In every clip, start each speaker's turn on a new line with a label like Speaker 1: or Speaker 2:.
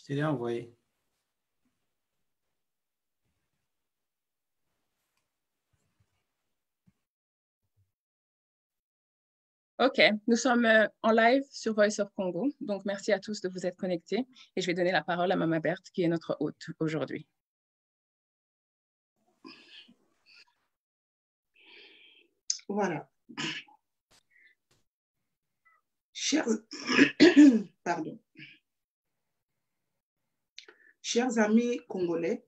Speaker 1: Je t'ai envoyé.
Speaker 2: OK, nous sommes en live sur Voice of Congo. Donc, merci à tous de vous être connectés. Et je vais donner la parole à Mama Berthe, qui est notre hôte aujourd'hui.
Speaker 3: Voilà. Chers... Pardon. Chers amis congolais,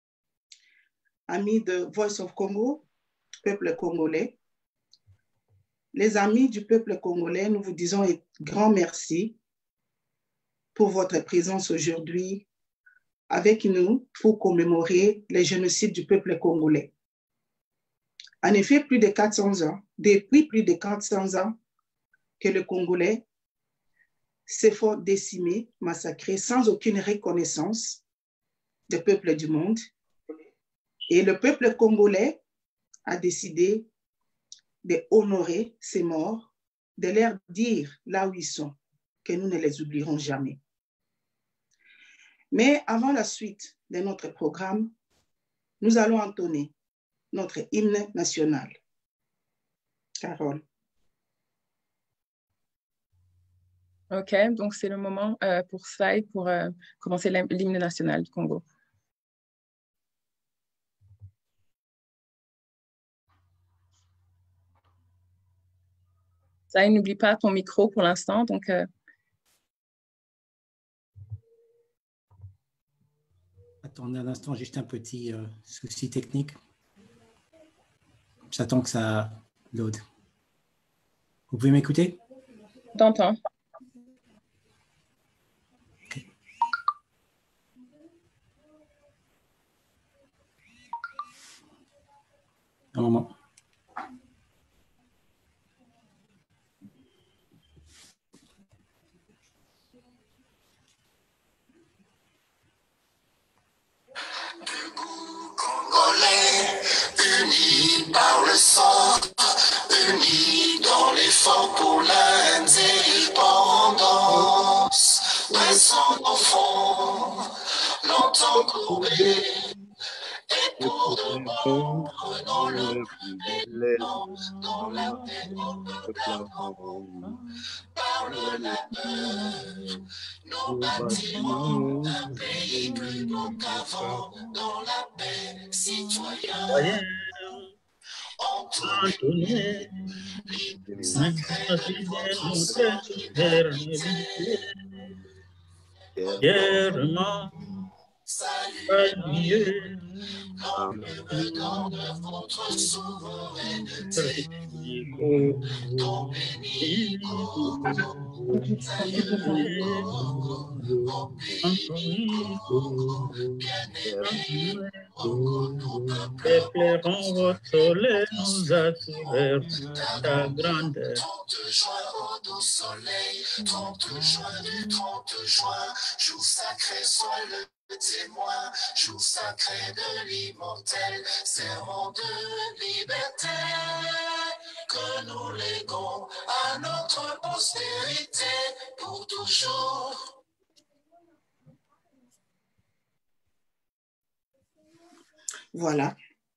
Speaker 3: amis de Voice of Congo, peuple congolais, les amis du peuple congolais, nous vous disons un grand merci pour votre présence aujourd'hui avec nous pour commémorer les génocides du peuple congolais. En effet, depuis plus de 400 ans que le Congolais s'est fort décimé, massacré, sans aucune reconnaissance des peuples du monde. Et le peuple congolais a décidé d'honorer ces morts, de leur dire là où ils sont, que nous ne les oublierons jamais. Mais avant la suite de notre programme, nous allons entonner notre hymne national. Carole.
Speaker 2: OK, donc c'est le moment pour Sai pour commencer l'hymne national du Congo. Sai, n'oublie pas ton micro pour l'instant, donc...
Speaker 1: Attendez un instant, juste un petit souci technique. J'attends que ça load. Vous pouvez m'écouter?
Speaker 2: T'entends.
Speaker 1: Okay. Un moment.
Speaker 4: Unis par le sang, unis dans l'effort pour l'indépendance, pressant au fond, longtemps courbés, et pour de bon, prenons le l'élan dans la paix, on peut par le neuf, nous bâtirons un pays plus beau qu'avant, dans la paix, citoyens. Antoine, sacré, saluez, l'homme dans votre souveraineté, ton béni,
Speaker 5: éclairons votre soleil, nous assurèrent ta grandeur.
Speaker 4: 30 juin au doux soleil, 30 juin du 30 juin, jour sacré soit le témoin, jour sacré de l'immortel, serment de liberté, que nous léguons à notre postérité pour toujours.
Speaker 3: Voilà.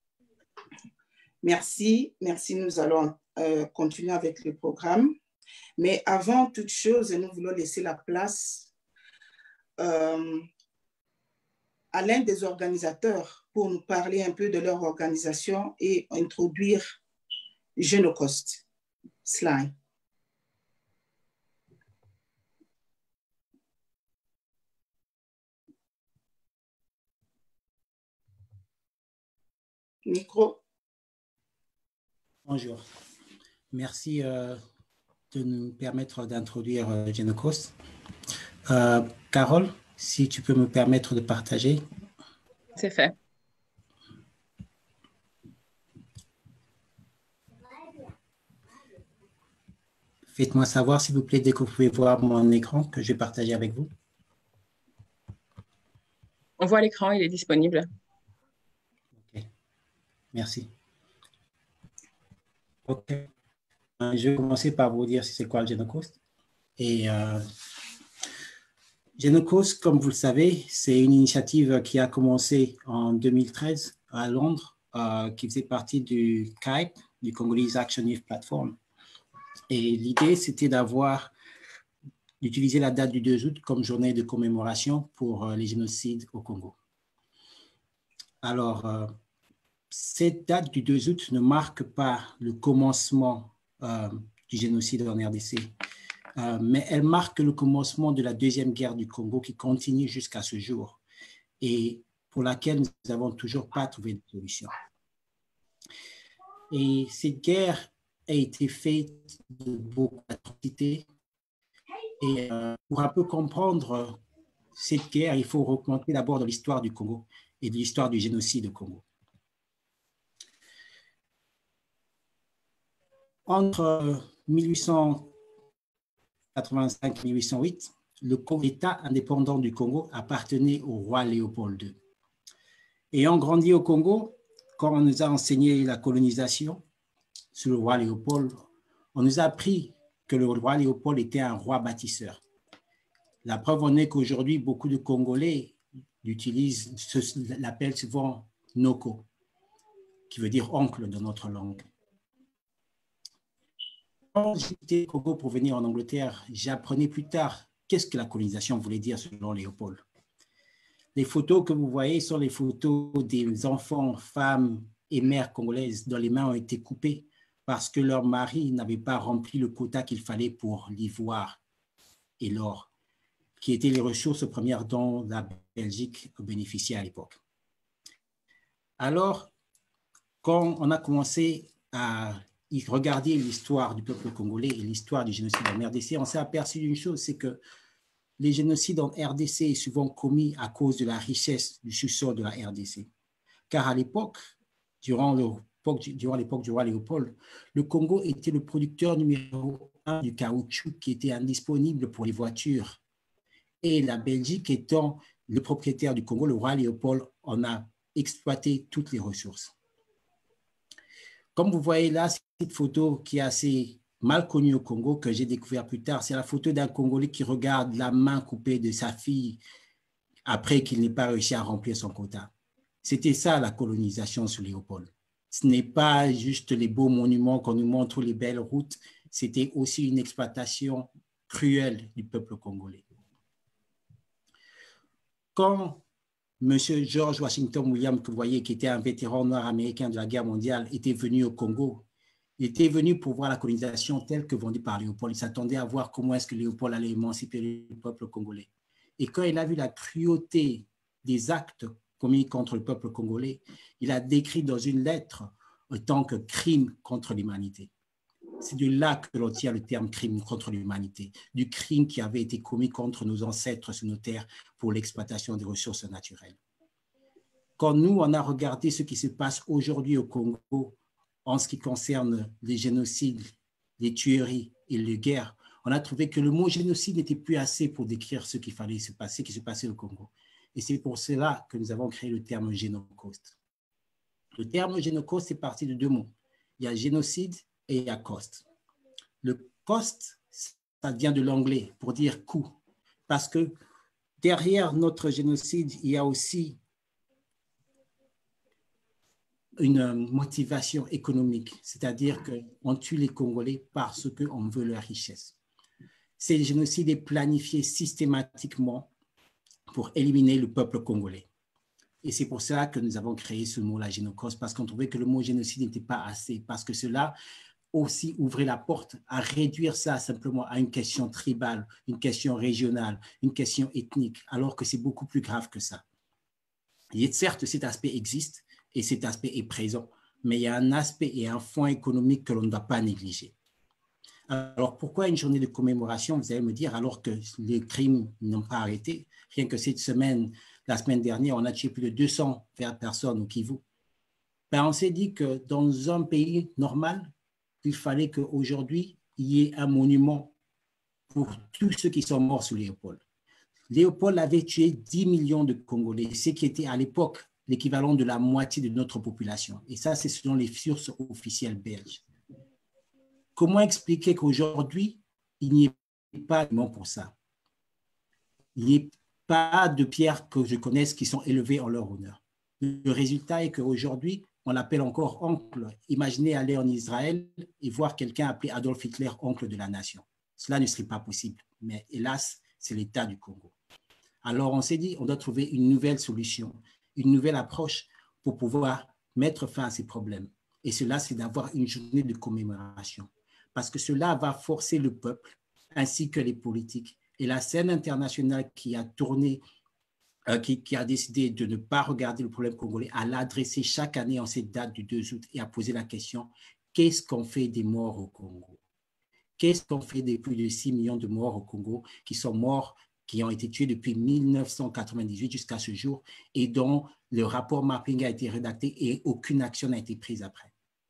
Speaker 3: Merci, merci. Nous allons continuer avec le programme. Mais avant toute chose, nous voulons laisser la place à l'un des organisateurs pour nous parler un peu de leur organisation et introduire Génocost. Sly. Micro.
Speaker 1: Bonjour. Merci de nous permettre d'introduire Génocost. Carole, si tu peux me permettre de partager.
Speaker 2: C'est fait.
Speaker 1: Faites-moi savoir, s'il vous plaît, dès que vous pouvez voir mon écran que je vais partager avec vous.
Speaker 2: On voit l'écran, il est disponible.
Speaker 1: Ok, merci. Ok, je vais commencer par vous dire c'est quoi le Génocost. Et Génocause, comme vous le savez, c'est une initiative qui a commencé en 2013 à Londres, qui faisait partie du CAIP, du Congolese Action Youth Platform. Et l'idée, c'était d'utiliser la date du 2 août comme journée de commémoration pour les génocides au Congo. Alors, cette date du 2 août ne marque pas le commencement du génocide en RDC, mais elle marque le commencement de la deuxième guerre du Congo qui continue jusqu'à ce jour et pour laquelle nous n'avons toujours pas trouvé de solution. Et cette guerre a été faite de beaucoup d'atrocités. Et pour un peu comprendre cette guerre, il faut remonter d'abord dans l'histoire du Congo et de l'histoire du génocide au Congo. Entre 1885 et 1808, l'État indépendant du Congo appartenait au roi Léopold II. Ayant grandi au Congo, quand on nous a enseigné la colonisation sous le roi Léopold, on nous a appris que le roi Léopold était un roi bâtisseur. La preuve en est qu'aujourd'hui, beaucoup de Congolais l'appellent souvent Noko, qui veut dire oncle dans notre langue. Quand j'ai quitté le Congo pour venir en Angleterre, j'apprenais plus tard qu'est-ce que la colonisation voulait dire selon Léopold. Les photos que vous voyez sont les photos des enfants, femmes et mères congolaises dont les mains ont été coupées parce que leur mari n'avait pas rempli le quota qu'il fallait pour l'ivoire et l'or, qui étaient les ressources premières dont la Belgique bénéficiait à l'époque. Alors, quand on a commencé à regarder l'histoire du peuple congolais et l'histoire du génocide en RDC, on s'est aperçu d'une chose, c'est que les génocides en RDC est souvent commis à cause de la richesse du sous-sol de la RDC. Car à l'époque, durant l'époque du roi Léopold, le Congo était le producteur numéro 1 du caoutchouc qui était indisponible pour les voitures. Et la Belgique étant le propriétaire du Congo, le roi Léopold en a exploité toutes les ressources. Comme vous voyez là, cette photo qui est assez mal connue au Congo, que j'ai découvert plus tard, c'est la photo d'un Congolais qui regarde la main coupée de sa fille après qu'il n'ait pas réussi à remplir son quota. C'était ça la colonisation sous Léopold. Ce n'est pas juste les beaux monuments qu'on nous montre ou les belles routes, c'était aussi une exploitation cruelle du peuple congolais. Quand M. George Washington Williams, que vous voyez, qui était un vétéran noir américain de la guerre mondiale, était venu au Congo, il était venu pour voir la colonisation telle que vendue par Léopold. Il s'attendait à voir comment est-ce que Léopold allait émanciper le peuple congolais. Et quand il a vu la cruauté des actes commis contre le peuple congolais, il a décrit dans une lettre en tant que crime contre l'humanité. C'est de là que l'on tient le terme crime contre l'humanité, du crime qui avait été commis contre nos ancêtres sur nos terres pour l'exploitation des ressources naturelles. Quand nous, on a regardé ce qui se passe aujourd'hui au Congo en ce qui concerne les génocides, les tueries et les guerres, on a trouvé que le mot génocide n'était plus assez pour décrire ce qui fallait se passer, qui se passait au Congo. Et c'est pour cela que nous avons créé le terme génocide. Le terme génocide, c'est parti de deux mots. Il y a génocide et il y a cost. Le cost, ça vient de l'anglais pour dire coût, parce que derrière notre génocide, il y a aussi une motivation économique, c'est-à-dire qu'on tue les Congolais parce qu'on veut leur richesse. Ce génocide est planifié systématiquement pour éliminer le peuple congolais. Et c'est pour cela que nous avons créé ce mot-là, génocide, parce qu'on trouvait que le mot génocide n'était pas assez, parce que cela aussi ouvrait la porte à réduire ça simplement à une question tribale, une question régionale, une question ethnique, alors que c'est beaucoup plus grave que ça. Et certes, cet aspect existe et cet aspect est présent, mais il y a un aspect et un fond économique que l'on ne doit pas négliger. Alors, pourquoi une journée de commémoration, vous allez me dire, alors que les crimes n'ont pas arrêté? Rien que cette semaine, la semaine dernière, on a tué plus de 200 personnes au Kivu. Ben, on s'est dit que dans un pays normal, il fallait qu'aujourd'hui, il y ait un monument pour tous ceux qui sont morts sous Léopold. Léopold avait tué 10 millions de Congolais, ce qui était à l'époque l'équivalent de la moitié de notre population. Et ça, c'est selon les sources officielles belges. Comment expliquer qu'aujourd'hui, il n'y ait pas de monument pour ça? il n'y a pas de pierres que je connaisse qui sont élevées en leur honneur. Le résultat est qu'aujourd'hui, on l'appelle encore oncle. Imaginez aller en Israël et voir quelqu'un appeler Adolf Hitler oncle de la nation. Cela ne serait pas possible, mais hélas, c'est l'état du Congo. Alors on s'est dit, on doit trouver une nouvelle solution, une nouvelle approche pour pouvoir mettre fin à ces problèmes. Et cela, c'est d'avoir une journée de commémoration. Parce que cela va forcer le peuple, ainsi que les politiques. Et la scène internationale qui a tourné, qui a décidé de ne pas regarder le problème congolais, à l'adresser chaque année en cette date du 2 août et à poser la question, qu'est-ce qu'on fait des morts au Congo? Qu'est-ce qu'on fait des plus de 6 millions de morts au Congo qui sont morts, qui ont été tués depuis 1998 jusqu'à ce jour et dont le rapport mapping a été rédacté et aucune action n'a été prise après?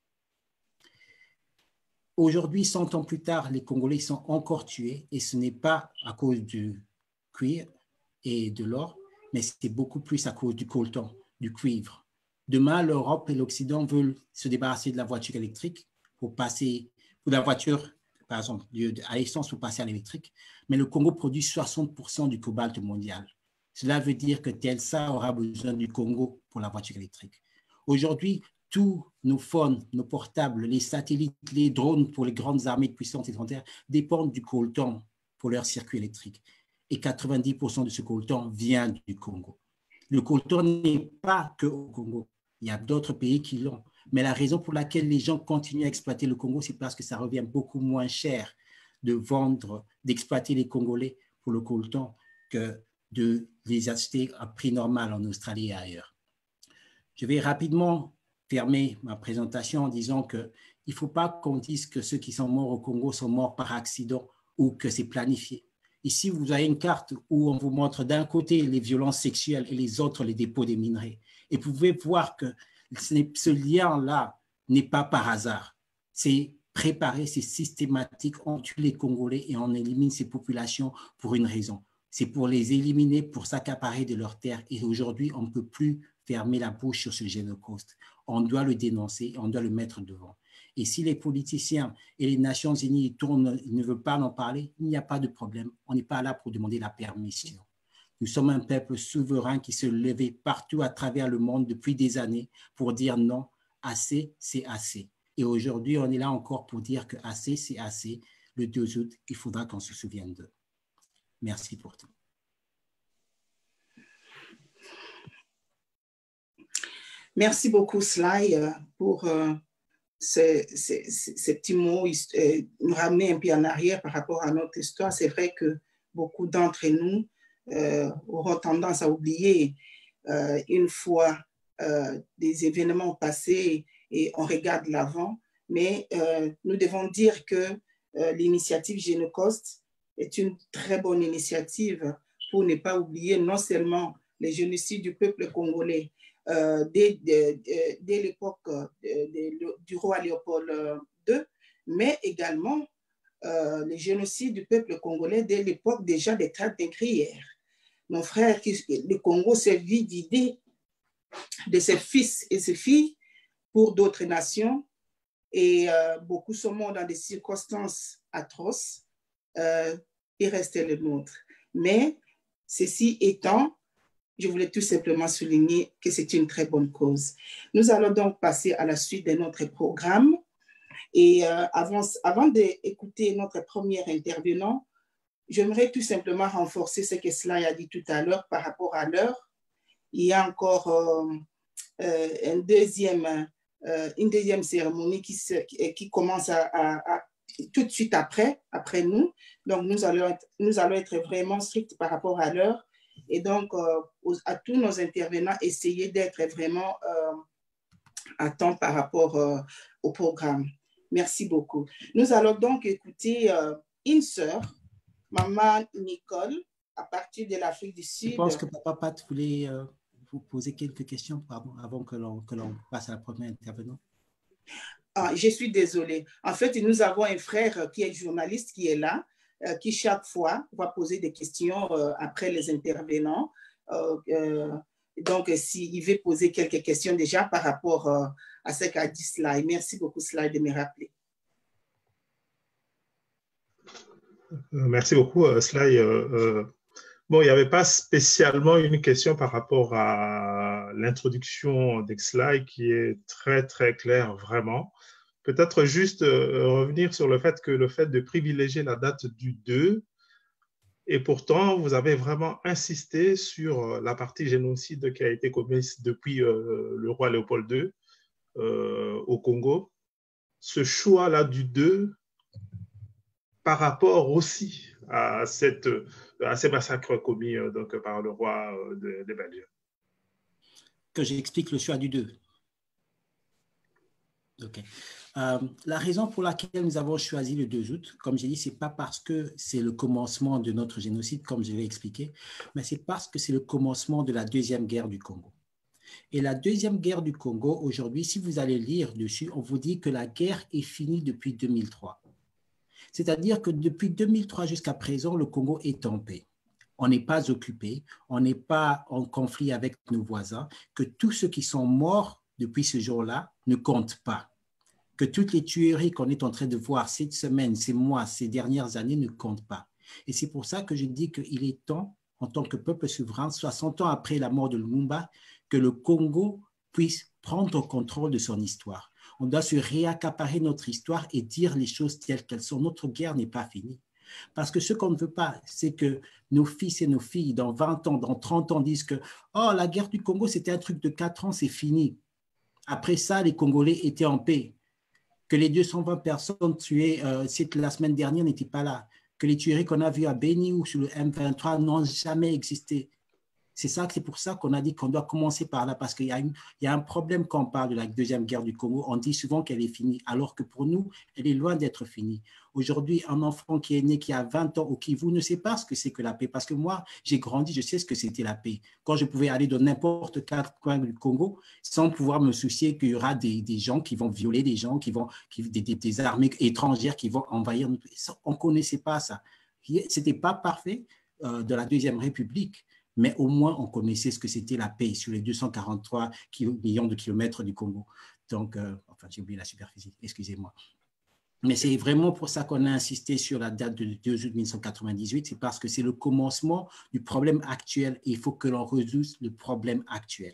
Speaker 1: Aujourd'hui, 100 ans plus tard, les Congolais sont encore tués et ce n'est pas à cause du cuir et de l'or, mais c'est beaucoup plus à cause du coltan, du cuivre. Demain, l'Europe et l'Occident veulent se débarrasser de la voiture électrique pour passer, pour la voiture, par exemple, à l'essence pour passer à l'électrique, mais le Congo produit 60% du cobalt mondial. Cela veut dire que Telsa aura besoin du Congo pour la voiture électrique. Aujourd'hui, tous nos phones, nos portables, les satellites, les drones pour les grandes armées puissantes étrangères dépendent du coltan pour leur circuit électrique. Et 90% de ce coltan vient du Congo. Le coltan n'est pas que au Congo. Il y a d'autres pays qui l'ont. Mais la raison pour laquelle les gens continuent à exploiter le Congo, c'est parce que ça revient beaucoup moins cher de vendre, d'exploiter les Congolais pour le coltan que de les acheter à prix normal en Australie et ailleurs. Je vais rapidement fermer ma présentation en disant qu'il ne faut pas qu'on dise que ceux qui sont morts au Congo sont morts par accident ou que c'est planifié. Ici, vous avez une carte où on vous montre d'un côté les violences sexuelles et les autres les dépôts des minerais. Et vous pouvez voir que ce lien-là n'est pas par hasard. C'est préparé, c'est systématique. On tue les Congolais et on élimine ces populations pour une raison. C'est pour les éliminer, pour s'accaparer de leurs terres. Et aujourd'hui, on ne peut plus fermer la bouche sur ce génocide. On doit le dénoncer, on doit le mettre devant. Et si les politiciens et les Nations Unies tournent, ils ne veulent pas en parler, il n'y a pas de problème. On n'est pas là pour demander la permission. Nous sommes un peuple souverain qui se levait partout à travers le monde depuis des années pour dire non, assez, c'est assez. Et aujourd'hui, on est là encore pour dire que assez, c'est assez. Le 2 août, il faudra qu'on se souvienne d'eux. Merci pour tout.
Speaker 3: Merci beaucoup, Sly, pour ces petits mots, nous ramener un peu en arrière par rapport à notre histoire. C'est vrai que beaucoup d'entre nous auront tendance à oublier une fois des événements passés et on regarde l'avant. Mais nous devons dire que l'initiative Génocost est une très bonne initiative pour ne pas oublier non seulement les génocides du peuple congolais, dès l'époque du roi Léopold II, mais également les génocides du peuple congolais dès l'époque déjà des traites négrières. Mon frère, le Congo s'est vidé de ses fils et ses filles pour d'autres nations et beaucoup sont morts dans des circonstances atroces. Il restait le nôtre. Mais ceci étant, je voulais tout simplement souligner que c'est une très bonne cause. Nous allons donc passer à la suite de notre programme. Et avant d'écouter notre premier intervenant, j'aimerais tout simplement renforcer ce que Sly a dit tout à l'heure par rapport à l'heure. Il y a encore une deuxième cérémonie qui commence tout de suite après nous. Donc, nous allons être vraiment stricts par rapport à l'heure. Et donc, à tous nos intervenants, essayez d'être vraiment à temps par rapport au programme. Merci beaucoup. Nous allons donc écouter une sœur, Maman Nicole, à partir de l'Afrique du Sud.
Speaker 1: Je pense que Papa Pat voulait vous poser quelques questions avant que l'on passe à la première intervenante.
Speaker 3: Ah, je suis désolée. En fait, nous avons un frère qui est journaliste qui est là, qui chaque fois va poser des questions après les intervenants. Donc, s'il veut poser quelques questions déjà par rapport à ce qu'a dit Sly. Merci beaucoup, Sly, de me rappeler.
Speaker 6: Merci beaucoup, Sly. Bon, il n'y avait pas spécialement une question par rapport à l'introduction d'Exlay qui est très, très claire, vraiment. Peut-être juste revenir sur le fait de privilégier la date du 2, et pourtant, vous avez vraiment insisté sur la partie génocide qui a été commise depuis le roi Léopold II au Congo. Ce choix-là du 2 par rapport aussi à ces massacres commis donc, par le roi des Belges.
Speaker 1: Que j'explique le choix du 2. OK. La raison pour laquelle nous avons choisi le 2 août, comme j'ai dit, ce n'est pas parce que c'est le commencement de notre génocide, comme je l'ai expliqué, mais c'est parce que c'est le commencement de la deuxième guerre du Congo. Et la deuxième guerre du Congo, aujourd'hui, si vous allez lire dessus, on vous dit que la guerre est finie depuis 2003. C'est-à-dire que depuis 2003 jusqu'à présent, le Congo est en paix. On n'est pas occupé, on n'est pas en conflit avec nos voisins, que tous ceux qui sont morts depuis ce jour-là ne comptent pas, que toutes les tueries qu'on est en train de voir cette semaine, ces mois, ces dernières années ne comptent pas. Et c'est pour ça que je dis qu'il est temps, en tant que peuple souverain, 60 ans après la mort de Lumumba, que le Congo puisse prendre contrôle de son histoire. On doit se réaccaparer notre histoire et dire les choses telles qu'elles sont. Notre guerre n'est pas finie. Parce que ce qu'on ne veut pas, c'est que nos fils et nos filles, dans 20 ans, dans 30 ans, disent que oh, la guerre du Congo, c'était un truc de 4 ans, c'est fini. Après ça, les Congolais étaient en paix. Que les 220 personnes tuées la semaine dernière n'étaient pas là. Que les tueries qu'on a vues à Beni ou sur le M23 n'ont jamais existé. C'est pour ça qu'on a dit qu'on doit commencer par là, parce qu'il y a un problème quand on parle de la deuxième guerre du Congo. On dit souvent qu'elle est finie, alors que pour nous, elle est loin d'être finie. Aujourd'hui, un enfant qui est né, qui a 20 ans au Kivu, ne sait pas ce que c'est que la paix, parce que moi, j'ai grandi, je sais ce que c'était la paix. Quand je pouvais aller dans n'importe quel coin du Congo, sans pouvoir me soucier qu'il y aura des gens qui vont violer des gens, des armées étrangères qui vont envahir. On ne connaissait pas ça. Ce n'était pas parfait de la Deuxième République, mais au moins on connaissait ce que c'était la paix sur les 243 millions de kilomètres du Congo. Donc, enfin, j'ai oublié la superficie, excusez-moi. Mais c'est vraiment pour ça qu'on a insisté sur la date de 2 août 1998, c'est parce que c'est le commencement du problème actuel et il faut que l'on résout le problème actuel.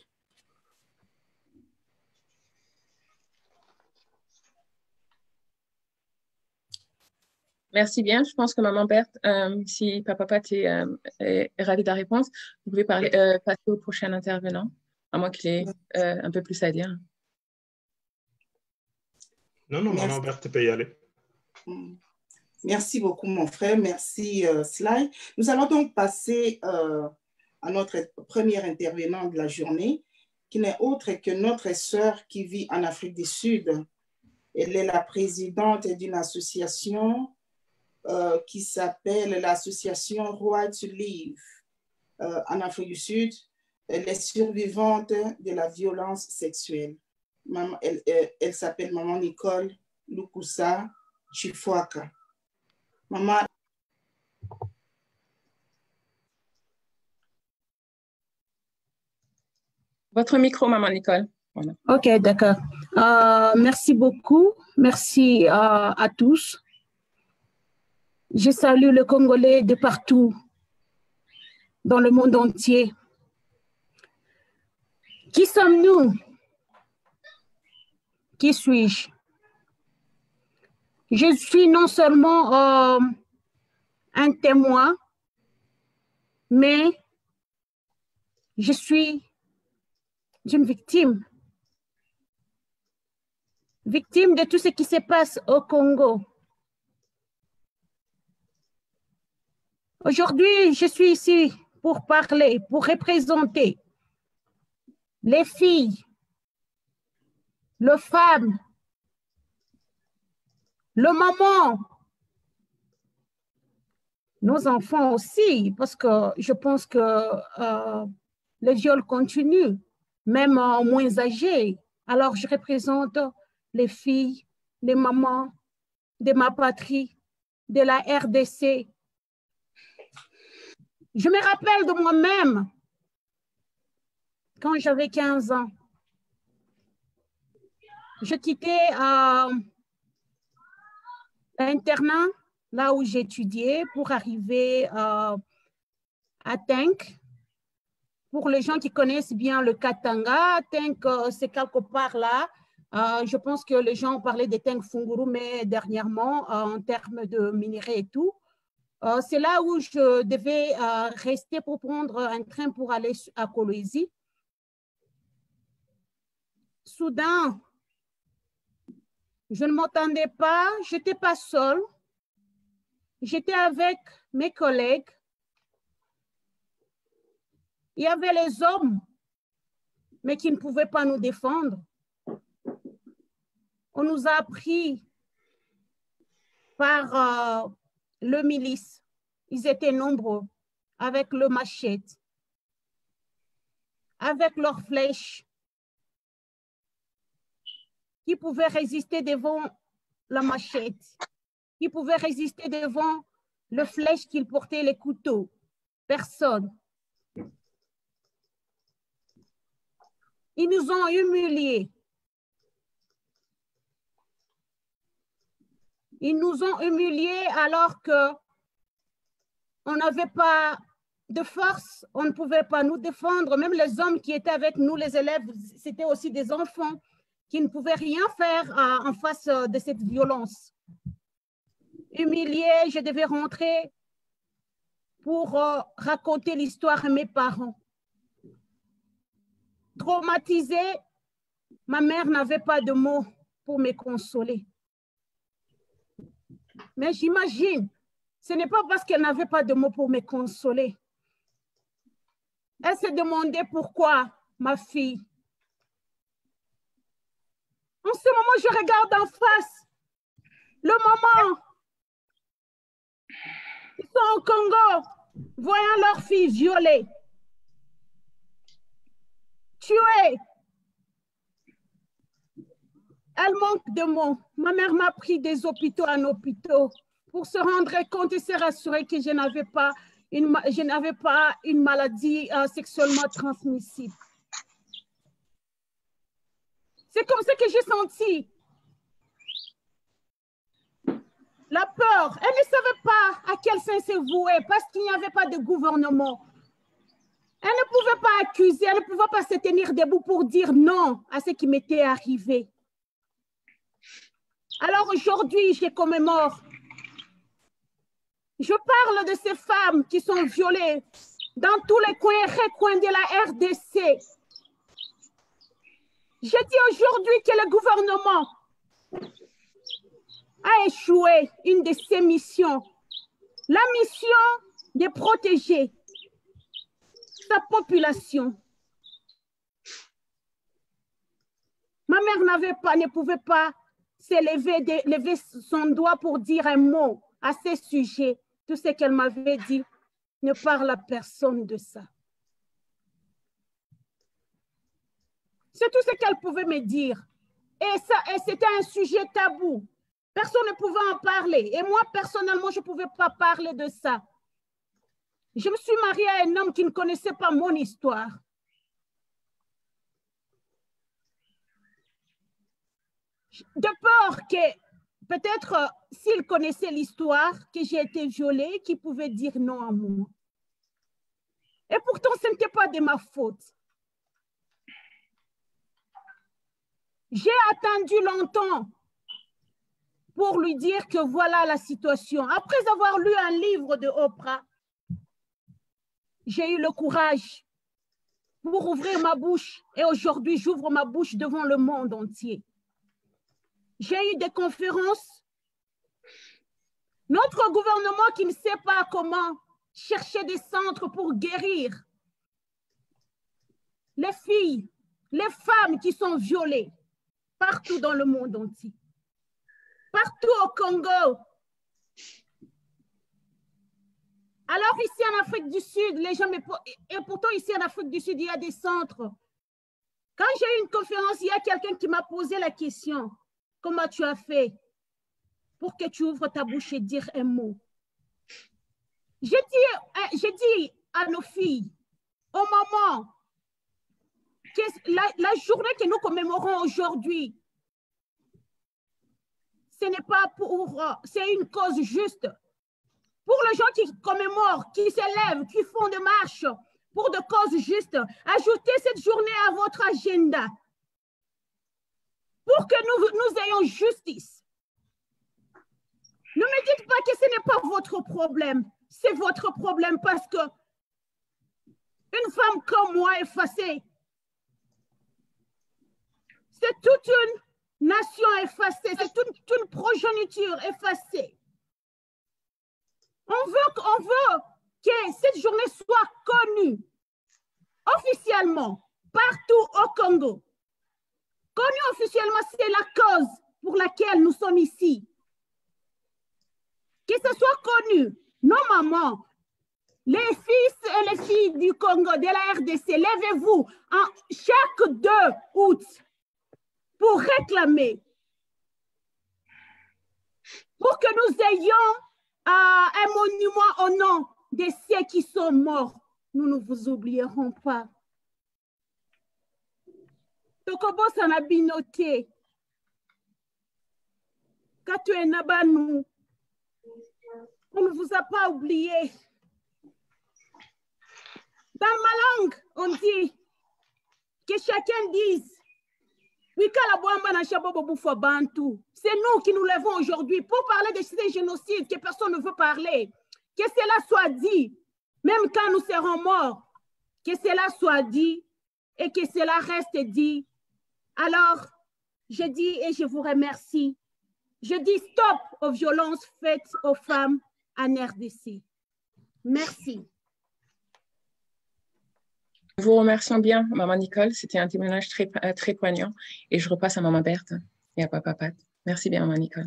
Speaker 2: Merci bien. Je pense que Maman Berthe, si Papa Pat est ravi de la réponse, vous pouvez passer au prochain intervenant, à moins qu'il ait un peu plus à dire.
Speaker 6: Non, Maman Berthe peut y aller.
Speaker 3: Merci beaucoup, mon frère. Merci, Sly. Nous allons donc passer à notre premier intervenant de la journée, qui n'est autre que notre sœur qui vit en Afrique du Sud. Elle est la présidente d'une association qui s'appelle l'association Roi to Live en Afrique du Sud. Elle est survivante de la violence sexuelle. Elle s'appelle Maman Nicole Lukusa Chifuaka. Maman.
Speaker 2: Votre micro, Maman Nicole. Voilà.
Speaker 7: OK, d'accord. Merci beaucoup. Merci à tous. Je salue le Congolais de partout, dans le monde entier. Qui sommes-nous? Qui suis-je? Je suis non seulement un témoin, mais je suis une victime. Victime de tout ce qui se passe au Congo. Aujourd'hui, je suis ici pour parler, pour représenter les filles, les femmes, le maman, nos enfants aussi, parce que je pense que le viol continue, même en moins âgés. Alors, je représente les filles, les mamans de ma patrie, de la RDC. Je me rappelle de moi-même quand j'avais 15 ans. Je quittais l'internat, là où j'étudiais, pour arriver à Tenk. Pour les gens qui connaissent bien le Katanga, Tenk, c'est quelque part là. Je pense que les gens ont parlé des Tenk Funguru, mais dernièrement, en termes de minerais et tout, c'est là où je devais rester pour prendre un train pour aller à Kolwezi. Soudain, je ne m'entendais pas, je n'étais pas seule. J'étais avec mes collègues. Il y avait les hommes, mais qui ne pouvaient pas nous défendre. On nous a pris par le milice. Ils étaient nombreux, avec le machette, avec leurs flèches, qui pouvaient résister devant la machette, qui pouvaient résister devant le flèche qu'ils portaient, les couteaux. Personne. Ils nous ont humiliés. Ils nous ont humiliés alors qu'on n'avait pas de force, on ne pouvait pas nous défendre. Même les hommes qui étaient avec nous, les élèves, c'était aussi des enfants qui ne pouvaient rien faire en face de cette violence. Humiliée, je devais rentrer pour raconter l'histoire à mes parents. Traumatisée, ma mère n'avait pas de mots pour me consoler. Mais j'imagine, ce n'est pas parce qu'elle n'avait pas de mots pour me consoler. Elle s'est demandé pourquoi, ma fille. En ce moment, je regarde en face le moment ils sont au Congo, voyant leur fille violée, tuée. Elle manque de mots. Ma mère m'a pris des hôpitaux en hôpitaux pour se rendre compte et se rassurer que je n'avais pas une maladie sexuellement transmissible. C'est comme ça que j'ai senti. La peur, elle ne savait pas à quel sens se vouer parce qu'il n'y avait pas de gouvernement. Elle ne pouvait pas accuser, elle ne pouvait pas se tenir debout pour dire non à ce qui m'était arrivé. Alors aujourd'hui, je commémore. Je parle de ces femmes qui sont violées dans tous les coins de la RDC. Je dis aujourd'hui que le gouvernement a échoué une de ses missions, la mission de protéger sa population. Ma mère ne pouvait pas lever son doigt pour dire un mot à ce sujet. Tout ce qu'elle m'avait dit, ne parle à personne de ça. C'est tout ce qu'elle pouvait me dire. Et c'était un sujet tabou. Personne ne pouvait en parler. Et moi, personnellement, je ne pouvais pas parler de ça. Je me suis mariée à un homme qui ne connaissait pas mon histoire. De peur que, peut-être, s'il connaissait l'histoire, que j'ai été violée, qu'il pouvait dire non à moi. Et pourtant, ce n'était pas de ma faute. J'ai attendu longtemps pour lui dire que voilà la situation. Après avoir lu un livre de Oprah, j'ai eu le courage pour ouvrir ma bouche et aujourd'hui, j'ouvre ma bouche devant le monde entier. J'ai eu des conférences. Notre gouvernement qui ne sait pas comment chercher des centres pour guérir les filles, les femmes qui sont violées partout dans le monde entier. Partout au Congo. Alors ici en Afrique du Sud, les gens et pourtant ici en Afrique du Sud, il y a des centres. Quand j'ai eu une conférence, il y a quelqu'un qui m'a posé la question, comment tu as fait pour que tu ouvres ta bouche et dire un mot? J'ai dit à nos filles, au moment, que la journée que nous commémorons aujourd'hui, ce n'est pas pour, c'est une cause juste. pour les gens qui commémorent, qui s'élèvent, qui font des marches pour de causes justes, ajoutez cette journée à votre agenda pour que nous ayons justice. Ne me dites pas que ce n'est pas votre problème. C'est votre problème parce que une femme comme moi effacée, c'est toute une nation effacée, c'est toute une progéniture effacée. On veut que cette journée soit connue officiellement partout au Congo. Connue officiellement, c'est la cause pour laquelle nous sommes ici. Que ce soit connu, nos mamans, les fils et les filles du Congo, de la RDC, levez-vous chaque 2 août pour réclamer, pour que nous ayons un monument au nom de ceux qui sont morts. Nous ne vous oublierons pas. Tokobo Sanabinote, Katue Nabanou, on ne vous a pas oublié. Dans ma langue, on dit que chacun dise, c'est nous qui nous levons aujourd'hui pour parler de ces génocides que personne ne veut parler. Que cela soit dit, même quand nous serons morts, que cela soit dit et que cela reste dit. Alors, je dis et je vous remercie. Je dis stop aux violences faites aux femmes en RDC. Merci.
Speaker 2: Nous vous remercions bien, Maman Nicole. C'était un témoignage très poignant. Et je repasse à Maman Berthe et à Papa Pat. Merci bien, Maman Nicole.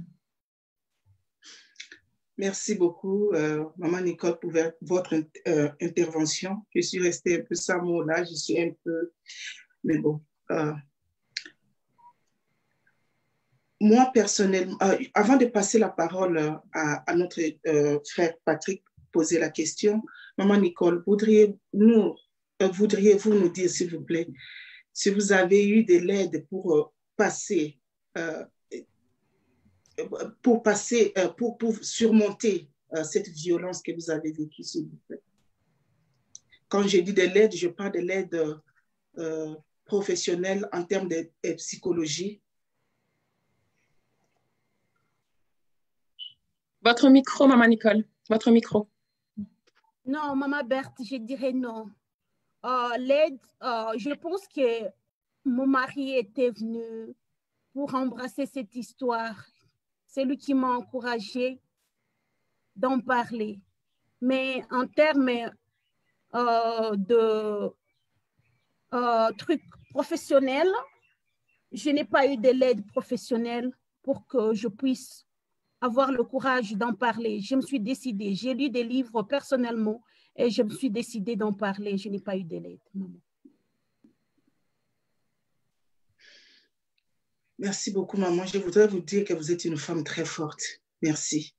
Speaker 3: Merci beaucoup, Maman Nicole, pour votre intervention. Je suis restée un peu sans mot là. Je suis un peu... Mais bon. Moi, personnellement, avant de passer la parole à notre frère Patrick, poser la question, Maman Nicole, voudriez-vous nous dire, s'il vous plaît, si vous avez eu de l'aide pour surmonter cette violence que vous avez vécue, s'il vous plaît? Quand je dis de l'aide, je parle de l'aide professionnelle en termes de psychologie.
Speaker 2: Votre micro, Maman Nicole, votre micro.
Speaker 7: Non, Maman Berthe, je dirais non. L'aide, je pense que mon mari était venu pour embrasser cette histoire. C'est lui qui m'a encouragée d'en parler. Mais en termes de trucs professionnels, je n'ai pas eu de l'aide professionnelle pour que je puisse avoir le courage d'en parler. Je me suis décidée, j'ai lu des livres personnellement et je me suis décidée d'en parler. Je n'ai pas eu de l'aide, maman.
Speaker 3: Merci beaucoup, maman. Je voudrais vous dire que vous êtes une femme très forte. Merci.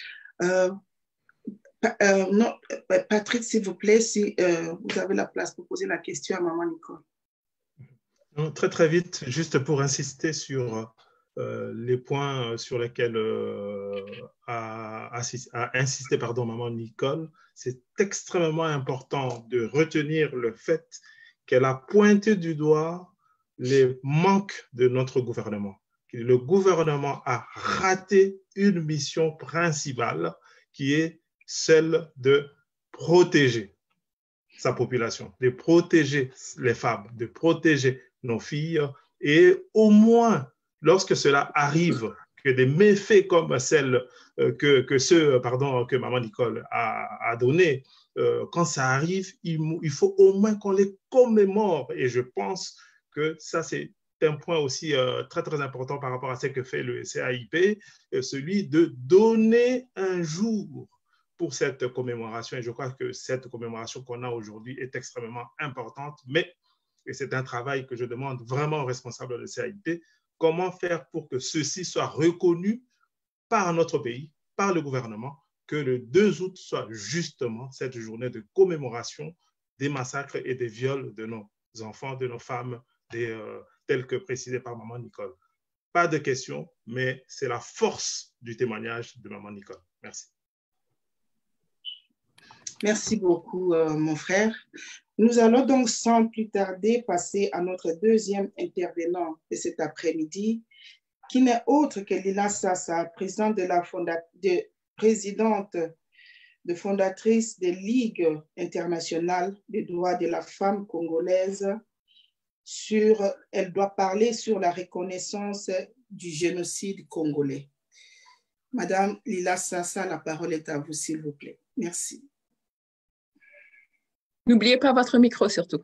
Speaker 3: Non, Patrick, s'il vous plaît, si vous avez la place pour poser la question à maman Nicole.
Speaker 6: Non, très, très vite, juste pour insister sur les points sur lesquels a insisté maman Nicole. C'est extrêmement important de retenir le fait qu'elle a pointé du doigt les manques de notre gouvernement. Le gouvernement a raté une mission principale qui est celle de protéger sa population, de protéger les femmes, de protéger nos filles et au moins, lorsque cela arrive, que des méfaits comme ceux que maman Nicole a donné, quand ça arrive, il faut au moins qu'on les commémore. Et je pense que ça, c'est un point aussi très, très important par rapport à ce que fait le CAIP, celui de donner un jour pour cette commémoration. Et je crois que cette commémoration qu'on a aujourd'hui est extrêmement importante, mais, et c'est un travail que je demande vraiment aux responsables de CAIP, comment faire pour que ceci soit reconnu par notre pays, par le gouvernement, que le 2 août soit justement cette journée de commémoration des massacres et des viols de nos enfants, de nos femmes, tels que précisé par maman Nicole. Pas de questions, mais c'est la force du témoignage de maman Nicole. Merci.
Speaker 3: Merci beaucoup, mon frère. Nous allons donc sans plus tarder passer à notre deuxième intervenant de cet après-midi, qui n'est autre que Lila Sassa, présidente fondatrice de Ligue internationale des droits de la femme congolaise. Elle doit parler sur la reconnaissance du génocide congolais. Madame Lila Sassa, la parole est à vous, s'il vous plaît. Merci.
Speaker 2: N'oubliez pas votre micro, surtout.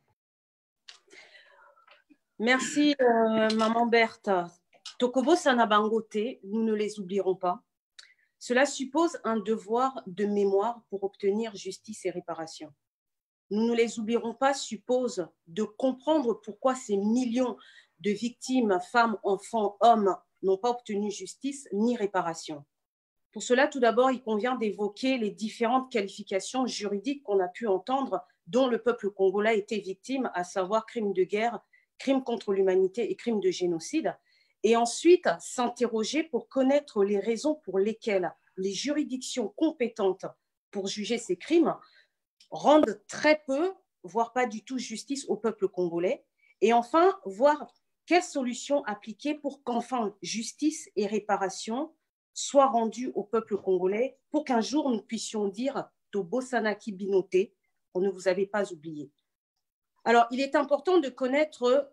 Speaker 8: Merci, Maman Berthe. Tokobo Sanabangote, nous ne les oublierons pas. Cela suppose un devoir de mémoire pour obtenir justice et réparation. Nous ne les oublierons pas suppose de comprendre pourquoi ces millions de victimes, femmes, enfants, hommes, n'ont pas obtenu justice ni réparation. Pour cela, tout d'abord, il convient d'évoquer les différentes qualifications juridiques qu'on a pu entendre dont le peuple congolais a été victime, à savoir crimes de guerre, crimes contre l'humanité et crimes de génocide. Et ensuite, s'interroger pour connaître les raisons pour lesquelles les juridictions compétentes pour juger ces crimes rendent très peu, voire pas du tout justice au peuple congolais. Et enfin, voir quelles solutions appliquer pour qu'enfin justice et réparation soient rendues au peuple congolais pour qu'un jour nous puissions dire « Tobo Sanaki Binote », on ne vous avait pas oublié. Alors, il est important de connaître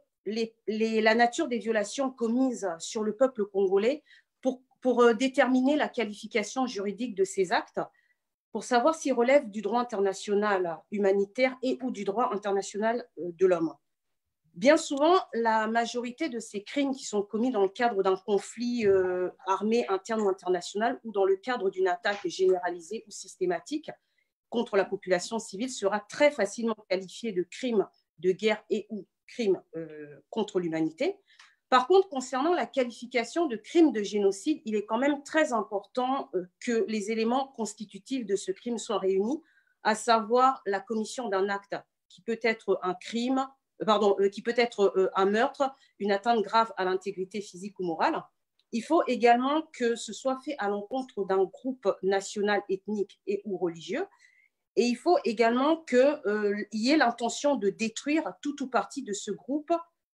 Speaker 8: la nature des violations commises sur le peuple congolais pour déterminer la qualification juridique de ces actes, pour savoir s'ils relèvent du droit international humanitaire et ou du droit international de l'homme. Bien souvent, la majorité de ces crimes qui sont commis dans le cadre d'un conflit armé interne ou international ou dans le cadre d'une attaque généralisée ou systématique contre la population civile sera très facilement qualifié de crimes de guerre et ou crimes contre l'humanité. Par contre, concernant la qualification de crime de génocide, il est quand même très important que les éléments constitutifs de ce crime soient réunis, à savoir la commission d'un acte qui peut être un crime, qui peut être un meurtre, une atteinte grave à l'intégrité physique ou morale. Il faut également que ce soit fait à l'encontre d'un groupe national, ethnique et ou religieux. Et il faut également qu'il y ait l'intention de détruire tout ou partie de ce groupe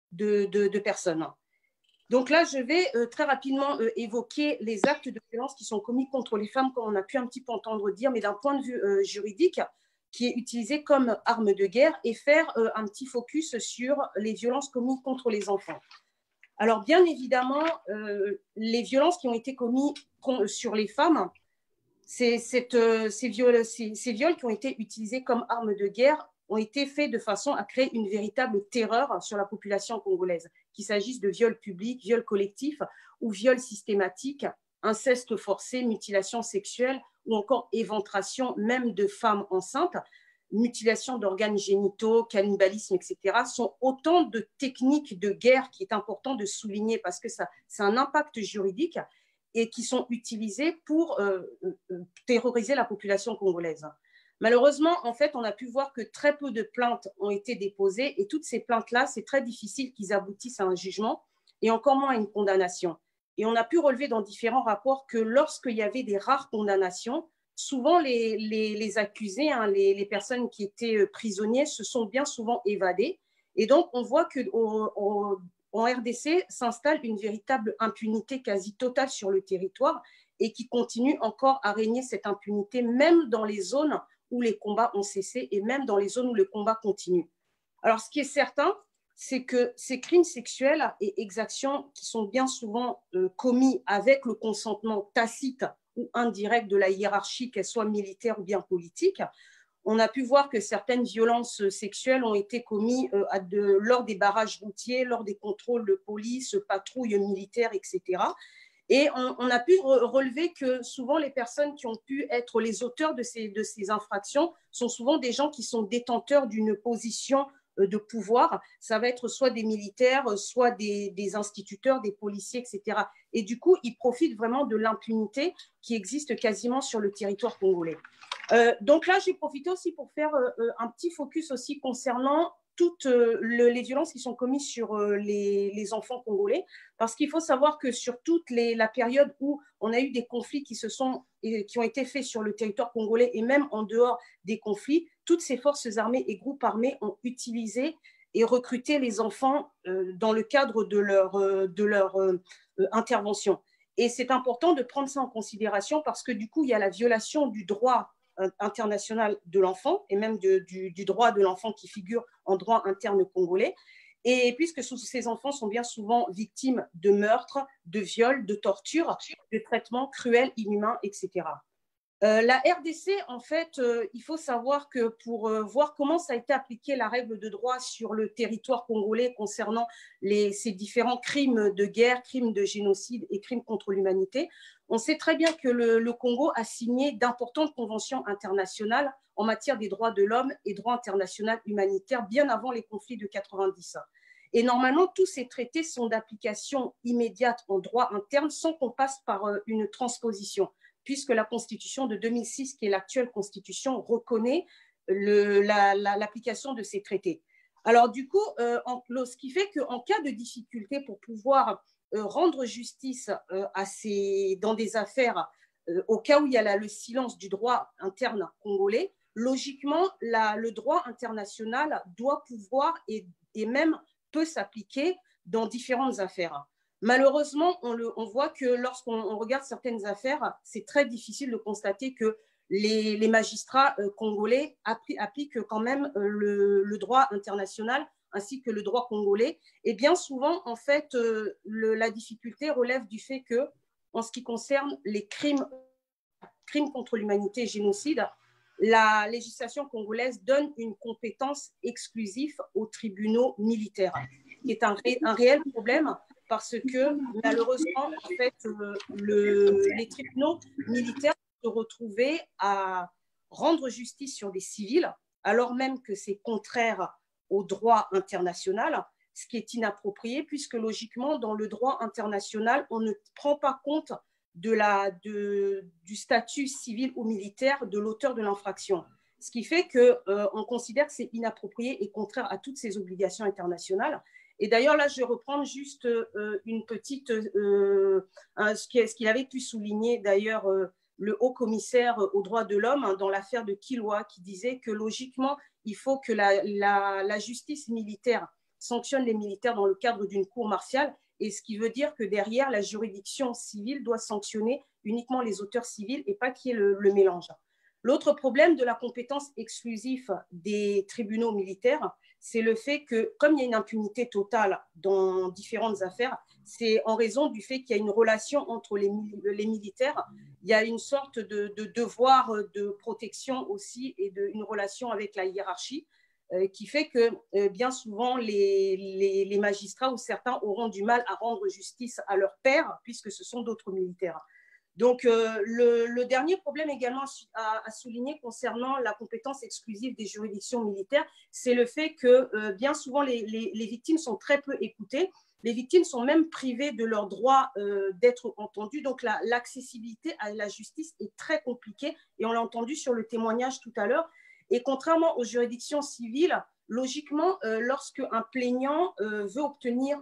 Speaker 8: de personnes. Donc là, je vais très rapidement évoquer les actes de violence qui sont commis contre les femmes, comme on a pu un petit peu entendre dire, mais d'un point de vue juridique, qui est utilisé comme arme de guerre, et faire un petit focus sur les violences commises contre les enfants. Alors, bien évidemment, les violences qui ont été commises sur les femmes, ces viols qui ont été utilisés comme armes de guerre ont été faits de façon à créer une véritable terreur sur la population congolaise, qu'il s'agisse de viols publics, viols collectifs ou viols systématiques, inceste forcé, mutilation sexuelle ou encore éventration même de femmes enceintes, mutilation d'organes génitaux, cannibalisme, etc., sont autant de techniques de guerre qui est important de souligner parce que ça a un impact juridique et qui sont utilisées pour terroriser la population congolaise. Malheureusement, en fait, on a pu voir que très peu de plaintes ont été déposées et toutes ces plaintes-là, c'est très difficile qu'ils aboutissent à un jugement et encore moins à une condamnation. Et on a pu relever dans différents rapports que lorsqu'il y avait des rares condamnations, souvent les accusés, les personnes qui étaient prisonniers, se sont bien souvent évadés. Et donc, on voit qu'en RDC s'installe une véritable impunité quasi totale sur le territoire et qui continue encore à régner cette impunité, même dans les zones où les combats ont cessé et même dans les zones où le combat continue. Alors, ce qui est certain, c'est que ces crimes sexuels et exactions qui sont bien souvent commis avec le consentement tacite ou indirect de la hiérarchie, qu'elle soit militaire ou bien politique, on a pu voir que certaines violences sexuelles ont été commises lors des barrages routiers, lors des contrôles de police, patrouilles militaires, etc. Et on a pu relever que souvent les personnes qui ont pu être les auteurs de ces infractions sont souvent des gens qui sont détenteurs d'une position de pouvoir. Ça va être soit des militaires, soit des instituteurs, des policiers, etc. Et du coup, ils profitent vraiment de l'impunité qui existe quasiment sur le territoire congolais. Donc là, j'ai profité aussi pour faire un petit focus aussi concernant toutes les violences qui sont commises sur les enfants congolais, parce qu'il faut savoir que sur toute la période où on a eu des conflits qui ont été faits sur le territoire congolais et même en dehors des conflits, toutes ces forces armées et groupes armés ont utilisé et recruté les enfants dans le cadre de leur intervention. Et c'est important de prendre ça en considération parce que du coup, il y a la violation du droit international de l'enfant et même du droit de l'enfant qui figure en droit interne congolais. Et puisque ces enfants sont bien souvent victimes de meurtres, de viols, de tortures, de traitements cruels, inhumains, etc. La RDC, en fait, il faut savoir que pour voir comment ça a été appliqué la règle de droit sur le territoire congolais concernant ces différents crimes de guerre, crimes de génocide et crimes contre l'humanité, on sait très bien que le Congo a signé d'importantes conventions internationales en matière des droits de l'homme et droit international humanitaire bien avant les conflits de 90. Et normalement, tous ces traités sont d'application immédiate en droit interne sans qu'on passe par une transposition, puisque la Constitution de 2006, qui est l'actuelle Constitution, reconnaît l'application de ces traités. Alors du coup, ce qui fait qu'en cas de difficulté pour pouvoir rendre justice dans des affaires, au cas où il y a le silence du droit interne congolais, logiquement, le droit international doit pouvoir et même peut s'appliquer dans différentes affaires. Malheureusement, on voit que lorsqu'on regarde certaines affaires, c'est très difficile de constater que les magistrats congolais appliquent quand même le droit international ainsi que le droit congolais. Et bien souvent, en fait, la difficulté relève du fait que, en ce qui concerne les crimes contre l'humanité et génocide, la législation congolaise donne une compétence exclusive aux tribunaux militaires, qui est un réel problème parce que malheureusement, en fait, les tribunaux militaires se retrouvaient à rendre justice sur des civils, alors même que c'est contraire au droit international, ce qui est inapproprié, puisque logiquement, dans le droit international, on ne prend pas compte du statut civil ou militaire de l'auteur de l'infraction. Ce qui fait qu'on considère que c'est inapproprié et contraire à toutes ces obligations internationales. Et d'ailleurs, là, je vais reprendre juste une petite, ce qu'il avait pu souligner d'ailleurs le haut commissaire aux droits de l'homme dans l'affaire de Kilwa, qui disait que logiquement, il faut que la justice militaire sanctionne les militaires dans le cadre d'une cour martiale, et ce qui veut dire que derrière, la juridiction civile doit sanctionner uniquement les auteurs civils et pas qu'il y ait le mélange. L'autre problème de la compétence exclusive des tribunaux militaires, c'est le fait que, comme il y a une impunité totale dans différentes affaires, c'est en raison du fait qu'il y a une relation entre les militaires, il y a une sorte de devoir de protection aussi et une relation avec la hiérarchie, qui fait que bien souvent les magistrats ou certains auront du mal à rendre justice à leurs pairs puisque ce sont d'autres militaires. Donc le dernier problème également à souligner concernant la compétence exclusive des juridictions militaires, c'est le fait que bien souvent les victimes sont très peu écoutées. Les victimes sont même privées de leur droit d'être entendues. Donc l'accessibilité à la justice est très compliquée et on l'a entendu sur le témoignage tout à l'heure. Et contrairement aux juridictions civiles, logiquement, lorsque un plaignant veut obtenir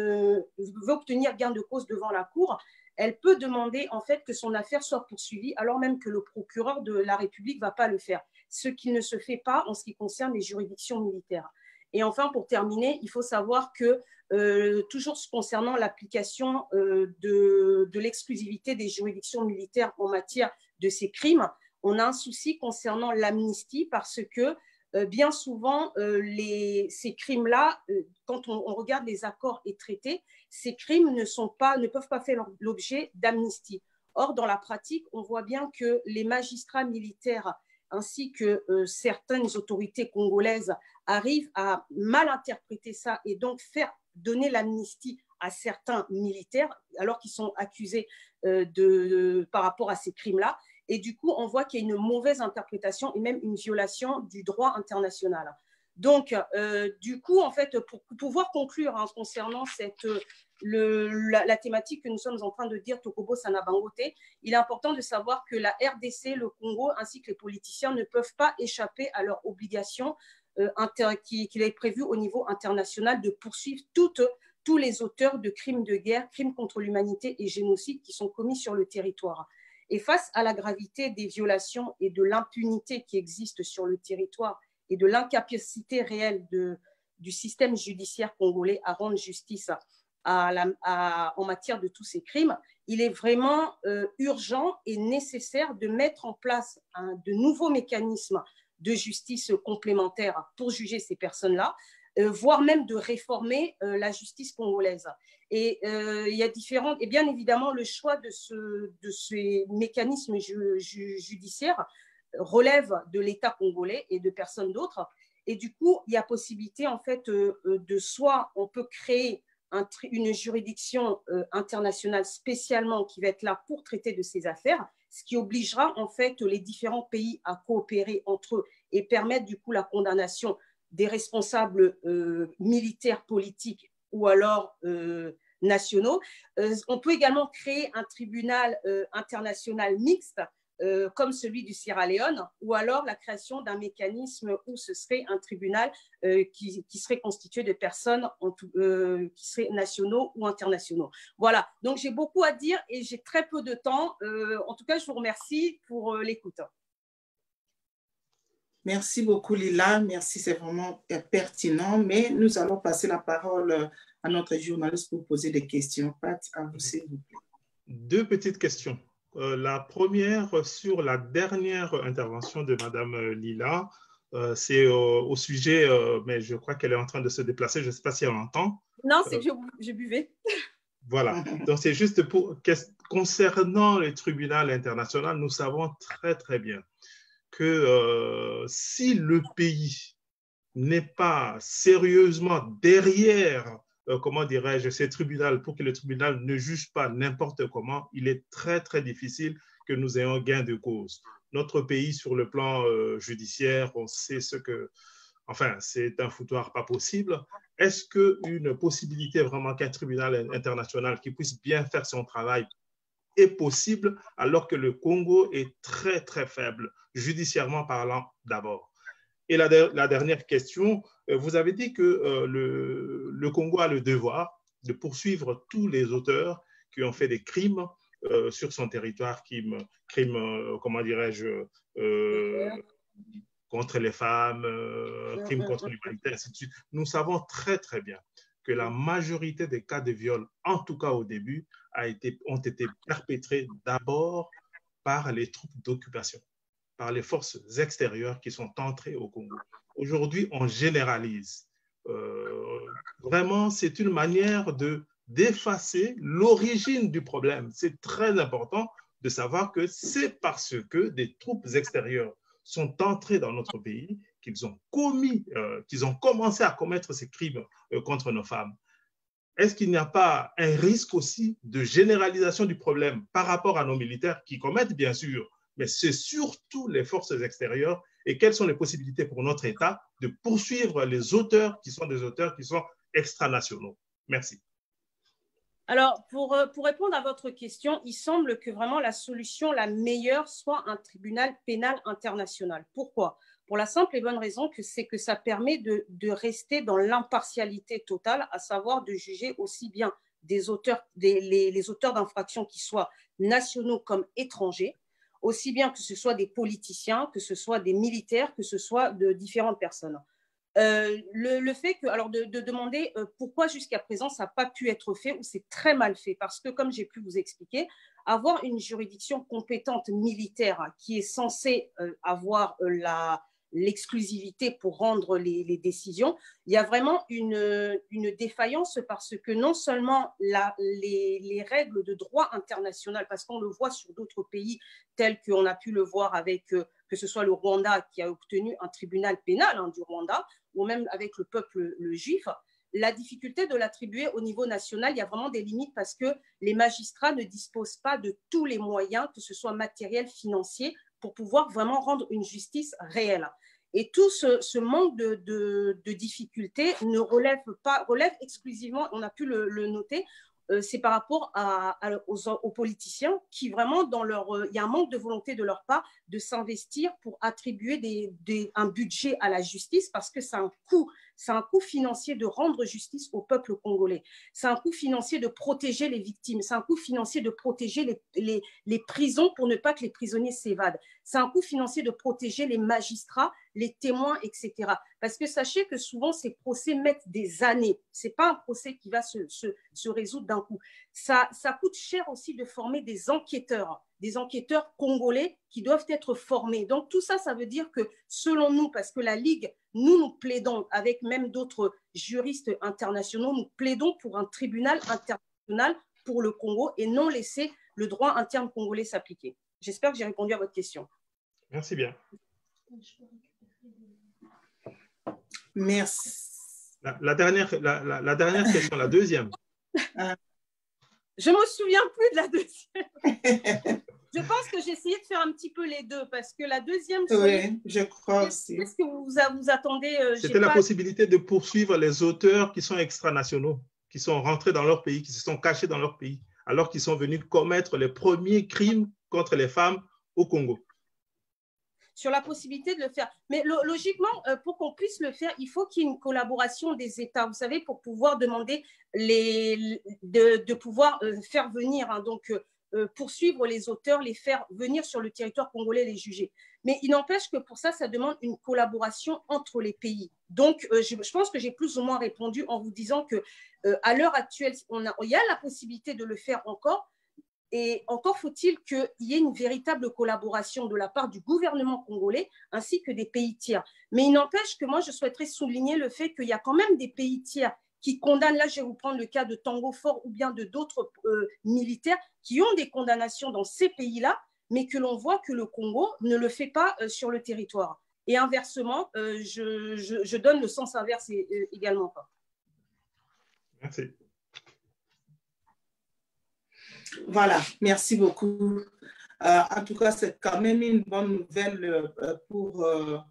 Speaker 8: gain de cause devant la cour, elle peut demander en fait que son affaire soit poursuivie, alors même que le procureur de la République ne va pas le faire, ce qui ne se fait pas en ce qui concerne les juridictions militaires. Et enfin, pour terminer, il faut savoir que toujours concernant l'application de l'exclusivité des juridictions militaires en matière de ces crimes, on a un souci concernant l'amnistie parce que bien souvent, ces crimes-là, quand on regarde les accords et traités, ces crimes ne peuvent pas faire l'objet d'amnistie. Or, dans la pratique, on voit bien que les magistrats militaires ainsi que certaines autorités congolaises arrivent à mal interpréter ça et donc donner l'amnistie à certains militaires alors qu'ils sont accusés par rapport à ces crimes-là. Et du coup, on voit qu'il y a une mauvaise interprétation et même une violation du droit international. Donc, du coup, en fait, pour pouvoir conclure concernant la thématique que nous sommes en train de dire, Tokobo Sanabangote, il est important de savoir que la RDC, le Congo, ainsi que les politiciens ne peuvent pas échapper à leurs obligations qu'il est prévu au niveau international de poursuivre tous les auteurs de crimes de guerre, crimes contre l'humanité et génocide qui sont commis sur le territoire. Et face à la gravité des violations et de l'impunité qui existent sur le territoire et de l'incapacité réelle du système judiciaire congolais à rendre justice en matière de tous ces crimes, il est vraiment urgent et nécessaire de mettre en place de nouveaux mécanismes de justice complémentaires pour juger ces personnes-là, voire même de réformer la justice congolaise. Et il y a différentes, et bien évidemment, le choix de ces mécanismes judiciaires relève de l'État congolais et de personne d'autre. Et du coup, il y a possibilité, en fait, de soit on peut créer une juridiction internationale spécialement qui va être là pour traiter de ces affaires, ce qui obligera, en fait, les différents pays à coopérer entre eux et permettre, du coup, la condamnation des responsables militaires, politiques ou alors nationaux. On peut également créer un tribunal international mixte comme celui du Sierra Leone, ou alors la création d'un mécanisme où ce serait un tribunal qui serait constitué de personnes qui seraient nationaux ou internationaux. Voilà, donc j'ai beaucoup à dire et j'ai très peu de temps. En tout cas, je vous remercie pour l'écoute.
Speaker 3: Merci beaucoup, Lila. Merci, c'est vraiment pertinent. Mais nous allons passer la parole à notre journaliste pour poser des questions. Pat, à vous, s'il vous plaît.
Speaker 6: 2 petites questions. La première, sur la dernière intervention de Madame Lila, c'est au sujet, mais je crois qu'elle est en train de se déplacer, je ne sais pas si elle entend.
Speaker 8: Non, c'est que je buvais.
Speaker 6: Voilà, donc c'est juste concernant le tribunal international, nous savons très très bien que si le pays n'est pas sérieusement derrière, comment dirais-je, ces tribunaux, pour que le tribunal ne juge pas n'importe comment, il est très, très difficile que nous ayons gain de cause. Notre pays, sur le plan judiciaire, on sait ce que... Enfin, c'est un foutoir pas possible. Est-ce qu'une possibilité vraiment qu'un tribunal international qui puisse bien faire son travail est possible alors que le Congo est très, très faible, judiciairement parlant d'abord? Et la dernière question, vous avez dit que le Congo a le devoir de poursuivre tous les auteurs qui ont fait des crimes sur son territoire, crimes, comment dirais-je, contre les femmes, crimes contre l'humanité, ainsi de suite. Nous savons très, très bien que la majorité des cas de viol, en tout cas au début, ont été perpétrés d'abord par les troupes d'occupation, par les forces extérieures qui sont entrées au Congo. Aujourd'hui, on généralise. Vraiment, c'est une manière d'effacer l'origine du problème. C'est très important de savoir que c'est parce que des troupes extérieures sont entrées dans notre pays qu'ils ont commencé à commettre ces crimes contre nos femmes. Est-ce qu'il n'y a pas un risque aussi de généralisation du problème par rapport à nos militaires qui commettent, bien sûr, mais c'est surtout les forces extérieures, et quelles sont les possibilités pour notre État de poursuivre les auteurs qui sont des auteurs qui sont extranationaux? Merci.
Speaker 8: Alors, pour répondre à votre question, il semble que vraiment la solution la meilleure soit un tribunal pénal international. Pourquoi? Pour la simple et bonne raison que c'est que ça permet de rester dans l'impartialité totale, à savoir de juger aussi bien des auteurs, les auteurs d'infractions qui soient nationaux comme étrangers, aussi bien que ce soit des politiciens, que ce soit des militaires, que ce soit de différentes personnes. Le fait que, alors de demander pourquoi jusqu'à présent ça n'a pas pu être fait ou c'est très mal fait, parce que comme j'ai pu vous expliquer, avoir une juridiction compétente militaire qui est censée avoir l'exclusivité pour rendre les décisions, il y a vraiment une défaillance parce que non seulement les règles de droit international, parce qu'on le voit sur d'autres pays tels qu'on a pu le voir avec que ce soit le Rwanda qui a obtenu un tribunal pénal du Rwanda, ou même avec le peuple juif, la difficulté de l'attribuer au niveau national, il y a vraiment des limites parce que les magistrats ne disposent pas de tous les moyens, que ce soit matériel, financier, pour pouvoir vraiment rendre une justice réelle. Et tout ce manque de difficultés relève exclusivement, on a pu le noter, c'est par rapport aux politiciens qui vraiment, il y a un manque de volonté de leur part de s'investir pour attribuer un budget à la justice parce que c'est un coût financier de rendre justice au peuple congolais. C'est un coût financier de protéger les victimes. C'est un coût financier de protéger les prisons pour ne pas que les prisonniers s'évadent. C'est un coût financier de protéger les magistrats, les témoins, etc. Parce que sachez que souvent, ces procès mettent des années. Ce n'est pas un procès qui va se résoudre d'un coup. Ça coûte cher aussi de former des enquêteurs congolais qui doivent être formés. Donc, tout ça, ça veut dire que, selon nous, parce que la Ligue, nous plaidons, avec même d'autres juristes internationaux, nous plaidons pour un tribunal international pour le Congo et non laisser le droit interne congolais s'appliquer. J'espère que j'ai répondu à votre question.
Speaker 6: Merci bien.
Speaker 3: Merci.
Speaker 6: La dernière question, la deuxième.
Speaker 8: Je ne me souviens plus de la deuxième. Je pense que j'ai essayé de faire un petit peu les deux parce que la deuxième...
Speaker 3: Oui, je crois aussi.
Speaker 8: Qu'est-ce que vous attendez?
Speaker 6: C'était la possibilité de poursuivre les auteurs qui sont extranationaux, qui sont rentrés dans leur pays, qui se sont cachés dans leur pays, alors qu'ils sont venus commettre les premiers crimes contre les femmes au Congo.
Speaker 8: Sur la possibilité de le faire. Mais logiquement, pour qu'on puisse le faire, il faut qu'il y ait une collaboration des États, vous savez, pour pouvoir demander de pouvoir faire venir, hein, donc poursuivre les auteurs, les faire venir sur le territoire congolais, les juger. Mais il n'empêche que pour ça, ça demande une collaboration entre les pays. Donc, je pense que j'ai plus ou moins répondu en vous disant qu'à l'heure actuelle, il y a la possibilité de le faire encore. Et encore faut-il qu'il y ait une véritable collaboration de la part du gouvernement congolais ainsi que des pays tiers. Mais il n'empêche que moi, je souhaiterais souligner le fait qu'il y a quand même des pays tiers qui condamnent. Là, je vais vous prendre le cas de Tango Fort ou bien de d'autres militaires qui ont des condamnations dans ces pays-là, mais que l'on voit que le Congo ne le fait pas sur le territoire. Et inversement, je donne le sens inverse également.
Speaker 6: Merci.
Speaker 3: Voilà, merci beaucoup. En tout cas, c'est quand même une bonne nouvelle pour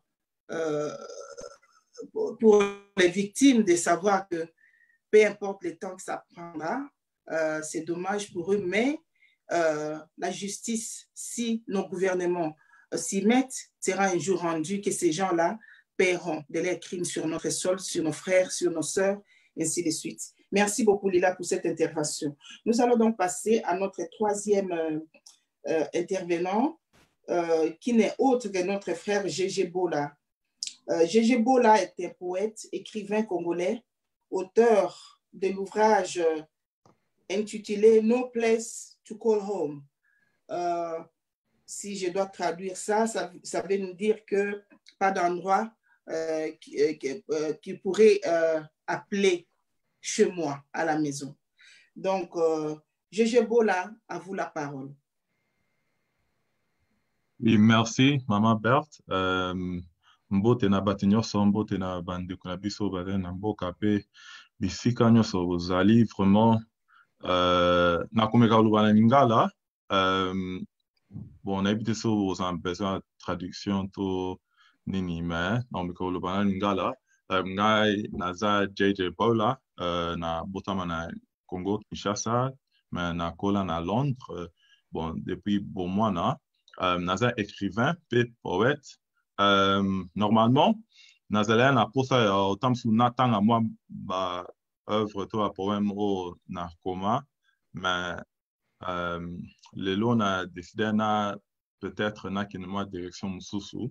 Speaker 3: les victimes de savoir que peu importe le temps que ça prendra, c'est dommage pour eux, mais la justice, si nos gouvernements s'y mettent, sera un jour rendu que ces gens-là paieront de leurs crimes sur notre sol, sur nos frères, sur nos sœurs, ainsi de suite. Merci beaucoup, Lila, pour cette intervention. Nous allons donc passer à notre troisième intervenant, qui n'est autre que notre frère Gégé Bola. Gégé Bola est un poète, écrivain congolais, auteur de l'ouvrage intitulé « No Place to Call Home ». Si je dois traduire ça, ça veut nous dire que pas d'endroit qui pourrait appeler chez moi, à la maison. Donc, Gégé Bola, à vous la parole.
Speaker 9: Oui, merci, Maman Berthe. Mbote na bati nyonso, mbote na bandeko na biso bazali na mboka pe bisika nyonso bozali vraiment nakomeka koloba na lingala. Bon, nayebi te so bozala besoin de traduction to nini me nakomeka koloba na lingala. Ngai naza JJ Bola na botama na Congo Kinshasa, mais na kola na Londres. Bon, depuis bon mois na naza écrivain pe poète. Normalement, nazalé na posa autant sous natanga moi ba œuvre to a poème au na coma, mais le long a décidé na peut-être na qui moi direction mususu.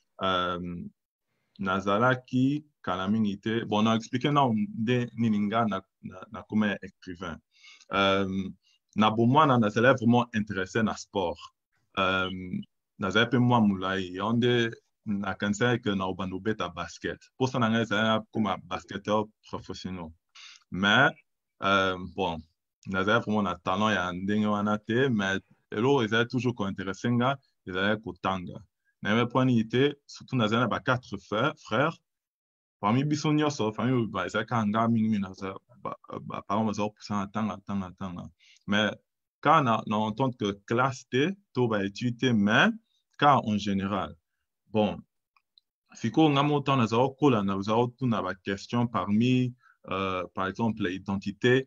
Speaker 9: Nazala qui calamité bon on a expliqué na de nininga na comme écrivain na bon moi nazala vraiment intéressé na sport nazala pe moi mulai onde na kansa que na obando beta basket pour ça na nazala comme basketteur professionnel mais bon nazala vraiment na talent ya ndenge wana te mais elo ezala toujours ko intéressé nga ezala ko tanga. Na point été surtout dans un 4 frères parmi biso nyonso famille ba ezaka nga mingi na ba parents bazo pour tanga mais quand on entend que classe T to ba étudier mais quand en général bon fiko ngamo temps na zo kola na zo tuna ba question parmi par exemple l'identité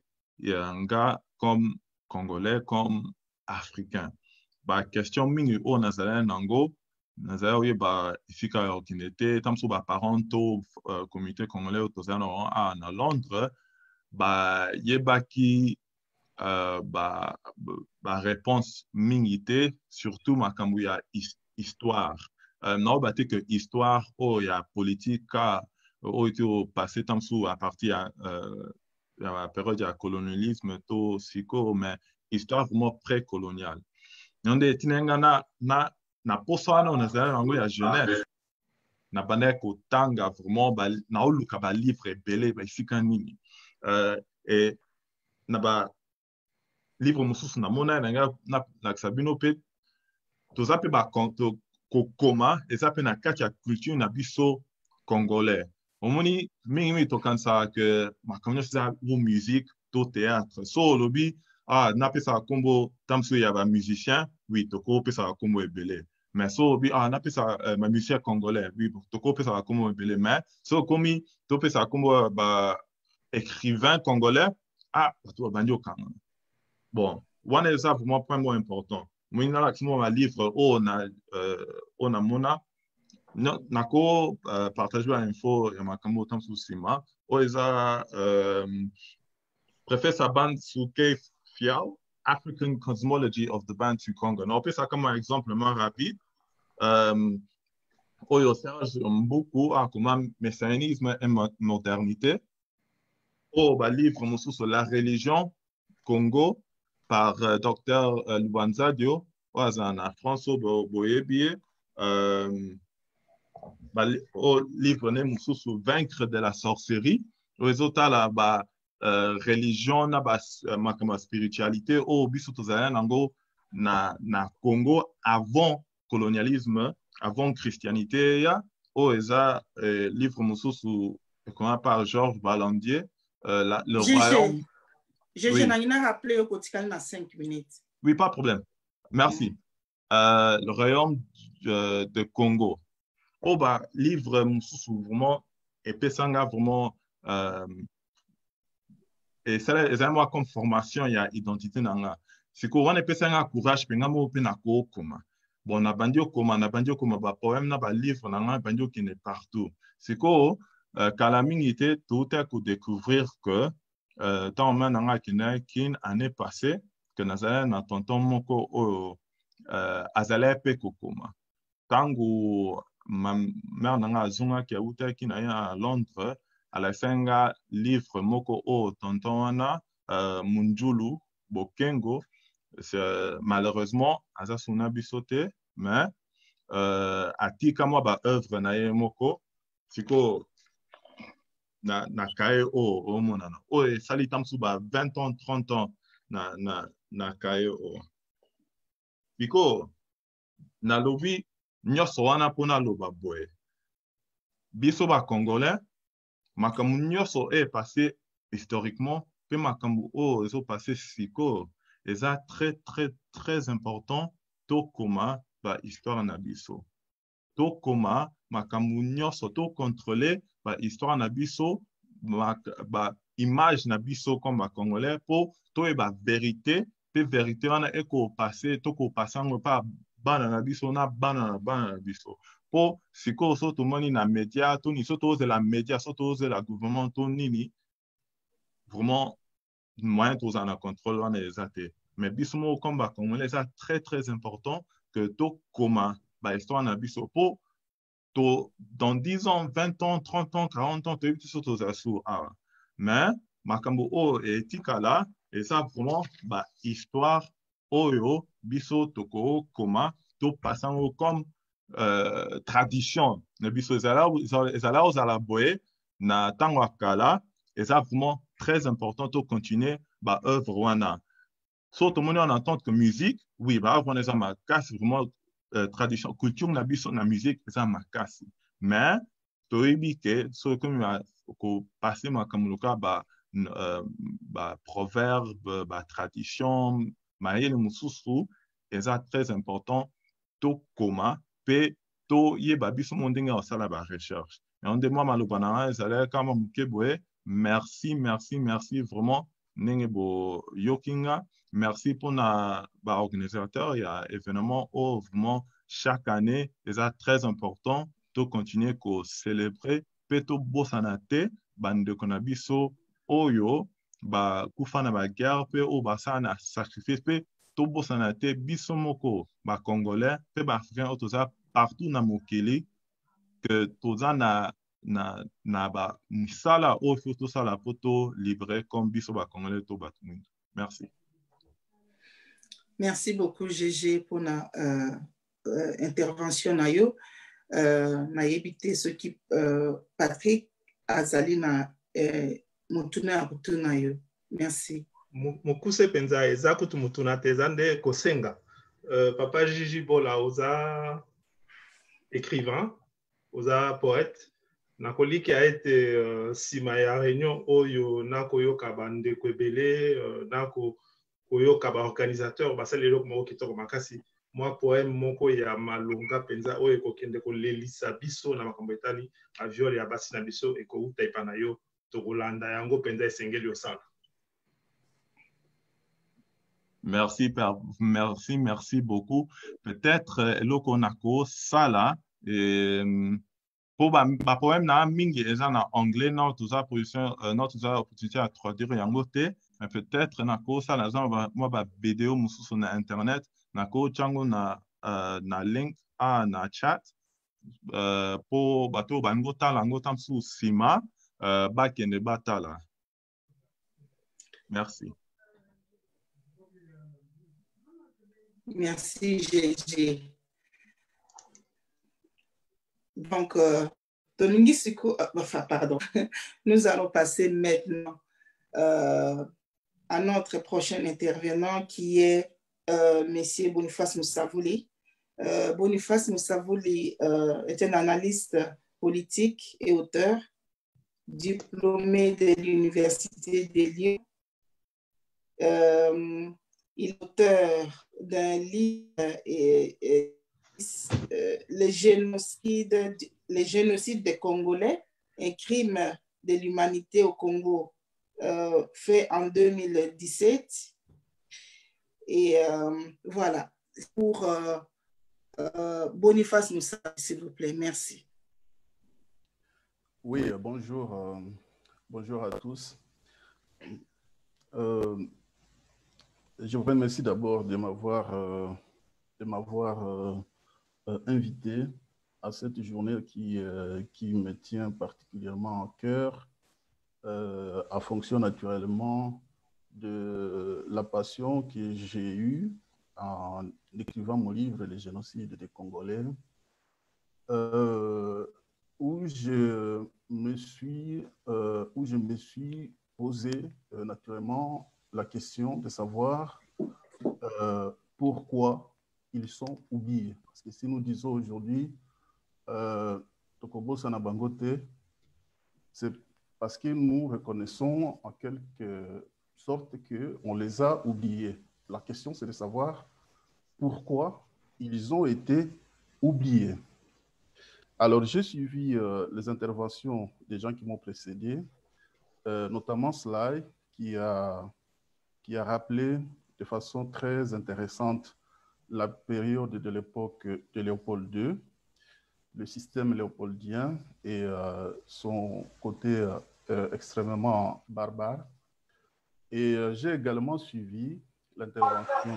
Speaker 9: yanga comme Congolais, comme Africain. Ba question mingi o nazala nango, nazala oye ba ifika yorkinete, tamso ba parento comité congolais au tozana na Londres, ba yebaki ba réponse mingité, surtout makambu ya histoire. Non, bah que histoire, oh, il y a politique, oh, il au passé tamsou à partir de la période de colonialisme, tout psycho, mais histoire vraiment pré-coloniale. On dit tinenga na posana on a zango ya jeunesse. Na bande ko tanga vraiment ba na oluka ba livre belé ba ifika nini. Et na ba livre mususu na mona na sabino pe toza pe ba kokoma eza pe na kati ya culture na biso congolais. Omoni mingi to kansa que ma communauté ou musique to théâtre. So lobi na pe sa kombo tamso ya ba musicien, oui to ko pe sa kombo ebele. Mais so bi na pe sa ma musicien congolais, oui to ko pe sa kombo ebele mais so komi to pe sa kombo ba écrivain congolais to bandio kanga. Bon, one est ça pour moi point important. Moi na ma livre on a mona nako partage l'info ya makambo tam sous sima o eza préfère sa bande sous Cape Fiao African Cosmology of the Bantu Congo. On peut ça comme un exemple rapide. Oyo Serge beaucoup comme messianisme et modernité. Ba livre sur la religion Congo par Dr. Lubanza Dio, en France, Boyebi, livre né sur vaincre de la sorcellerie. Résultat là, religion, ma spiritualité, na Congo avant colonialisme, avant christianité, livre sur par Georges Balandier, le royaume.
Speaker 3: Je n'ai rappelé au quotidien dans 5 minutes.
Speaker 9: Oui, pas de problème. Merci. Le royaume de Congo. Livre vraiment, et Pesanga vraiment, et ça, c'est moi comme formation, il y a identité nanga. C'est qu'on est Pesanga courage, pengamo penako koma. Bon, na bandio koma, ba poème, na ba livre, na bandio qui est partout. C'est qu'on, calamité, tout est pour découvrir que tant maintenant qu'une année passée que nous avons tonton moko azale pe kokoma tangu ma mère nanga zunga ki auta ki na à Londres à la senga livre moko tonton wana Munjulu Bokengo malheureusement azasuna bisote mais atika moi ba œuvre na ye moko siko na kae monana et sali tamsu ba 20 ans 30 ans na kae biko na lobi nyoso wana pona loba boy biso ba congolais makamu nyoso passé historiquement pe makamu eso passé siko eza très très très important to koma ba histoire na biso to koma makamu nyoso to contrôler ba histoire na biso ba image na biso comme ba congolais pour to e ba vérité pe vérité wana eko passer to ko passango pa bana na biso na bana na biso po siko so to moni na média to ni so to de la média so to de la gouvernement to nini vraiment moyen to za na contrôle wana ezate mais biso mo comme ba congolais ça très très important que to koma ba histoire na biso po dans 10 ans, 20 ans, 30 ans, 40 ans, tu as vu tout ça. Mais, Makambo et Tikala, et ça vraiment, histoire, Oyo, Biso, Toko, Koma, tout passant comme tradition. Le Biso, Zala, Zala, Boé, na Tangwakala, et ça vraiment très important de continuer, œuvre Wana. Sauf tout le monde en entend que musique, oui, on est ma casse vraiment. Tradition, culture na biso na musique eza makasi mais toyebi ke so comme ko passer makamuluka ba proverbe ba tradition mayele mususu eza très important to koma pe to yeba biso mondenge osala ba recherche et on demande maloba na ezala kama mukeboe merci vraiment ndenge bo yokinga. Merci pour l'organisateur. Il y a événement où vraiment chaque année, c'est très important de continuer à célébrer. Peto bosanate, bande konabiso, oyo, ba kufana ba guerre, pe o basana sacrifice, pe to bosanate biso moko, ba congolais, pe ba africain, otoza partout na mokili, que toza na ba misala o to sala poto libre comme biso ba congolais to batumundo. Merci.
Speaker 3: Merci beaucoup, GG, pour la intervention. Na yebite ce qui Patrick Azali na mutuna akutuna yo. Merci.
Speaker 6: Mukuse penza eza kutu mutuna tezande kosenga. Papa Gigi Bola oza écrivain, oza poète. Nakoli qui a été sima ya réunion oyo nakoyo kabande kwebele nako koyo kaba organisateur basali loko moko kitoko makasi. Moi poème moko ya malunga penza oyo kokende ko lelisa biso na makambo etali aviole ya basi na biso eko uta ipana yo to kolanda yango penza esengeli osala.
Speaker 9: Merci, merci beaucoup. Peut-être loko nako sala pour ba poème na mingi eza na anglais na tout ça position na tout ça opportunité à traduire yango te, mais peut-être nako sala moi ba vidéo mususu na internet nako chango na link na chat pour bato bango tala ngo tamsu sima ba kende batala. Merci.
Speaker 3: Merci, GG. Donc, pardon, nous allons passer maintenant à notre prochain intervenant qui est Monsieur Boniface Moussavouli. Boniface Moussavouli est un analyste politique et auteur, diplômé de l'Université de Lyon. Il est auteur d'un livre les génocides des Congolais, un crime de l'humanité au Congo, fait en 2017. Et voilà, pour Boniface Moussa, s'il vous plaît, merci.
Speaker 10: Oui, bonjour, bonjour à tous. Je vous remercie d'abord de m'avoir invité à cette journée qui me tient particulièrement à cœur, en fonction naturellement de la passion que j'ai eue en écrivant mon livre « Les génocides des Congolais », où je me suis posé naturellement la question de savoir pourquoi ils sont oubliés. Parce que si nous disons aujourd'hui Tokobo Sanabangote, c'est parce que nous reconnaissons en quelque sorte qu'on les a oubliés. La question, c'est de savoir pourquoi ils ont été oubliés. Alors, j'ai suivi les interventions des gens qui m'ont précédé, notamment Sly, qui a rappelé de façon très intéressante la période de l'époque de Léopold II, le système léopoldien et son côté extrêmement barbare. Et j'ai également suivi l'intervention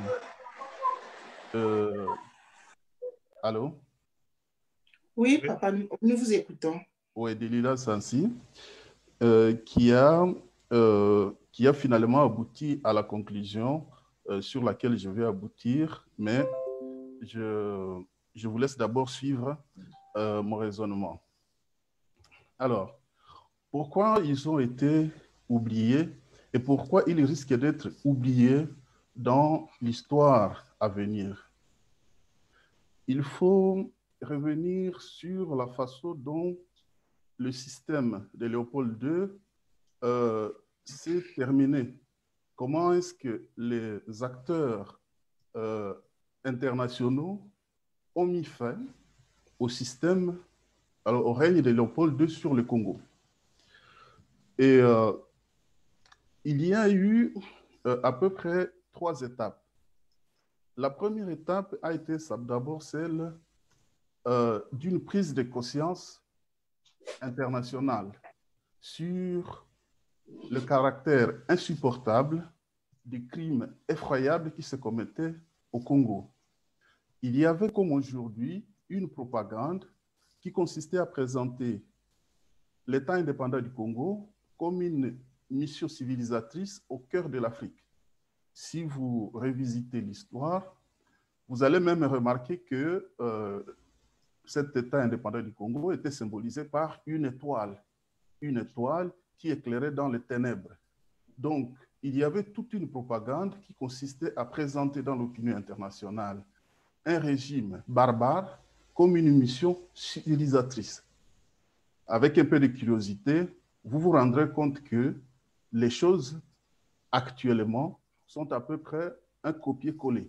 Speaker 10: Allô?
Speaker 3: Oui, papa, nous vous écoutons.
Speaker 10: Oui, de Lila Sansi, qui a finalement abouti à la conclusion sur laquelle je vais aboutir, mais je vous laisse d'abord suivre mon raisonnement. Alors, pourquoi ils ont été oubliés et pourquoi ils risquent d'être oubliés dans l'histoire à venir? Il faut revenir sur la façon dont le système de Léopold II s'est terminé. Comment est-ce que les acteurs internationaux ont mis fin au système, alors au règne de Léopold II sur le Congo? Et il y a eu à peu près 3 étapes. La première étape a été d'abord celle d'une prise de conscience internationale sur le caractère insupportable des crimes effroyables qui se commettaient au Congo. Il y avait comme aujourd'hui une propagande qui consistait à présenter l'État indépendant du Congo comme une mission civilisatrice au cœur de l'Afrique. Si vous revisitez l'histoire, vous allez même remarquer que cet État indépendant du Congo était symbolisé par une étoile qui éclairait dans les ténèbres. Donc, il y avait toute une propagande qui consistait à présenter dans l'opinion internationale un régime barbare comme une mission civilisatrice. Avec un peu de curiosité, vous vous rendrez compte que les choses actuellement sont à peu près un copier-coller.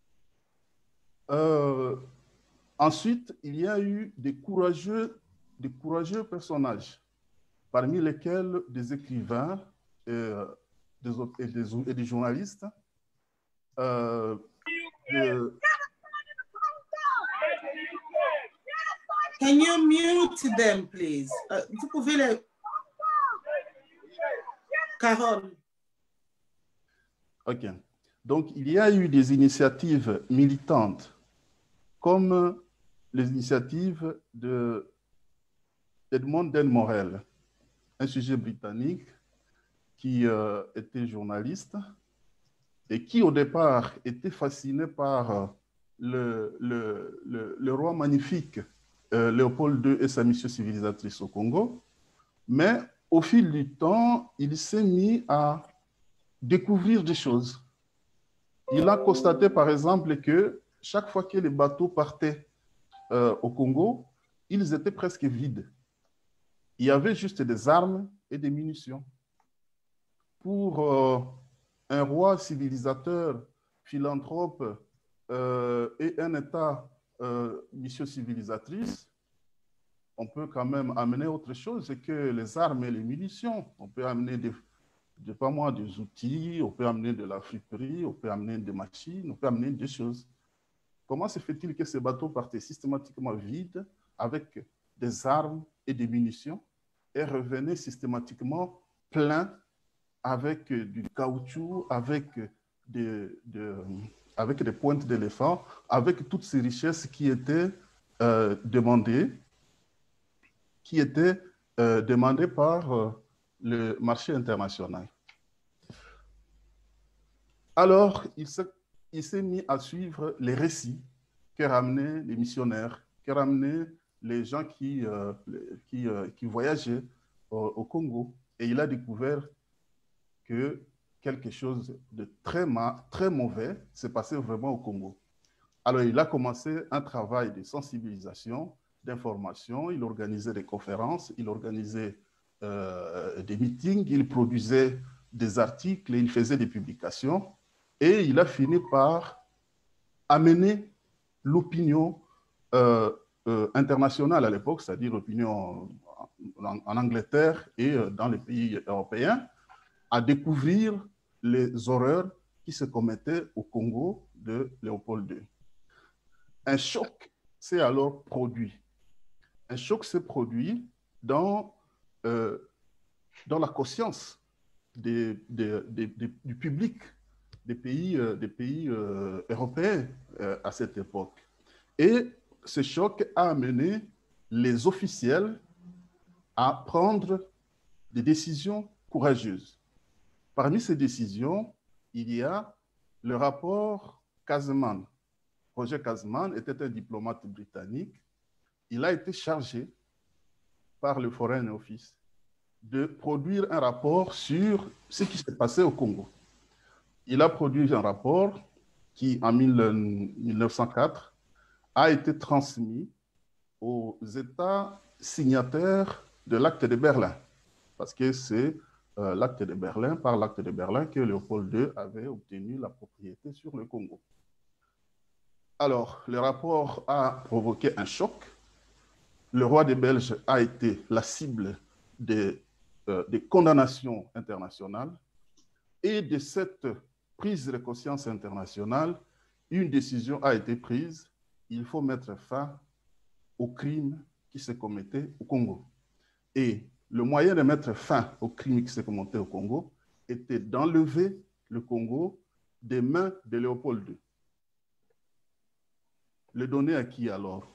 Speaker 10: Ensuite, il y a eu des courageux personnages, parmi lesquels des écrivains et des journalistes.
Speaker 3: Can you mute them, please? Vous pouvez les... Carole.
Speaker 10: OK. Donc, il y a eu des initiatives militantes, comme les initiatives d'Edmond Den Morel, un sujet britannique qui était journaliste et qui, au départ, était fasciné par le roi magnifique Léopold II et sa mission civilisatrice au Congo. Mais au fil du temps, il s'est mis à découvrir des choses. Il a constaté, par exemple, que chaque fois que les bateaux partaient au Congo, ils étaient presque vides. Il y avait juste des armes et des munitions. Pour un roi civilisateur, philanthrope et un État mission civilisatrice, on peut quand même amener autre chose que les armes et les munitions. On peut amener des outils, on peut amener de la friperie, on peut amener des machines, on peut amener des choses. Comment se fait-il que ces bateaux partaient systématiquement vides avec des armes et des munitions et revenaient systématiquement pleins avec du caoutchouc, avec des pointes d'éléphant, avec toutes ces richesses qui étaient demandées par le marché international. Alors, il s'est mis à suivre les récits que ramenaient les missionnaires, que ramenaient les gens qui voyageaient au Congo. Et il a découvert que quelque chose de très mauvais s'est passé vraiment au Congo. Alors, il a commencé un travail de sensibilisation, d'information. Il organisait des conférences, il organisait des meetings, il produisait des articles, il faisait des publications. Et il a fini par amener l'opinion internationale à l'époque, c'est-à-dire l'opinion en Angleterre et dans les pays européens, à découvrir les horreurs qui se commettaient au Congo de Léopold II. Un choc s'est alors produit. Un choc s'est produit dans la conscience du public des pays européens à cette époque. Et ce choc a amené les officiels à prendre des décisions courageuses. Parmi ces décisions, il y a le rapport Caseman. Roger Caseman était un diplomate britannique. Il a été chargé par le Foreign Office de produire un rapport sur ce qui s'est passé au Congo. Il a produit un rapport qui, en 1904, a été transmis aux États signataires de l'acte de Berlin, parce que c'est l'acte de Berlin, par l'acte de Berlin, que Léopold II avait obtenu la propriété sur le Congo. Alors, le rapport a provoqué un choc. Le roi des Belges a été la cible des condamnations internationales. Et de cette prise de conscience internationale, une décision a été prise. Il faut mettre fin aux crimes qui se commettaient au Congo. Et le moyen de mettre fin aux crimes qui se commettaient au Congo était d'enlever le Congo des mains de Léopold II. Le donner à qui alors?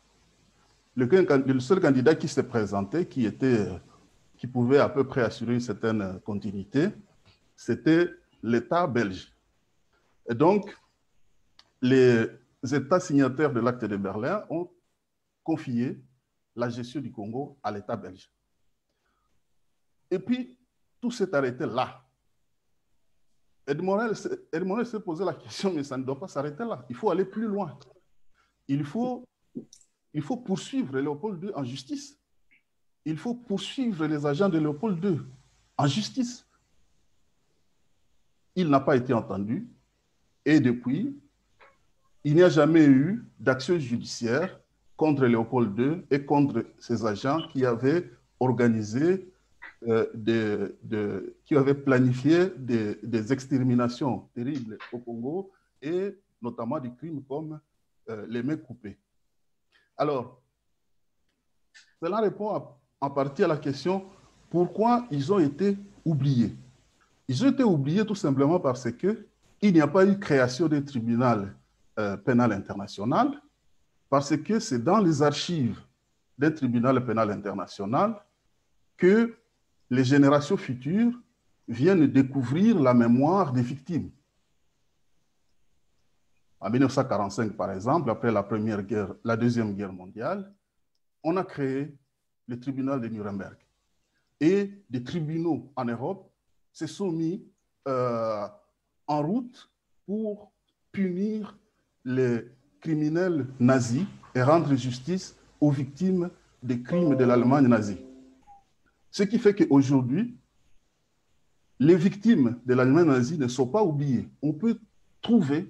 Speaker 10: Le seul candidat qui s'est présenté, qui pouvait à peu près assurer une certaine continuité, c'était l'État belge. Et donc, les États signataires de l'acte de Berlin ont confié la gestion du Congo à l'État belge. Et puis, tout s'est arrêté là. Edmond s'est posé la question, mais ça ne doit pas s'arrêter là. Il faut aller plus loin. Il faut poursuivre Léopold II en justice. Il faut poursuivre les agents de Léopold II en justice. Il n'a pas été entendu. Et depuis, il n'y a jamais eu d'action judiciaire contre Léopold II et contre ses agents qui avaient organisé, qui avaient planifié des exterminations terribles au Congo et notamment des crimes comme les mains coupées. Alors, cela répond en partie à la question pourquoi ils ont été oubliés. Ils ont été oubliés tout simplement parce qu'il n'y a pas eu création d'un tribunal pénal international, parce que c'est dans les archives d'un tribunal pénal international que les générations futures viennent découvrir la mémoire des victimes. En 1945, par exemple, après la Deuxième Guerre mondiale, on a créé le tribunal de Nuremberg. Et des tribunaux en Europe se sont mis en route pour punir les criminels nazis et rendre justice aux victimes des crimes de l'Allemagne nazie. Ce qui fait qu'aujourd'hui, les victimes de l'Allemagne nazie ne sont pas oubliées. On peut trouver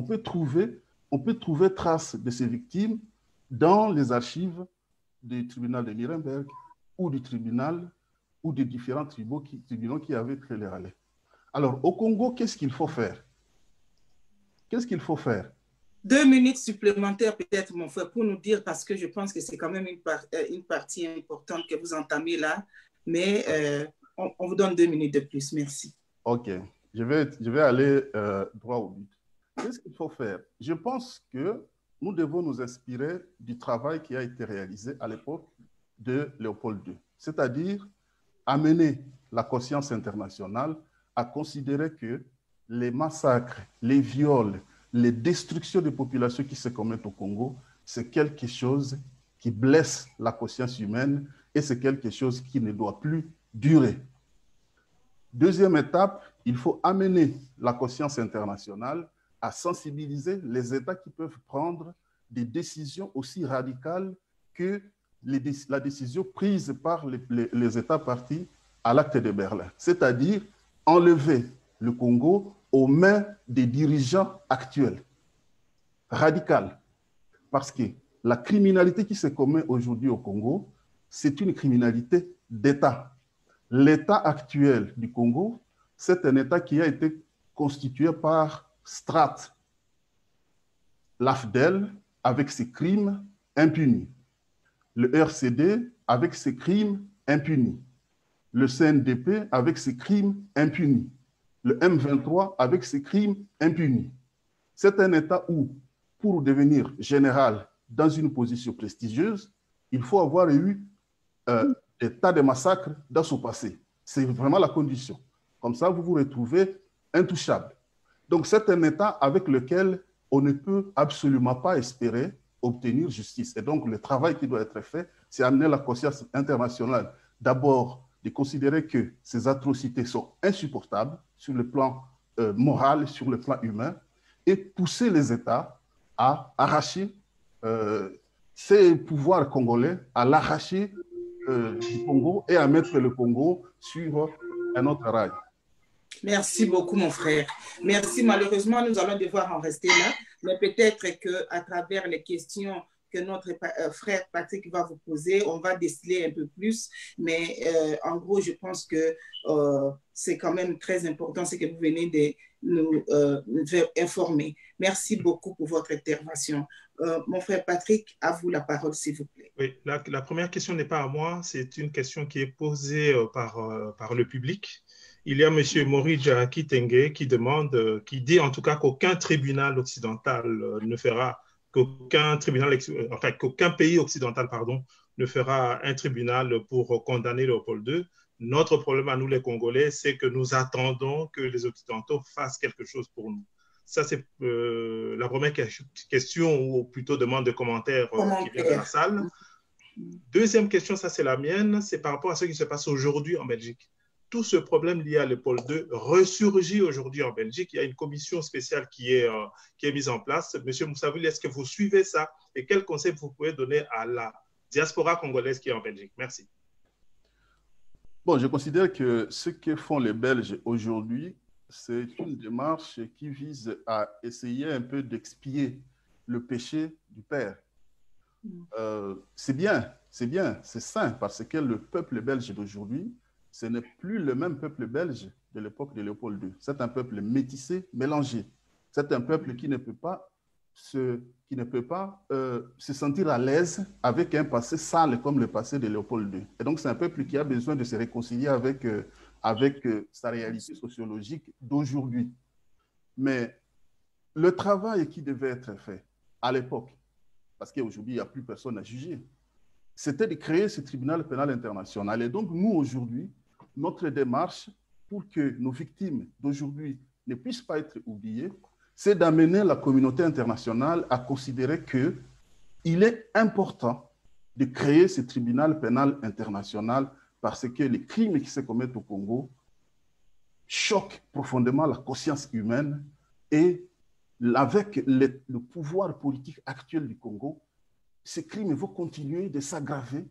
Speaker 10: trace de ces victimes dans les archives du tribunal de Nuremberg ou du tribunal ou des différents tribunaux qui avaient créé les relais. Alors, au Congo, qu'est-ce qu'il faut faire? Qu'est-ce qu'il faut faire?
Speaker 3: 2 minutes supplémentaires peut-être, mon frère, pour nous dire, parce que je pense que c'est quand même une partie importante que vous entamez là, mais on vous donne 2 minutes de plus. Merci.
Speaker 10: OK. Je vais aller droit au but. Qu'est-ce qu'il faut faire? Je pense que nous devons nous inspirer du travail qui a été réalisé à l'époque de Léopold II, c'est-à-dire amener la conscience internationale à considérer que les massacres, les viols, les destructions des populations qui se commettent au Congo, c'est quelque chose qui blesse la conscience humaine et c'est quelque chose qui ne doit plus durer. Deuxième étape, il faut amener la conscience internationale à sensibiliser les États qui peuvent prendre des décisions aussi radicales que la décision prise par les États partis à l'acte de Berlin, c'est-à-dire enlever le Congo aux mains des dirigeants actuels, radical. Parce que la criminalité qui se commet aujourd'hui au Congo, c'est une criminalité d'État. L'État actuel du Congo, c'est un État qui a été constitué par strates. L'AFDEL avec ses crimes impunis. Le RCD avec ses crimes impunis. Le CNDP avec ses crimes impunis. Le M23 avec ses crimes impunis. C'est un État où, pour devenir général dans une position prestigieuse, il faut avoir eu des tas de massacres dans son passé. C'est vraiment la condition. Comme ça, vous vous retrouvez intouchable. Donc, c'est un État avec lequel on ne peut absolument pas espérer obtenir justice. Et donc, le travail qui doit être fait, c'est amener la conscience internationale d'abord de considérer que ces atrocités sont insupportables sur le plan moral, sur le plan humain, et pousser les États à arracher ces pouvoirs congolais, à l'arracher du Congo et à mettre le Congo sur un autre rail.
Speaker 3: Merci beaucoup, mon frère. Merci. Malheureusement, nous allons devoir en rester là, mais peut-être qu'à travers les questions que notre frère Patrick va vous poser. On va déceler un peu plus, mais en gros, je pense que c'est quand même très important ce que vous venez de nous informer. Merci beaucoup pour votre intervention. Mon frère Patrick, à vous la parole, s'il vous plaît.
Speaker 6: Oui, la première question n'est pas à moi, c'est une question qui est posée par le public. Il y a M. Morija Kitenge qui demande, qui dit en tout cas qu'aucun tribunal occidental ne fera, qu'aucun pays occidental, pardon, ne fera un tribunal pour condamner Léopold II. Notre problème à nous, les Congolais, c'est que nous attendons que les Occidentaux fassent quelque chose pour nous. Ça, c'est la première question, ou plutôt demande de commentaire qui vient de la salle. Deuxième question, ça c'est la mienne, c'est par rapport à ce qui se passe aujourd'hui en Belgique. Tout ce problème lié à Léopold II ressurgit aujourd'hui en Belgique. Il y a une commission spéciale qui est mise en place. Monsieur Moussavouli, est-ce que vous suivez ça et quels conseils vous pouvez donner à la diaspora congolaise qui est en Belgique? Merci.
Speaker 10: Bon, je considère que ce que font les Belges aujourd'hui, c'est une démarche qui vise à essayer un peu d'expier le péché du père. C'est bien, c'est sain, parce que le peuple belge d'aujourd'hui, ce n'est plus le même peuple belge de l'époque de Léopold II. C'est un peuple métissé, mélangé. C'est un peuple qui ne peut pas se sentir à l'aise avec un passé sale comme le passé de Léopold II. Et donc, c'est un peuple qui a besoin de se réconcilier avec sa réalité sociologique d'aujourd'hui. Mais le travail qui devait être fait à l'époque, parce qu'aujourd'hui, il n'y a plus personne à juger, c'était de créer ce tribunal pénal international. Et donc, nous, aujourd'hui, notre démarche pour que nos victimes d'aujourd'hui ne puissent pas être oubliées, c'est d'amener la communauté internationale à considérer qu'il est important de créer ce tribunal pénal international parce que les crimes qui se commettent au Congo choquent profondément la conscience humaine et avec le pouvoir politique actuel du Congo, ces crimes vont continuer de s'aggraver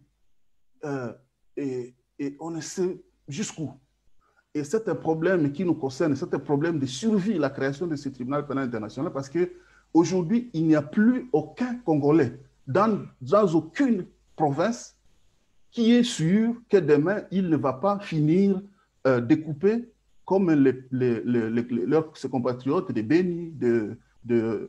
Speaker 10: et on ne sait jusqu'où. Et c'est un problème qui nous concerne, c'est un problème de survie, la création de ce tribunal pénal international, parce qu'aujourd'hui, il n'y a plus aucun Congolais dans aucune province qui est sûr que demain, il ne va pas finir découpé comme ses compatriotes de Beni, de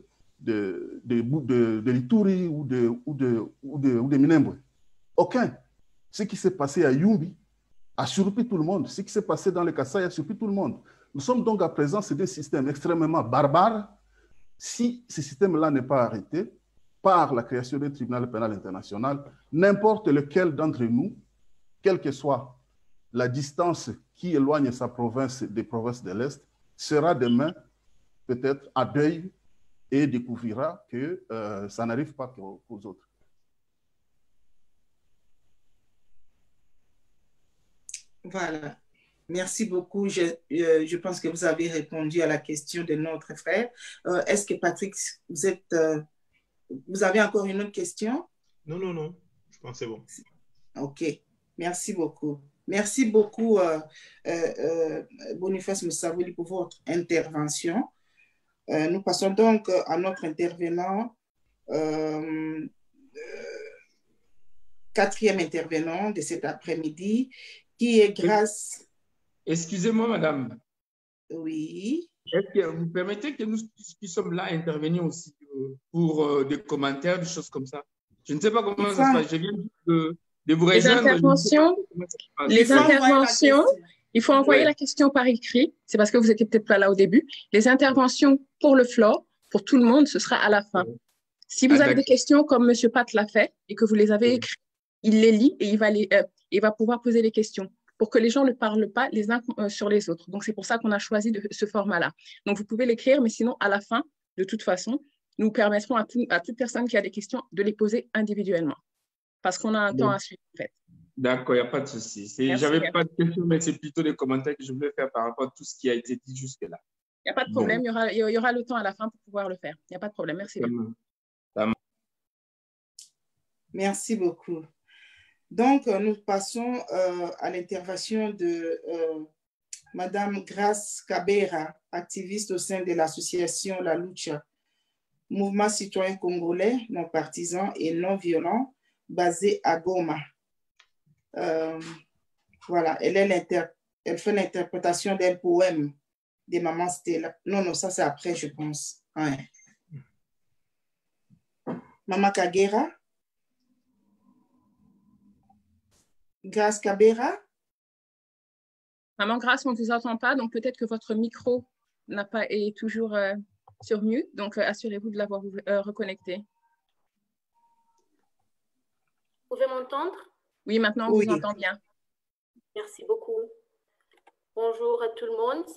Speaker 10: Lituri ou de Minembwe. Aucun. Ce qui s'est passé à Yumbi a surpris tout le monde. Ce qui s'est passé dans le Kasaï a surpris tout le monde. Nous sommes donc à présent sur des systèmes extrêmement barbares. Si ce système-là n'est pas arrêté par la création d'un tribunal pénal international, n'importe lequel d'entre nous, quelle que soit la distance qui éloigne sa province des provinces de l'Est, sera demain peut-être à deuil et découvrira que ça n'arrive pas qu'aux autres.
Speaker 3: Voilà. Merci beaucoup. Je pense que vous avez répondu à la question de notre frère. Est-ce que Patrick, vous avez encore une autre question?
Speaker 6: Non, non, non. Je pense que c'est bon.
Speaker 3: OK. Merci beaucoup. Merci beaucoup, Boniface Moussavouli, pour votre intervention. Nous passons donc à notre intervenant, quatrième intervenant de cet après-midi, qui est Grâce.
Speaker 5: Excusez-moi, madame.
Speaker 3: Oui.
Speaker 5: Est-ce que vous permettez que nous qui sommes là intervenir aussi pour des commentaires, des choses comme ça? Je ne sais pas comment ça se passe. Je viens de vous rejoindre.
Speaker 2: Les interventions, il faut envoyer la question par écrit. C'est parce que vous n'étiez peut-être pas là au début. Les interventions pour le floor, pour tout le monde, ce sera à la fin. Si vous avez des questions comme M. Pat l'a fait et que vous les avez écrites, il les lit et il va pouvoir poser les questions pour que les gens ne parlent pas les uns sur les autres. Donc, c'est pour ça qu'on a choisi ce format-là. Donc, vous pouvez l'écrire, mais sinon, à la fin, de toute façon, nous permettrons à toute personne qui a des questions de les poser individuellement. Parce qu'on a un temps à suivre, en fait.
Speaker 5: D'accord, il n'y a pas de souci. Je n'avais pas de questions, mais c'est plutôt des commentaires que je voulais faire par rapport à tout ce qui a été dit jusque-là.
Speaker 2: Il n'y a pas de problème. Il y aura le temps à la fin pour pouvoir le faire. Il n'y a pas de problème. Merci beaucoup.
Speaker 3: Merci beaucoup. Donc, nous passons à l'intervention de Madame Grace Kabera, activiste au sein de l'association La Lucha. Mouvement citoyen congolais, non partisan et non violent, basé à Goma. Voilà, elle fait l'interprétation d'un poème de Maman Stella. Non, ça c'est après, je pense. Ouais. Maman Kagera. Grâce Kabera.
Speaker 2: Maman Grâce, on ne vous entend pas, donc peut-être que votre micro est toujours sur mute, donc assurez-vous de l'avoir reconnecté.
Speaker 11: Vous pouvez m'entendre?
Speaker 2: Oui, maintenant on vous entend bien.
Speaker 11: Merci beaucoup. Bonjour à tout le monde.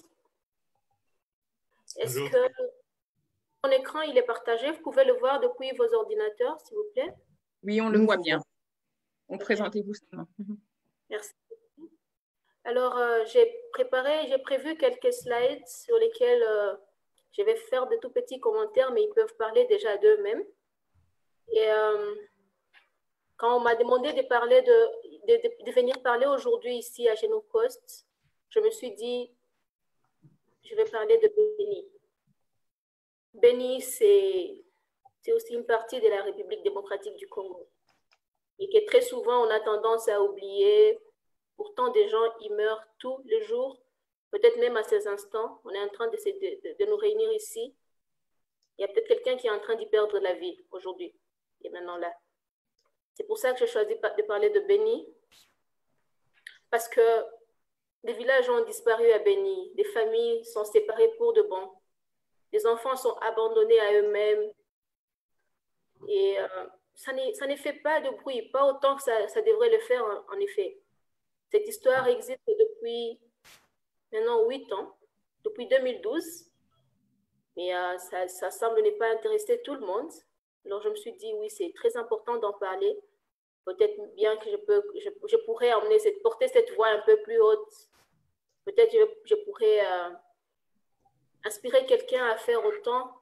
Speaker 11: Est-ce que mon écran il est partagé? Vous pouvez le voir depuis vos ordinateurs, s'il vous plaît?
Speaker 2: Oui, on le voit bien. Présentez-vous seulement.
Speaker 11: Merci. Alors, j'ai prévu quelques slides sur lesquels je vais faire de tout petits commentaires, mais ils peuvent parler déjà d'eux-mêmes. Et quand on m'a demandé de venir parler aujourd'hui ici à Genocost, je me suis dit, je vais parler de Béni. Béni, c'est aussi une partie de la République démocratique du Congo. Et que très souvent, on a tendance à oublier. Pourtant, des gens y meurent tous les jours, peut-être même à ces instants. On est en train de nous réunir ici. Il y a peut-être quelqu'un qui est en train d'y perdre la vie aujourd'hui, et maintenant là. C'est pour ça que j'ai choisi de parler de Béni, parce que des villages ont disparu à Béni, des familles sont séparées pour de bon, des enfants sont abandonnés à eux-mêmes, et ça ne fait pas de bruit, pas autant que ça devrait le faire en effet. Cette histoire existe depuis maintenant 8 ans, depuis 2012, mais ça semble ne pas intéresser tout le monde. Alors je me suis dit, oui, c'est très important d'en parler. Peut-être bien que je pourrais porter cette voix un peu plus haute. Peut-être je pourrais inspirer quelqu'un à faire autant.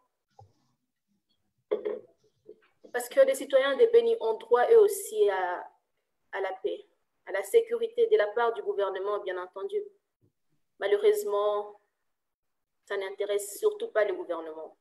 Speaker 11: Parce que les citoyens de Béni ont droit eux aussi à la paix, à la sécurité de la part du gouvernement, bien entendu. Malheureusement, ça n'intéresse surtout pas le gouvernement.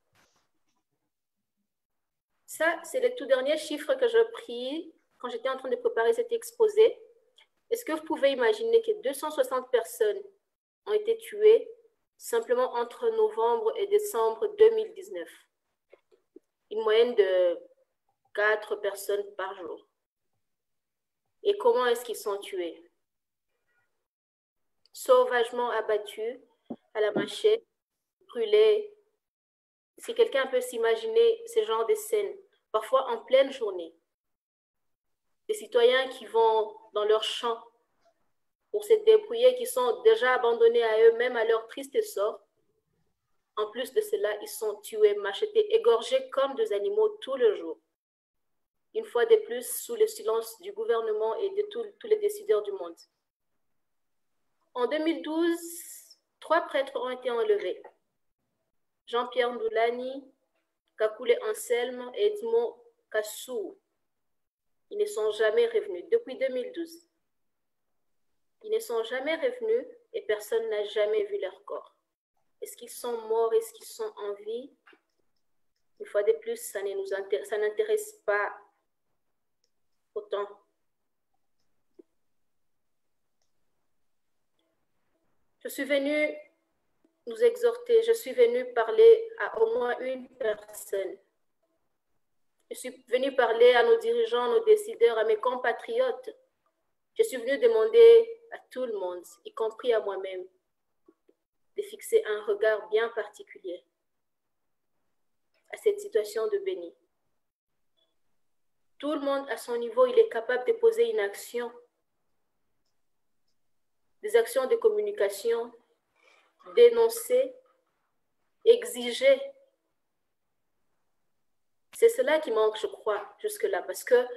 Speaker 11: Ça, c'est le tout dernier chiffre que j'ai pris quand j'étais en train de préparer cet exposé. Est-ce que vous pouvez imaginer que 260 personnes ont été tuées simplement entre novembre et décembre 2019? Une moyenne de 4 personnes par jour. Et comment est-ce qu'ils sont tués? Sauvagement abattus à la machette, brûlés. Si quelqu'un peut s'imaginer ce genre de scènes, parfois en pleine journée. Des citoyens qui vont dans leurs champs pour se débrouiller, qui sont déjà abandonnés à eux-mêmes, à leur triste sort. En plus de cela, ils sont tués, machetés, égorgés comme des animaux tout le jour. Une fois de plus, sous le silence du gouvernement et de tous les décideurs du monde. En 2012, 3 prêtres ont été enlevés. Jean-Pierre Ndoulani, Kakule Anselme et Edmond Kassou. Ils ne sont jamais revenus depuis 2012. Ils ne sont jamais revenus et personne n'a jamais vu leur corps. Est-ce qu'ils sont morts? Est-ce qu'ils sont en vie? Une fois de plus, ça n'intéresse pas autant. Je suis venue nous exhorter, je suis venue parler à au moins une personne. Je suis venue parler à nos dirigeants, nos décideurs, à mes compatriotes. Je suis venue demander à tout le monde, y compris à moi-même, de fixer un regard bien particulier à cette situation de Béni. Tout le monde, à son niveau, il est capable de poser une action, des actions de communication, dénoncer, exiger. C'est cela qui manque, je crois, jusque-là, parce que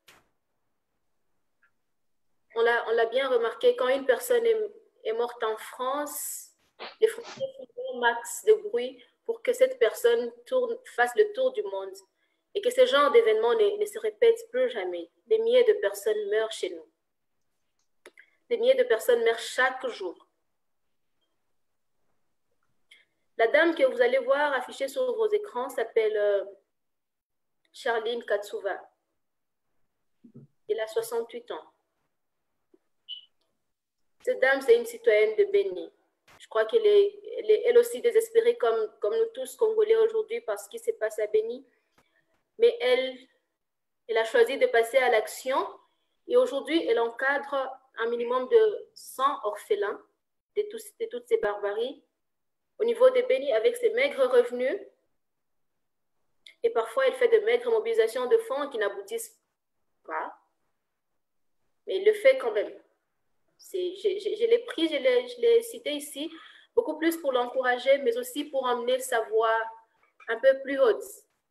Speaker 11: on l'a bien remarqué, quand une personne est morte en France, les Français font un max de bruit pour que cette personne fasse le tour du monde et que ce genre d'événements ne se répètent plus jamais. Des milliers de personnes meurent chez nous. Des milliers de personnes meurent chaque jour. La dame que vous allez voir affichée sur vos écrans s'appelle Charline Katsuva. Elle a 68 ans. Cette dame, c'est une citoyenne de Béni. Je crois qu'elle est elle aussi désespérée comme nous tous Congolais aujourd'hui parce qu'il se passe à Béni. Mais elle a choisi de passer à l'action et aujourd'hui, elle encadre un minimum de 100 orphelins de toutes ces barbaries au niveau de Béni avec ses maigres revenus. Et parfois, elle fait de maigres mobilisations de fonds qui n'aboutissent pas. Mais elle le fait quand même. Je l'ai pris, je l'ai cité ici, beaucoup plus pour l'encourager, mais aussi pour emmener sa voix un peu plus haute.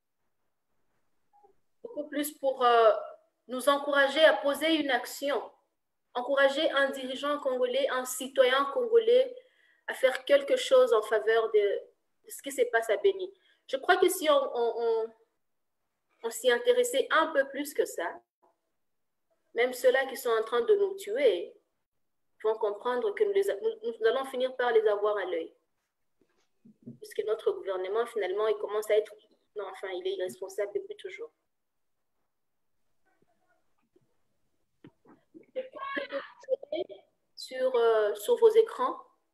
Speaker 11: Beaucoup plus pour nous encourager à poser une action, encourager un dirigeant congolais, un citoyen congolais à faire quelque chose en faveur de ce qui se passe à Béni. Je crois que si on s'y intéressait un peu plus que ça, même ceux-là qui sont en train de nous tuer vont comprendre que nous allons finir par les avoir à l'œil. Puisque notre gouvernement, finalement, il commence à être... Non, enfin, il est irresponsable depuis toujours. Sur vos écrans.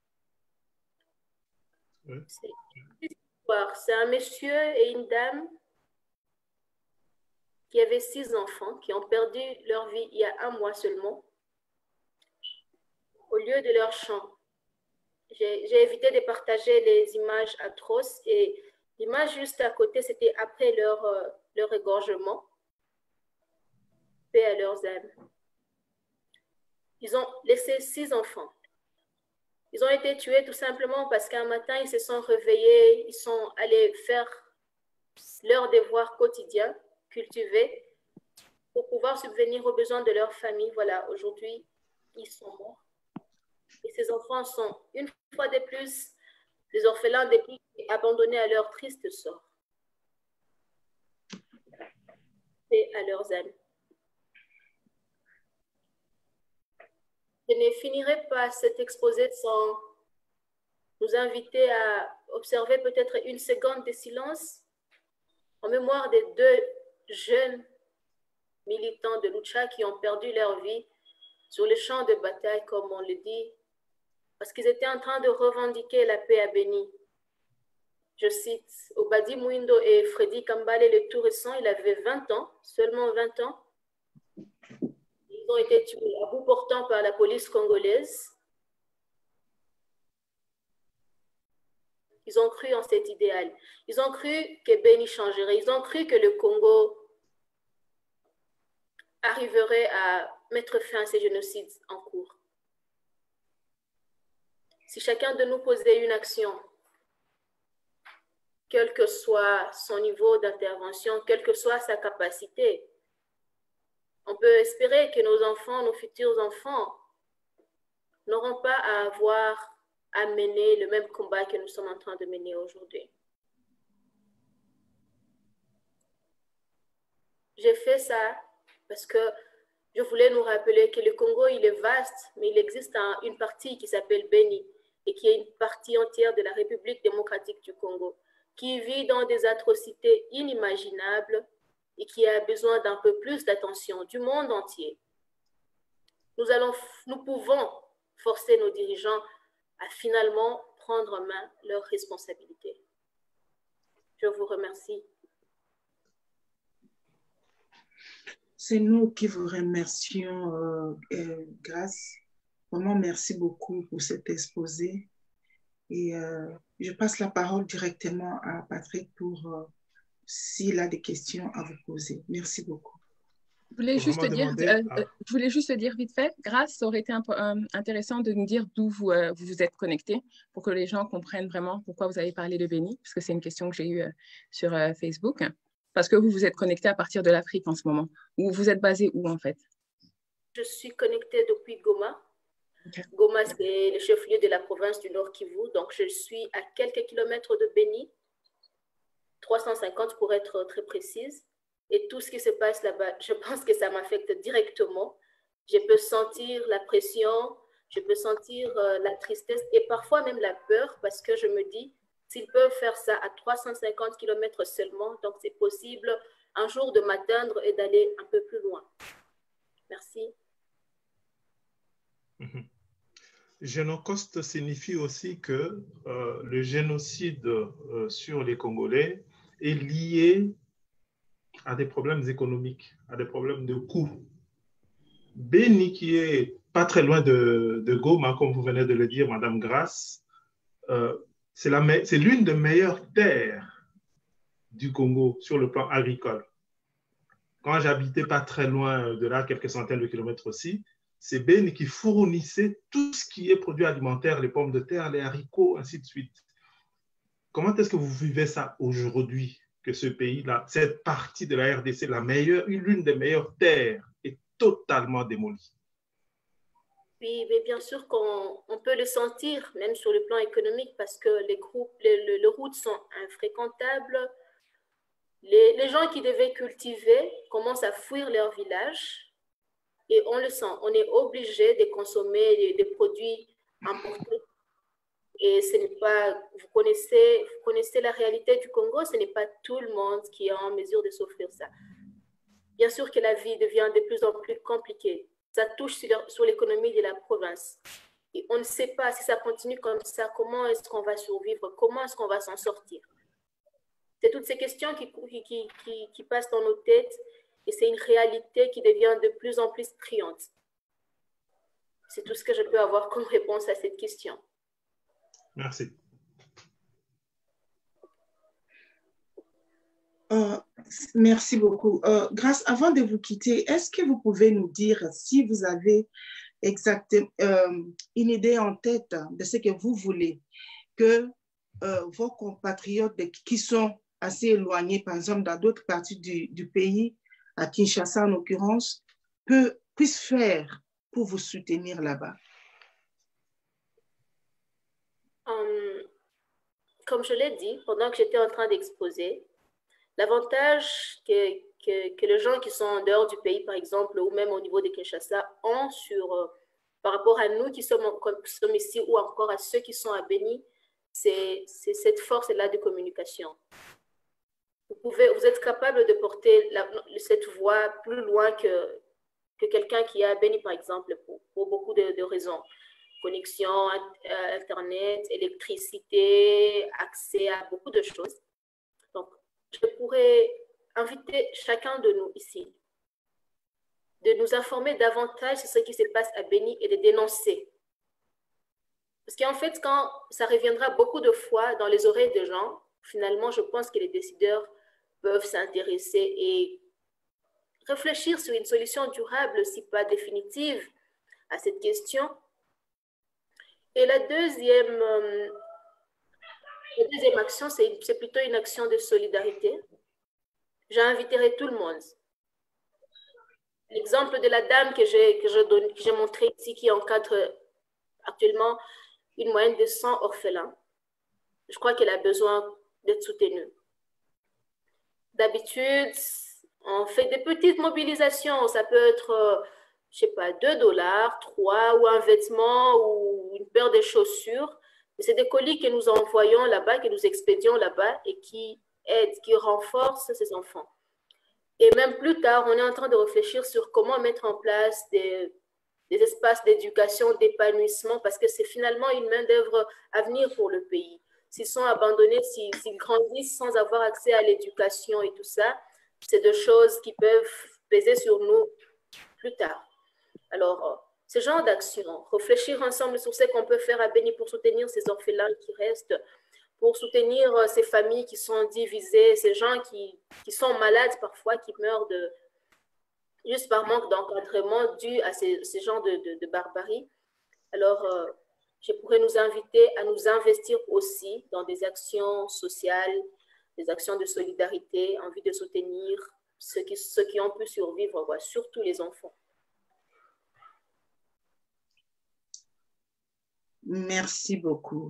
Speaker 11: Oui. C'est un monsieur et une dame qui avaient 6 enfants, qui ont perdu leur vie il y a 1 mois seulement, au lieu de leur champ. J'ai évité de partager les images atroces et l'image juste à côté, c'était après leur égorgement. Paix à leurs âmes. Ils ont laissé 6 enfants. Ils ont été tués tout simplement parce qu'un matin, ils se sont réveillés, ils sont allés faire leur devoir quotidien, cultiver, pour pouvoir subvenir aux besoins de leur famille. Voilà, aujourd'hui, ils sont morts. Et ces enfants sont, une fois de plus, des orphelins des plus abandonnés à leur triste sort. Et à leurs âmes. Je ne finirai pas cet exposé sans nous inviter à observer peut-être 1 seconde de silence en mémoire des 2 jeunes militants de Lucha qui ont perdu leur vie sur le champ de bataille, comme on le dit, parce qu'ils étaient en train de revendiquer la paix à Béni. Je cite Obadi Mouindo et Freddy Kambale, le tout récent, il avait 20 ans, seulement 20 ans. Ils ont été tués à bout portant par la police congolaise. Ils ont cru en cet idéal. Ils ont cru que Béni changerait. Ils ont cru que le Congo arriverait à mettre fin à ces génocides en cours. Si chacun de nous posait une action, quel que soit son niveau d'intervention, quelle que soit sa capacité, on peut espérer que nos enfants, nos futurs enfants, n'auront pas à avoir à mener le même combat que nous sommes en train de mener aujourd'hui. J'ai fait ça parce que je voulais nous rappeler que le Congo, il est vaste, mais il existe une partie qui s'appelle Béni et qui est une partie entière de la République démocratique du Congo, qui vit dans des atrocités inimaginables et qui a besoin d'un peu plus d'attention du monde entier. Nous pouvons forcer nos dirigeants à finalement prendre en main leurs responsabilités. Je vous remercie.
Speaker 3: C'est nous qui vous remercions, Grâce. Vraiment, merci beaucoup pour cet exposé. Et je passe la parole directement à Patrick pour s'il a des questions à vous poser. Merci beaucoup.
Speaker 2: Je voulais juste dire vite fait, Grâce, ça aurait été intéressant de nous dire d'où vous êtes connecté pour que les gens comprennent vraiment pourquoi vous avez parlé de Béni, parce que c'est une question que j'ai eue sur Facebook. Parce que vous vous êtes connecté à partir de l'Afrique en ce moment. Ou vous êtes basé où en fait?
Speaker 11: Je suis connectée depuis Goma. Okay. Goma, c'est le chef-lieu de la province du Nord Kivu. Donc, je suis à quelques kilomètres de Béni, 350 pour être très précise. Et tout ce qui se passe là-bas, je pense que ça m'affecte directement. Je peux sentir la pression, je peux sentir la tristesse et parfois même la peur parce que je me dis, s'ils peuvent faire ça à 350 km seulement, donc c'est possible un jour de m'atteindre et d'aller un peu plus loin. Merci.
Speaker 6: Génocide signifie aussi que le génocide sur les Congolais est lié à des problèmes économiques, à des problèmes de coûts. Beni, qui est pas très loin de Goma, comme vous venez de le dire, Madame Grace, c'est l'une des meilleures terres du Congo sur le plan agricole. Quand j'habitais pas très loin de là, quelques centaines de kilomètres aussi, c'est Beni qui fournissait tout ce qui est produit alimentaire, les pommes de terre, les haricots, ainsi de suite. Comment est-ce que vous vivez ça aujourd'hui, que ce pays-là, cette partie de la RDC, l'une des meilleures terres, est totalement démolie?
Speaker 11: Oui, mais bien sûr qu'on peut le sentir, même sur le plan économique, parce que les routes sont infréquentables. Les gens qui devaient cultiver commencent à fuir leur village. Et on le sent, on est obligé de consommer des produits importés. Et ce n'est pas, vous connaissez la réalité du Congo, ce n'est pas tout le monde qui est en mesure de s'offrir ça. Bien sûr que la vie devient de plus en plus compliquée. Ça touche sur l'économie de la province. Et on ne sait pas si ça continue comme ça, comment est-ce qu'on va survivre, comment est-ce qu'on va s'en sortir. C'est toutes ces questions qui passent dans nos têtes. Et c'est une réalité qui devient de plus en plus criante. C'est tout ce que je peux avoir comme réponse à cette question.
Speaker 6: Merci.
Speaker 3: Merci beaucoup. Grace, avant de vous quitter, est-ce que vous pouvez nous dire si vous avez exactement une idée en tête de ce que vous voulez que vos compatriotes qui sont assez éloignés, par exemple dans d'autres parties du pays, à Kinshasa en l'occurrence, puissent faire pour vous soutenir là-bas?
Speaker 11: Comme je l'ai dit, pendant que j'étais en train d'exposer, l'avantage que les gens qui sont en dehors du pays, par exemple, ou même au niveau de Kinshasa, ont par rapport à nous qui sommes ici ou encore à ceux qui sont à Beni, c'est cette force-là de communication. Vous êtes capable de porter cette voix plus loin que quelqu'un qui est à Beni, par exemple, pour beaucoup de raisons. Connexion, Internet, électricité, accès à beaucoup de choses. Donc, je pourrais inviter chacun de nous ici de nous informer davantage sur ce qui se passe à Beni et de dénoncer. Parce qu'en fait, quand ça reviendra beaucoup de fois dans les oreilles des gens, finalement, je pense que les décideurs peuvent s'intéresser et réfléchir sur une solution durable, si pas définitive, à cette question. Et la deuxième action, c'est plutôt une action de solidarité. J'inviterai tout le monde. L'exemple de la dame que j'ai montré ici, qui encadre actuellement une moyenne de 100 orphelins, je crois qu'elle a besoin d'être soutenue. D'habitude, on fait des petites mobilisations. Ça peut être, je ne sais pas, $2, 3, ou un vêtement, ou une paire de chaussures. C'est des colis que nous envoyons là-bas, que nous expédions là-bas et qui aident, qui renforcent ces enfants. Et même plus tard, on est en train de réfléchir sur comment mettre en place des espaces d'éducation, d'épanouissement, parce que c'est finalement une main-d'œuvre à venir pour le pays. S'ils sont abandonnés, s'ils grandissent sans avoir accès à l'éducation et tout ça, c'est des choses qui peuvent peser sur nous plus tard. Alors, ce genre d'action, réfléchir ensemble sur ce qu'on peut faire à Beni pour soutenir ces orphelins qui restent, pour soutenir ces familles qui sont divisées, ces gens qui sont malades parfois, qui meurent juste par manque d'encadrement dû à ces genres de barbarie. Alors, je pourrais nous inviter à nous investir aussi dans des actions sociales, des actions de solidarité en vue de soutenir ceux qui ont pu survivre, surtout les enfants.
Speaker 3: Merci beaucoup.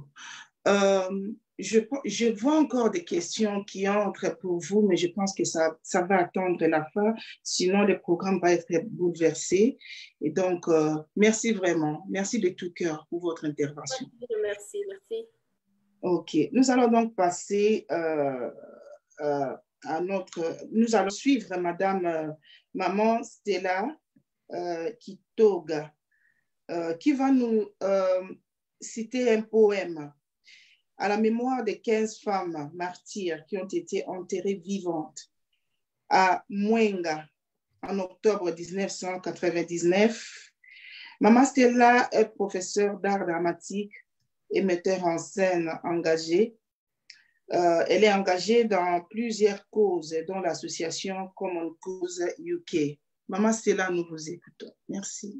Speaker 3: Je vois encore des questions qui entrent pour vous, mais je pense que ça va attendre la fin, sinon le programme va être bouleversé. Et donc, merci vraiment. Merci de tout cœur pour votre intervention.
Speaker 11: Merci.
Speaker 3: OK. Nous allons donc passer nous allons suivre Madame Maman Stella Kitoga, qui va nous citer un poème à la mémoire des 15 femmes martyrs qui ont été enterrées vivantes à Mwenga en octobre 1999. Maman Stella est professeure d'art dramatique et metteur en scène engagée. Elle est engagée dans plusieurs causes, dont l'association Common Cause UK. Maman Stella, nous vous écoutons. Merci.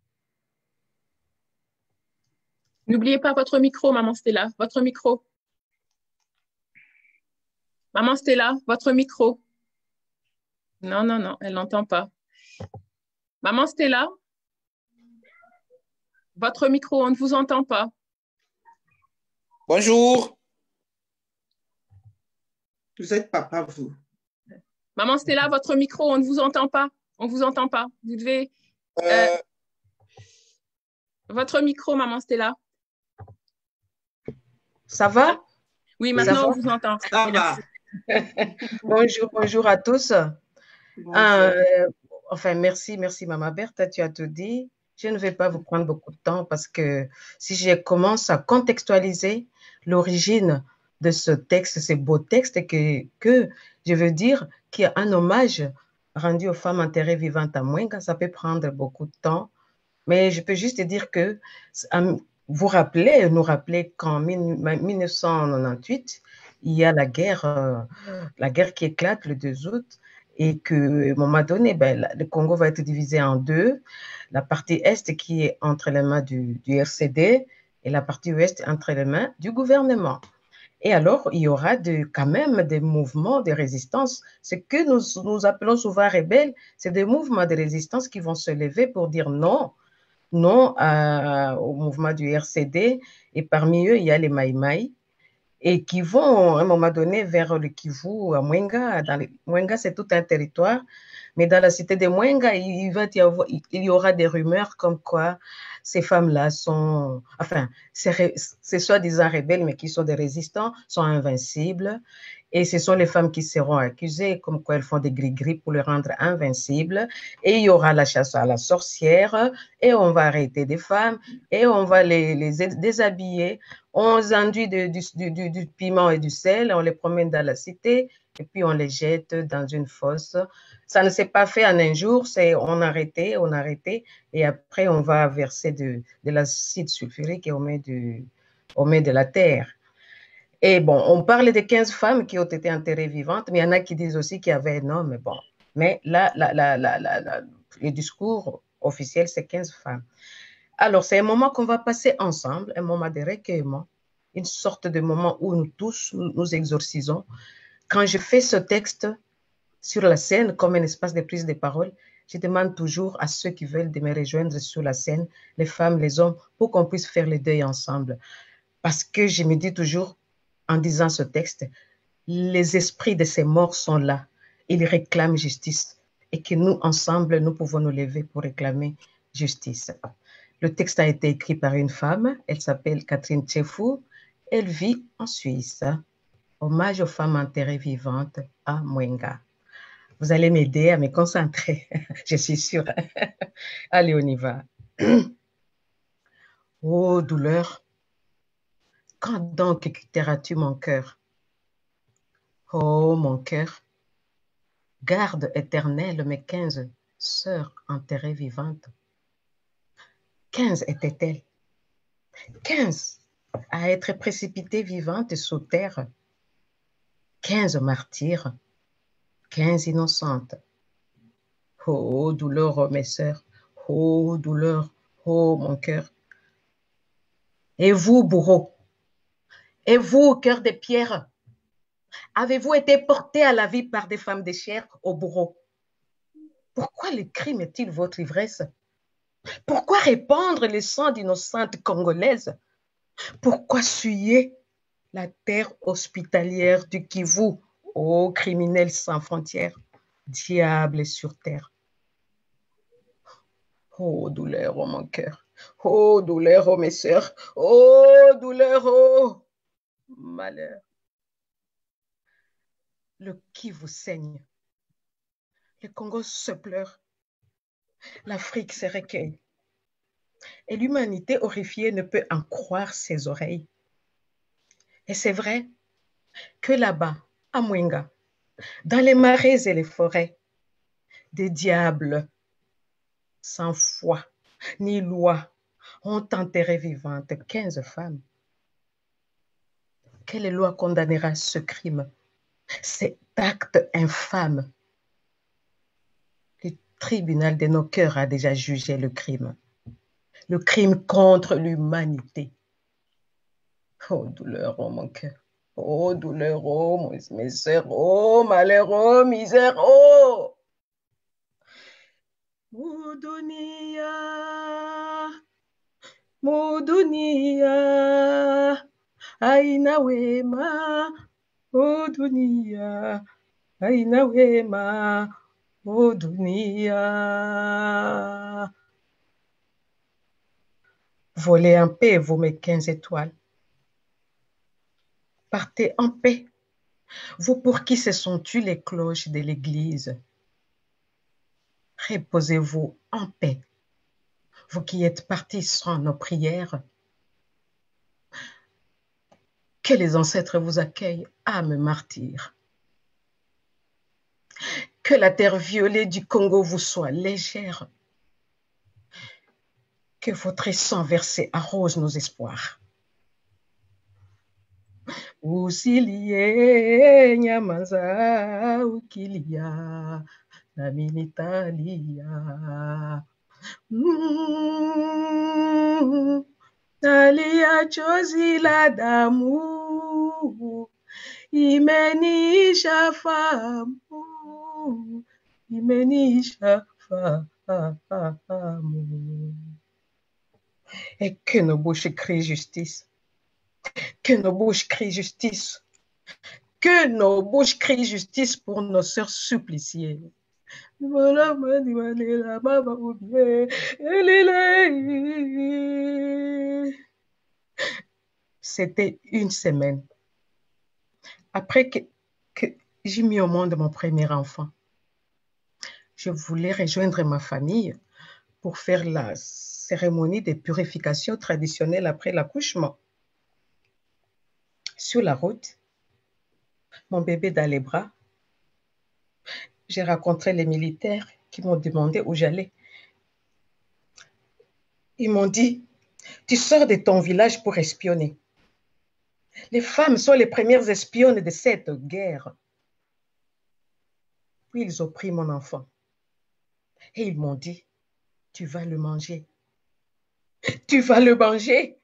Speaker 2: N'oubliez pas votre micro, Maman Stella. Votre micro. Maman Stella, votre micro. Non, non, non, elle n'entend pas. Maman Stella, votre micro, on ne vous entend pas.
Speaker 12: Bonjour.
Speaker 3: Vous êtes papa, vous.
Speaker 2: Maman Stella, votre micro, on ne vous entend pas. On ne vous entend pas. Vous devez... Votre micro, Maman Stella.
Speaker 13: Ça va?
Speaker 2: Oui, maintenant on vous entend.
Speaker 3: Ça va.
Speaker 13: Bonjour, bonjour à tous. Enfin, merci Maman Berthe, tu as tout dit. Je ne vais pas vous prendre beaucoup de temps parce que si je commence à contextualiser l'origine de ce texte, ce beau texte que je veux dire qu'il y a un hommage rendu aux femmes enterrées vivantes à Mwenga, ça peut prendre beaucoup de temps, mais je peux juste dire que nous rappeler qu'en 1998, il y a la guerre qui éclate le 2 août et qu'à un moment donné, le Congo va être divisé en deux, la partie est qui est entre les mains du RCD et la partie ouest entre les mains du gouvernement. Et alors, il y aura quand même des mouvements de résistance. Ce que nous appelons souvent rebelles, c'est des mouvements de résistance qui vont se lever pour dire non au mouvement du RCD. Et parmi eux, il y a les Maïmaï et qui vont à un moment donné vers le Kivu, à Mwenga. Mwenga, c'est tout un territoire. Mais dans la cité de Mwenga, il y aura des rumeurs comme quoi ces femmes-là sont, enfin, c'est soi-disant rebelles, mais qui sont des résistants, sont invincibles. Et ce sont les femmes qui seront accusées, comme quoi elles font des gris-gris pour les rendre invincibles. Et il y aura la chasse à la sorcière, et on va arrêter des femmes, et on va les déshabiller. On les enduit du piment et du sel, on les promène dans la cité, et puis on les jette dans une fosse. Ça ne s'est pas fait en un jour, on arrêtait, et après on va verser de l'acide sulfurique et on met de la terre. Et bon, on parle de 15 femmes qui ont été enterrées vivantes, mais il y en a qui disent aussi qu'il y avait un homme, bon. Mais là, le discours officiel, c'est 15 femmes. Alors, c'est un moment qu'on va passer ensemble, un moment de recueillement, une sorte de moment où nous tous, nous exorcisons. Quand je fais ce texte sur la scène, comme un espace de prise de parole, je demande toujours à ceux qui veulent de me rejoindre sur la scène, les femmes, les hommes, pour qu'on puisse faire le deuil ensemble. Parce que je me dis toujours, en disant ce texte, les esprits de ces morts sont là. Ils réclament justice et que nous, ensemble, nous pouvons nous lever pour réclamer justice. Le texte a été écrit par une femme, elle s'appelle Catherine Tchefou, elle vit en Suisse. Hommage aux femmes enterrées vivantes à Mwenga. Vous allez m'aider à me concentrer, je suis sûre. Allez, on y va. Oh, douleur, quand donc quitteras-tu mon cœur? Oh, mon cœur, garde éternelle mes 15 sœurs enterrées vivantes. 15 étaient-elles, 15 à être précipitées vivantes sous terre, 15 martyrs, 15 innocentes. Oh, douleur, oh, mes sœurs, oh, douleur, oh, mon cœur. Et vous, bourreaux, et vous, cœur de pierre, avez-vous été portés à la vie par des femmes de chair au bourreau? Pourquoi le crime est-il votre ivresse? Pourquoi répandre le sang d'innocentes Congolaises? Pourquoi souiller la terre hospitalière du Kivu, ô criminels sans frontières, diable sur terre? Oh, douleur, oh mon cœur, oh, douleur, oh mes sœurs, oh, douleur, oh, malheur. Le Kivu saigne. Le Congo se pleure. L'Afrique se recueille. Et l'humanité horrifiée ne peut en croire ses oreilles. Et c'est vrai que là-bas, à Mwenga, dans les marais et les forêts, des diables sans foi ni loi ont enterré vivantes 15 femmes. Quelle loi condamnera ce crime, cet acte infâme? Le tribunal de nos cœurs a déjà jugé le crime contre l'humanité. Oh douleur, oh mon cœur, oh douleur, oh mes sœurs, oh malheur, oh misère, oh Mudunia, Mudunia, aina wema, Mudunia, aina wema, Mudunia. Volez en paix, vous mes 15 étoiles. Partez en paix, vous pour qui se sont tues les cloches de l'église. Reposez-vous en paix, vous qui êtes partis sans nos prières. Que les ancêtres vous accueillent, âme martyre. Que la terre violée du Congo vous soit légère. Que votre sang versé arrose nos espoirs. Usilie nyamanza ukilia na minitalia. Nalia chozi la damu imenisha fahamu, imenisha fahamu. Et que nos bouches crient justice, que nos bouches crient justice, que nos bouches crient justice pour nos sœurs suppliciées. C'était une semaine après que j'ai mis au monde mon premier enfant. Je voulais rejoindre ma famille pour faire la cérémonie de purification traditionnelle après l'accouchement. Sur la route, mon bébé dans les bras, j'ai rencontré les militaires qui m'ont demandé où j'allais. Ils m'ont dit, tu sors de ton village pour espionner. Les femmes sont les premières espionnes de cette guerre. Puis ils ont pris mon enfant et ils m'ont dit, tu vas le manger. Tu vas le manger.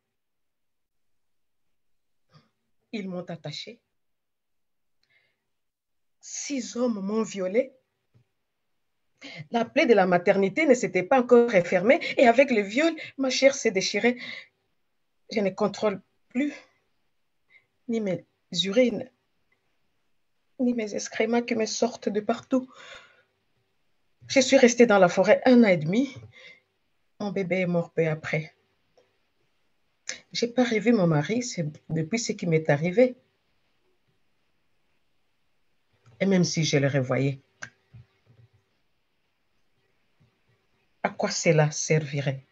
Speaker 13: Ils m'ont attaché. 6 hommes m'ont violée. La plaie de la maternité ne s'était pas encore refermée et avec le viol, ma chair s'est déchirée. Je ne contrôle plus ni mes urines, ni mes excréments qui me sortent de partout. Je suis restée dans la forêt 1 an et demi. Mon bébé est mort peu après. Je n'ai pas revu mon mari depuis ce qui m'est arrivé. Et même si je le revoyais, à quoi cela servirait?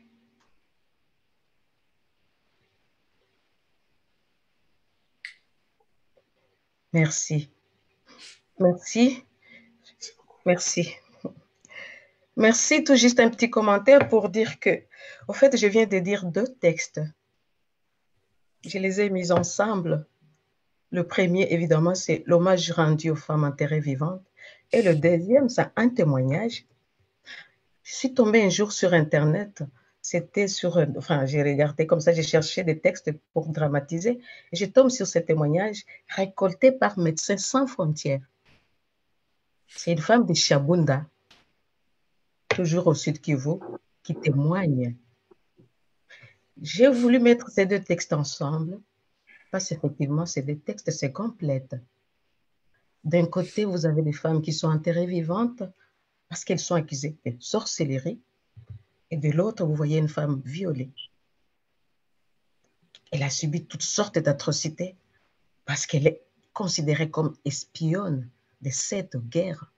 Speaker 13: Merci. Merci. Merci. Merci. Tout juste un petit commentaire pour dire que, au fait, je viens de dire 2 textes. Je les ai mis ensemble. Le premier, évidemment, c'est l'hommage rendu aux femmes enterrées vivantes. Et le deuxième, c'est un témoignage. Je suis tombée un jour sur Internet. C'était sur... Enfin, j'ai regardé comme ça, j'ai cherché des textes pour dramatiser. Et je tombe sur ce témoignage récolté par Médecins sans frontières. C'est une femme de Chabunda, toujours au Sud Kivu, qui témoigne. J'ai voulu mettre ces 2 textes ensemble parce qu'effectivement, c'est des textes, c'est complète. D'un côté, vous avez des femmes qui sont enterrées vivantes parce qu'elles sont accusées de sorcellerie. Et de l'autre, vous voyez une femme violée. Elle a subi toutes sortes d'atrocités parce qu'elle est considérées comme espionnes de cette guerre.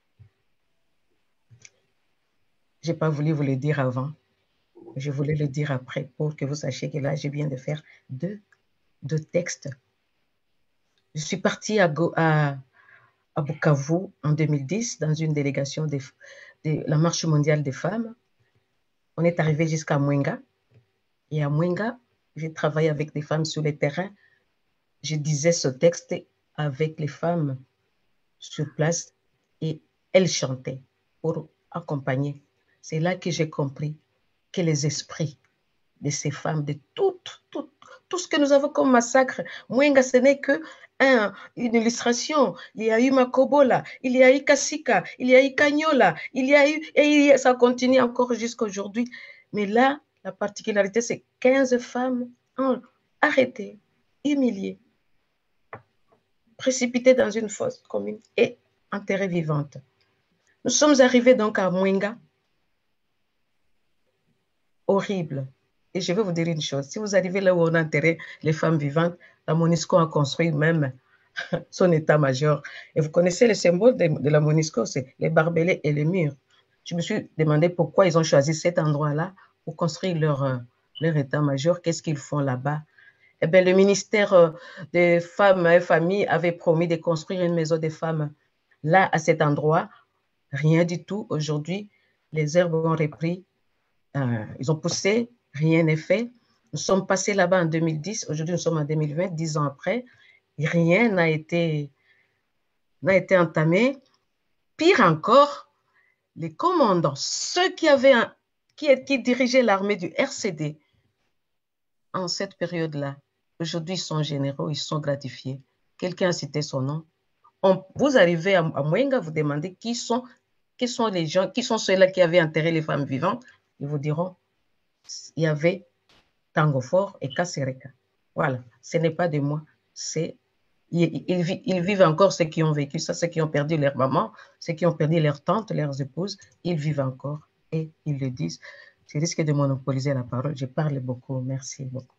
Speaker 13: Je n'ai pas voulu vous le dire avant. Je voulais le dire après pour que vous sachiez que là, je viens de faire deux textes. Je suis partie à Bukavu en 2010 dans une délégation de la Marche mondiale des femmes. On est arrivé jusqu'à Mwenga. Et à Mwenga, j'ai travaillé avec des femmes sur le terrain. Je disais ce texte avec les femmes sur place et elles chantaient pour accompagner. C'est là que j'ai compris que les esprits de ces femmes, de tout ce que nous avons comme massacre, Mwenga, ce n'est que une illustration. Il y a eu Makobola, il y a eu Kasika, il y a eu Kanyola, il y a eu, et ça continue encore jusqu'à aujourd'hui. Mais là, la particularité, c'est 15 femmes arrêtées, humiliées, précipitées dans une fosse commune et enterrées vivantes. Nous sommes arrivés donc à Mwenga. Horrible. Et je vais vous dire une chose. Si vous arrivez là où on a enterré les femmes vivantes, la MONUSCO a construit même son état-major. Et vous connaissez le symbole de la MONUSCO, c'est les barbelés et les murs. Je me suis demandé pourquoi ils ont choisi cet endroit-là pour construire leur état-major. Qu'est-ce qu'ils font là-bas? Eh bien, le ministère des Femmes et Familles avait promis de construire une maison des femmes là, à cet endroit. Rien du tout. Aujourd'hui, les herbes ont repris. Ils ont poussé, rien n'est fait. Nous sommes passés là-bas en 2010, aujourd'hui nous sommes en 2020, 10 ans après, et rien n'a été entamé. Pire encore, les commandants, ceux qui dirigeaient l'armée du RCD en cette période-là, aujourd'hui ils sont généraux, ils sont gratifiés. Quelqu'un a cité son nom. Vous arrivez à Mwenga, vous demandez qui sont les gens, qui sont ceux-là qui avaient enterré les femmes vivantes. Ils vous diront, il y avait Tango Fort et Kasereka. Voilà, ce n'est pas de moi. Ils vivent encore, ceux qui ont vécu ça, ceux qui ont perdu leur maman, ceux qui ont perdu leurs tantes, leurs épouses, ils vivent encore et ils le disent. Je risque de monopoliser la parole. Je parle beaucoup. Merci beaucoup.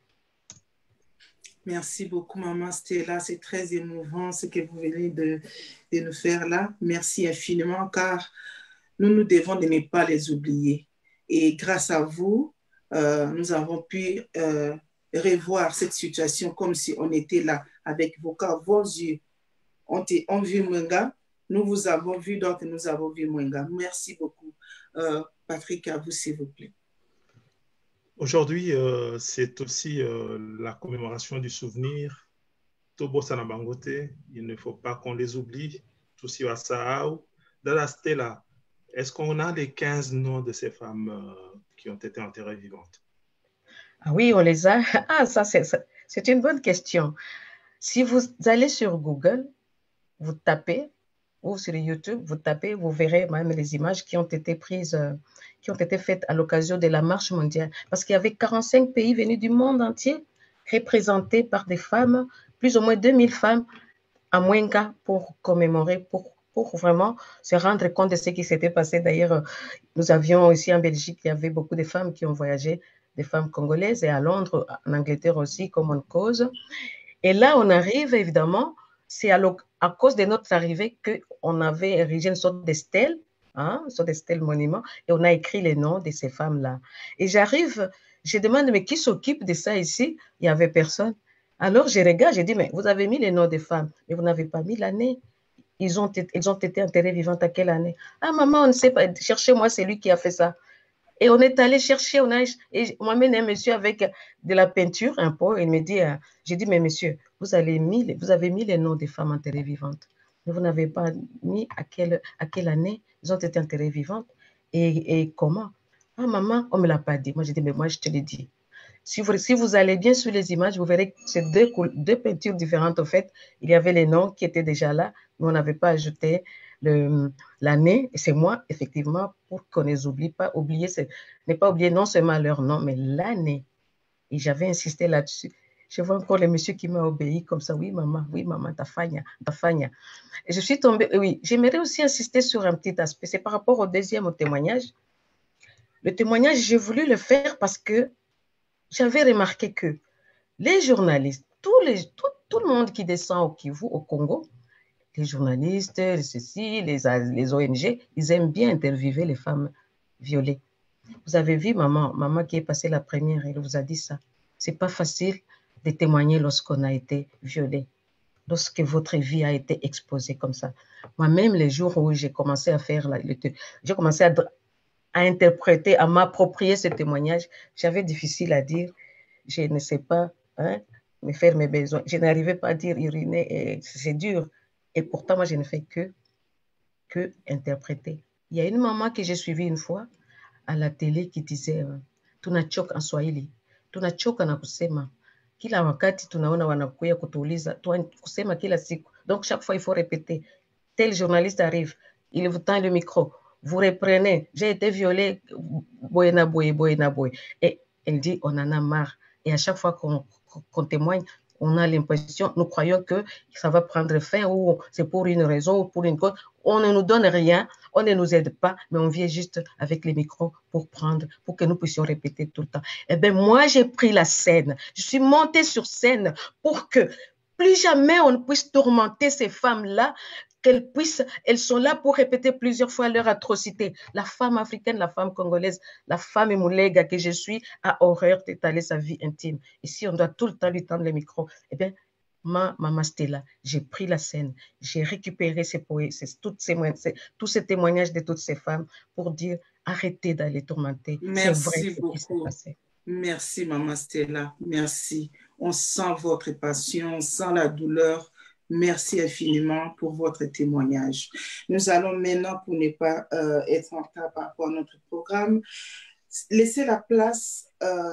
Speaker 3: Merci beaucoup, Maman Stella. C'est très émouvant ce que vous venez de nous faire là. Merci infiniment, car nous devons de ne pas les oublier. Et grâce à vous, nous avons pu revoir cette situation comme si on était là avec vos yeux. On vu Mwenga, nous vous avons vu, donc nous avons vu Mwenga. Merci beaucoup. Patrick, à vous, s'il vous plaît.
Speaker 6: Aujourd'hui, c'est aussi la commémoration du souvenir. Tobo Sanabangote, il ne faut pas qu'on les oublie. Toussi Wasaao, Dada Stella. Est-ce qu'on a les 15 noms de ces femmes qui ont été enterrées vivantes?
Speaker 13: Ah oui, on les a. Ah, ça, c'est une bonne question. Si vous allez sur Google, vous tapez, ou sur YouTube, vous tapez, vous verrez même les images qui ont été prises, qui ont été faites à l'occasion de la marche mondiale. Parce qu'il y avait 45 pays venus du monde entier, représentés par des femmes, plus ou moins 2000 femmes à Mwenga pour commémorer, pour vraiment se rendre compte de ce qui s'était passé. D'ailleurs, nous avions aussi en Belgique, il y avait beaucoup de femmes qui ont voyagé, des femmes congolaises, et à Londres, en Angleterre aussi, comme on cause. Et là, on arrive, évidemment, c'est à cause de notre arrivée qu'on avait érigé une sorte de stèle, une sorte de stèle monument, et on a écrit les noms de ces femmes-là. Et j'arrive, je demande, mais qui s'occupe de ça ici? Il n'y avait personne. Alors, je regarde, je dis, mais vous avez mis les noms des femmes, mais vous n'avez pas mis l'année. Ils ont été enterrés vivantes à quelle année? Ah, maman, on ne sait pas. Cherchez-moi, c'est lui qui a fait ça. Et on est allé chercher, et on m'amène un monsieur avec de la peinture, un pot, et il me dit, j'ai dit, mais monsieur, vous avez mis les noms des femmes enterrées vivantes, mais vous n'avez pas mis à quelle année ils ont été enterrés vivantes et comment? Ah, maman, on ne me l'a pas dit. Moi, j'ai dit, mais moi, je te l'ai dit. Si vous allez bien sur les images, vous verrez que c'est deux peintures différentes. En fait, il y avait les noms qui étaient déjà là, mais on n'avait pas ajouté l'année. Et c'est moi, effectivement, pour qu'on ne les oublie pas. Ne pas oublier non seulement leur nom, mais l'année. Et j'avais insisté là-dessus. Je vois encore le monsieur qui m'a obéi comme ça. Oui, maman, tafanya. Et je suis tombée, oui, j'aimerais aussi insister sur un petit aspect. C'est par rapport au témoignage. Le témoignage, j'ai voulu le faire parce que j'avais remarqué que les journalistes, tout le monde qui descend au Kivu, au Congo, les journalistes, les ONG, ils aiment bien interviewer les femmes violées. Vous avez vu maman qui est passée la première, elle vous a dit ça. C'est pas facile de témoigner lorsqu'on a été violé, lorsque votre vie a été exposée comme ça. Moi-même, les jours où j'ai commencé à faire, j'ai commencé à interpréter, à m'approprier ce témoignage, j'avais difficile à dire, je ne sais pas me faire mes besoins. Je n'arrivais pas à dire uriner, c'est dur. Et pourtant, moi, je ne fais que interpréter. Il y a une maman que j'ai suivie une fois à la télé qui disait tunachoka en Swahili, tunachoka na kusema kila wakati tunaona wanakuya kutuuliza kusema kila siku. Donc chaque fois il faut répéter. Tel journaliste arrive, il vous tend le micro, vous reprenez, j'ai été violée, boyena boye. Et elle dit on en a marre. Et à chaque fois qu'on témoigne, on a l'impression, nous croyons que ça va prendre fin ou c'est pour une raison ou pour une cause. On ne nous donne rien, on ne nous aide pas, mais on vient juste avec les micros pour que nous puissions répéter tout le temps. Eh bien, moi, j'ai pris la scène. Je suis montée sur scène pour que plus jamais on ne puisse tourmenter ces femmes-là, elles sont là pour répéter plusieurs fois leur atrocité. La femme africaine, la femme congolaise, la femme moulega que je suis a horreur d'étaler sa vie intime. Et si on doit tout le temps lui tendre le micro, eh bien, maman Stella, j'ai pris la scène, j'ai récupéré tous ces témoignages de toutes ces femmes pour dire arrêtez d'aller tourmenter.
Speaker 3: Merci beaucoup. Merci, maman Stella. Merci. On sent votre passion, on sent la douleur. Merci infiniment pour votre témoignage. Nous allons maintenant, pour ne pas être en retard par rapport à notre programme, laisser la place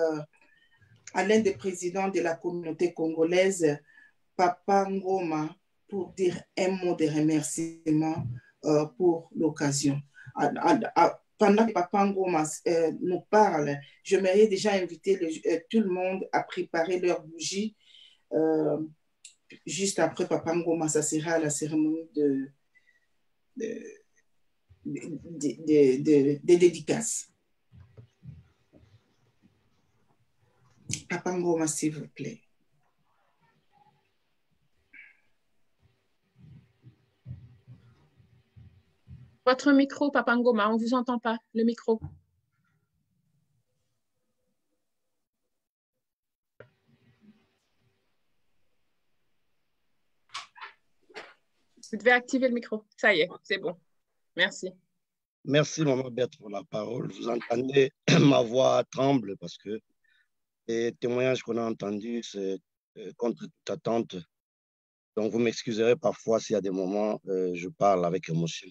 Speaker 3: à l'un des présidents de la communauté congolaise, Papa Ngoma, pour dire un mot de remerciement pour l'occasion. Pendant que Papa Ngoma nous parle, j'aimerais déjà inviter tout le monde à préparer leur bougie. Juste après Papa Ngoma, ça sera la cérémonie de dédicaces. Papa Ngoma, s'il vous plaît.
Speaker 2: Votre micro, Papa Ngoma, on ne vous entend pas, le micro. Vous devez activer le micro. Ça y est, c'est bon. Merci.
Speaker 12: Merci, Maman Berthe, pour la parole. Vous entendez, ma voix tremble parce que les témoignages qu'on a entendus, c'est contre toute attente. Donc, vous m'excuserez parfois s'il y a des moments où je parle avec émotion.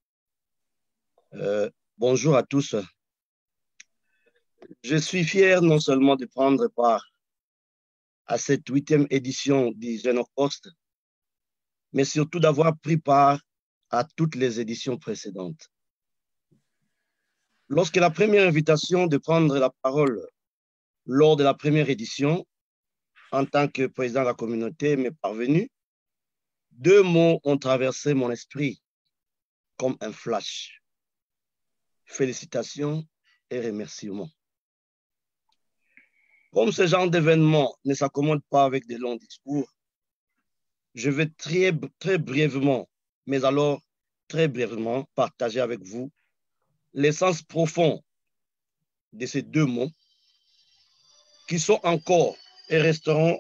Speaker 12: Bonjour à tous. Je suis fier non seulement de prendre part à cette 8e édition du Jeune Post, mais surtout d'avoir pris part à toutes les éditions précédentes. Lorsque la première invitation de prendre la parole lors de la première édition, en tant que président de la communauté, m'est parvenue, 2 mots ont traversé mon esprit comme un flash. Félicitations et remerciements. Comme ce genre d'événement ne s'accommode pas avec de longs discours, je vais très brièvement, mais alors très brièvement, partager avec vous l'essence profonde de ces 2 mots qui sont encore et resteront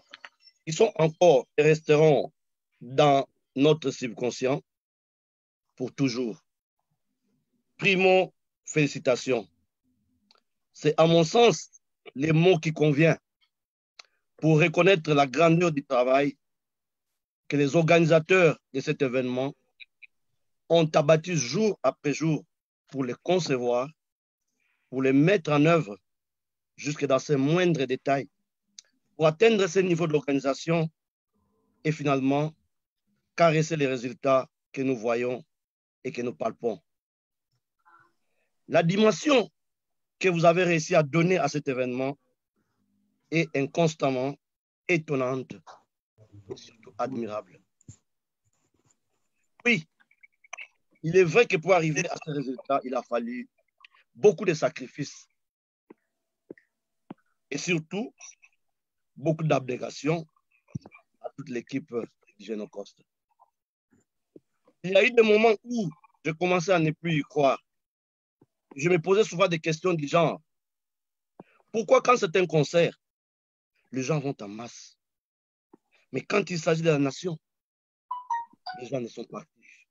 Speaker 12: dans notre subconscient pour toujours. Primo, félicitations. C'est à mon sens les mots qui conviennent pour reconnaître la grandeur du travail que les organisateurs de cet événement ont abattu jour après jour pour les concevoir, pour les mettre en œuvre jusque dans ses moindres détails, pour atteindre ce niveau d'organisation et finalement caresser les résultats que nous voyons et que nous palpons. La dimension que vous avez réussi à donner à cet événement est inconstamment étonnante et surtout admirable. Oui, il est vrai que pour arriver à ce résultat, il a fallu beaucoup de sacrifices et surtout beaucoup d'abnégation à toute l'équipe du Génocost. Il y a eu des moments où je commençais à ne plus y croire. Je me posais souvent des questions du genre, pourquoi quand c'est un concert, les gens vont en masse? Mais quand il s'agit de la nation, les gens ne sont pas actifs.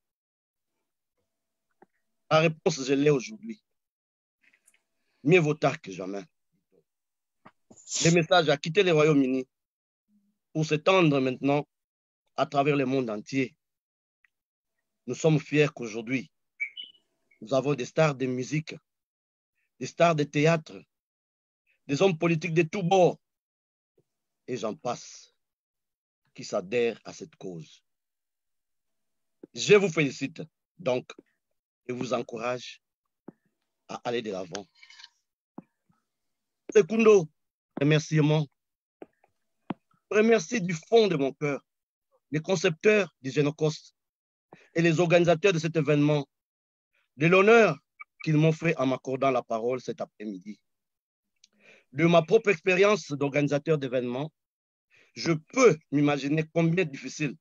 Speaker 12: La réponse, je l'ai aujourd'hui. Mieux vaut tard que jamais. Le message a quitté le Royaume-Uni pour s'étendre maintenant à travers le monde entier. Nous sommes fiers qu'aujourd'hui, nous avons des stars de musique, des stars de théâtre, des hommes politiques de tous bords, et j'en passe, qui s'adhèrent à cette cause. Je vous félicite donc et vous encourage à aller de l'avant. Secundo, remerciement. Je remercie du fond de mon cœur les concepteurs du Génocost et les organisateurs de cet événement de l'honneur qu'ils m'ont fait en m'accordant la parole cet après-midi. De ma propre expérience d'organisateur d'événements, je peux m'imaginer combien difficile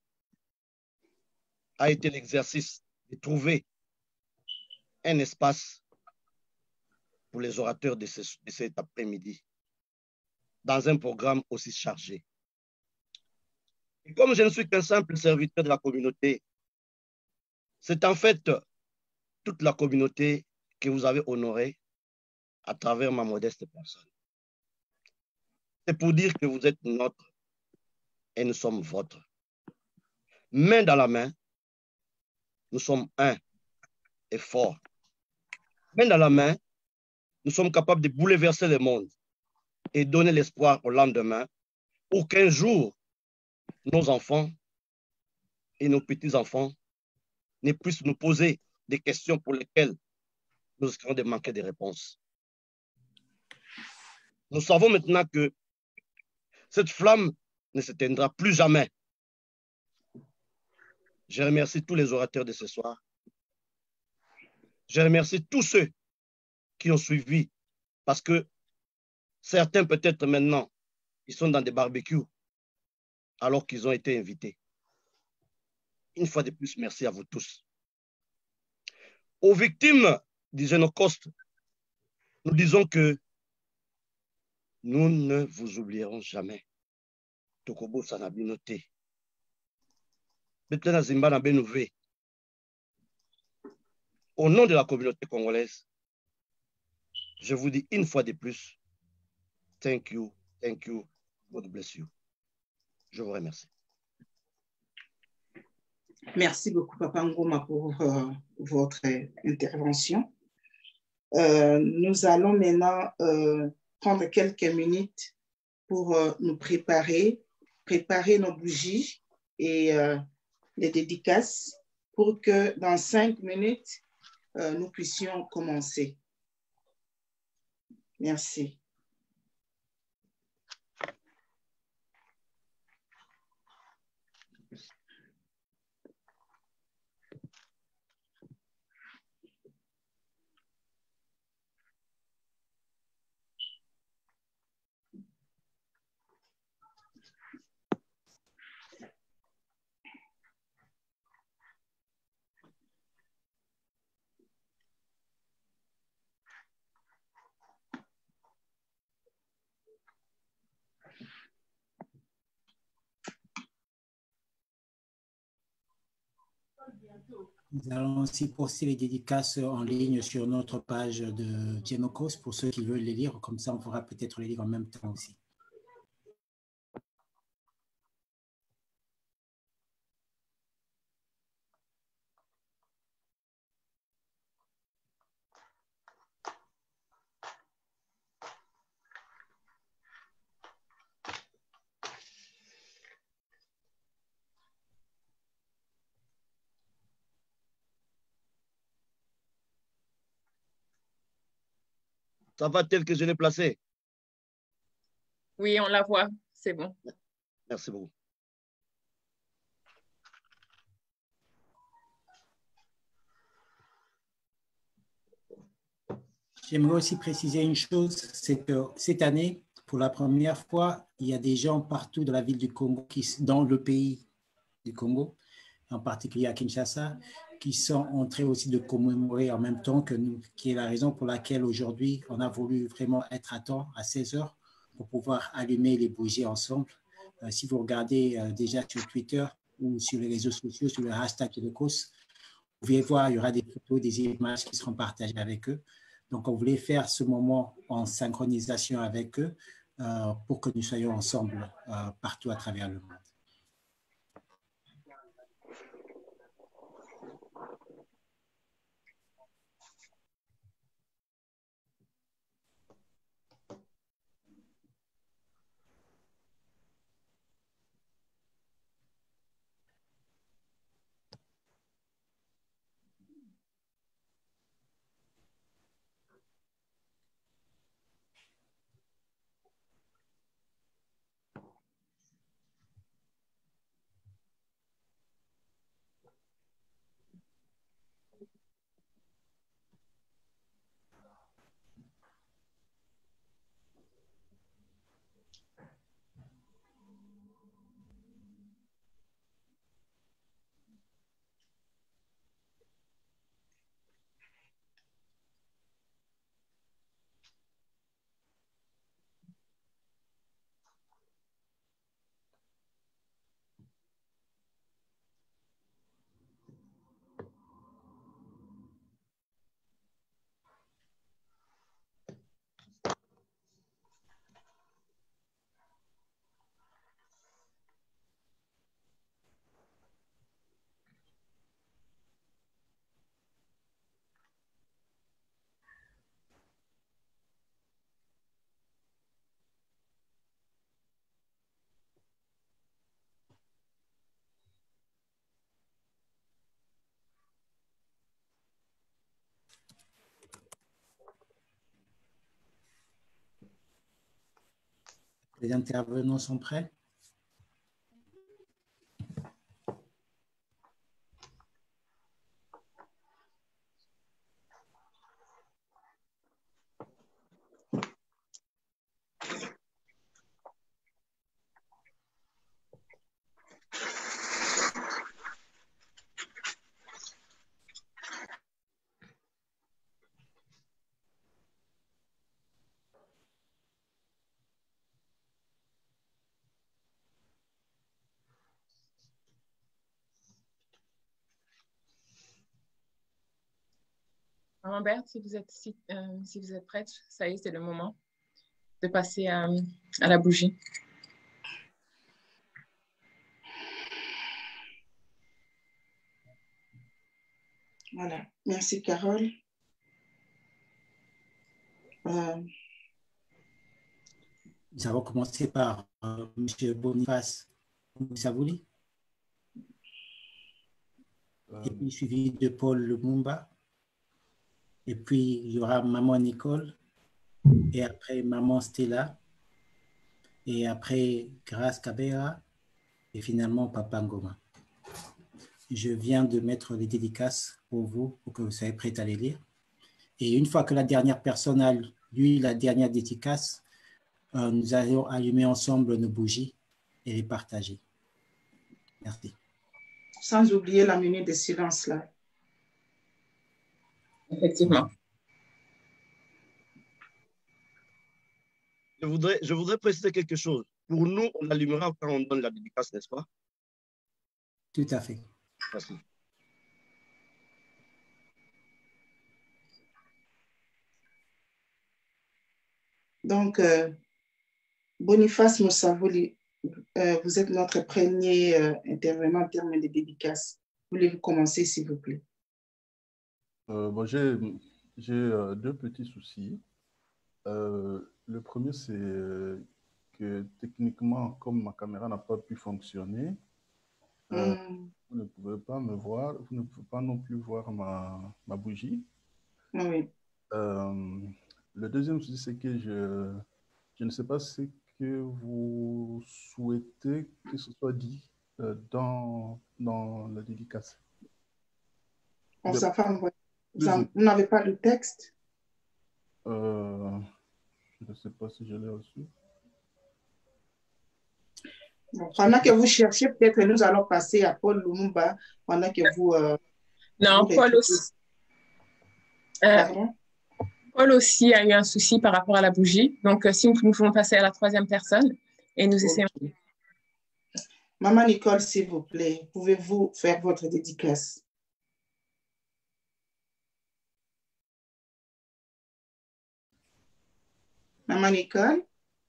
Speaker 12: a été l'exercice de trouver un espace pour les orateurs de cet après-midi dans un programme aussi chargé. Et comme je ne suis qu'un simple serviteur de la communauté, c'est en fait toute la communauté que vous avez honorée à travers ma modeste personne. C'est pour dire que vous êtes nôtres et nous sommes vôtres. Main dans la main, nous sommes un et forts. Main dans la main, nous sommes capables de bouleverser le monde et donner l'espoir au lendemain pour qu'un jour, nos enfants et nos petits-enfants ne puissent nous poser des questions pour lesquelles nous risquons de manquer de réponses. Nous savons maintenant que cette flamme ne s'éteindra plus jamais. Je remercie tous les orateurs de ce soir. Je remercie tous ceux qui ont suivi, parce que certains peut-être maintenant, ils sont dans des barbecues alors qu'ils ont été invités. Une fois de plus, merci à vous tous. Aux victimes du Génocost, nous disons que nous ne vous oublierons jamais. Tokobo Sanabinote. Au nom de la communauté congolaise, je vous dis une fois de plus, thank you, God bless you. Je vous remercie.
Speaker 3: Merci beaucoup, Papa Ngoma, pour votre intervention. Nous allons maintenant prendre quelques minutes pour nous préparer nos bougies et les dédicaces pour que dans 5 minutes, nous puissions commencer. Merci.
Speaker 1: Nous allons aussi poster les dédicaces en ligne sur notre page de Génocost pour ceux qui veulent les lire. Comme ça, on pourra peut-être les lire en même temps aussi.
Speaker 12: Ça va tel que je l'ai placé?
Speaker 2: Oui, on la voit. C'est bon.
Speaker 12: Merci beaucoup.
Speaker 1: J'aimerais aussi préciser une chose, c'est que cette année, Pour la première fois, il y a des gens partout dans la ville du Congo, dans le pays du Congo, en particulier à Kinshasa, qui sont en train aussi de commémorer en même temps que nous, qui est la raison pour laquelle aujourd'hui, on a voulu vraiment être à temps, à 16 heures, pour pouvoir allumer les bougies ensemble. Si vous regardez déjà sur Twitter ou sur les réseaux sociaux, sur le hashtag Ilocos, vous pouvez voir, il y aura des photos, des images qui seront partagées avec eux. Donc, on voulait faire ce moment en synchronisation avec eux pour que nous soyons ensemble partout à travers le monde. Les intervenants sont prêts?
Speaker 2: Maman Berthe, si vous êtes prête, ça y est, c'est le moment de passer à la bougie.
Speaker 3: Voilà, merci Carole.
Speaker 1: Nous allons commencer par M. Boniface Moussavouli, et puis suivi de Paul Lumumba, et puis il y aura Maman Nicole, et après Maman Stella, et après Grace Cabera, et finalement Papa Ngoma. Je viens de mettre les dédicaces pour vous, pour que vous soyez prêts à les lire. Et une fois que la dernière personne a lu la dernière dédicace, nous allons allumer ensemble nos bougies et les partager. Merci.
Speaker 3: Sans oublier la minute de silence là.
Speaker 2: Effectivement.
Speaker 12: Je voudrais préciser quelque chose. Pour nous, on allumera quand on donne la dédicace, n'est-ce pas?
Speaker 1: Tout à fait.
Speaker 12: Merci.
Speaker 3: Donc, Boniface Moussavouli, vous êtes notre premier intervenant en termes de dédicace. Voulez-vous commencer, s'il vous plaît?
Speaker 10: Bon, j'ai deux petits soucis. Le premier, c'est que techniquement, comme ma caméra n'a pas pu fonctionner, vous ne pouvez pas me voir, vous ne pouvez pas non plus voir ma bougie.
Speaker 3: Oui.
Speaker 10: Le deuxième souci, c'est que je ne sais pas ce que vous souhaitez que ce soit dit dans la dédicace.
Speaker 3: Vous n'avez pas le texte?
Speaker 10: Je ne sais pas si je l'ai reçu.
Speaker 3: Bon, pendant que vous cherchez, peut-être que nous allons passer à Paul Lumumba pendant que vous...
Speaker 2: non,
Speaker 3: vous
Speaker 2: Paul aussi. Paul aussi a eu un souci par rapport à la bougie. Donc, si nous pouvons passer à la troisième personne et nous essayons.
Speaker 3: Maman Nicole, s'il vous plaît, pouvez-vous faire votre dédicace? Maman Nicole?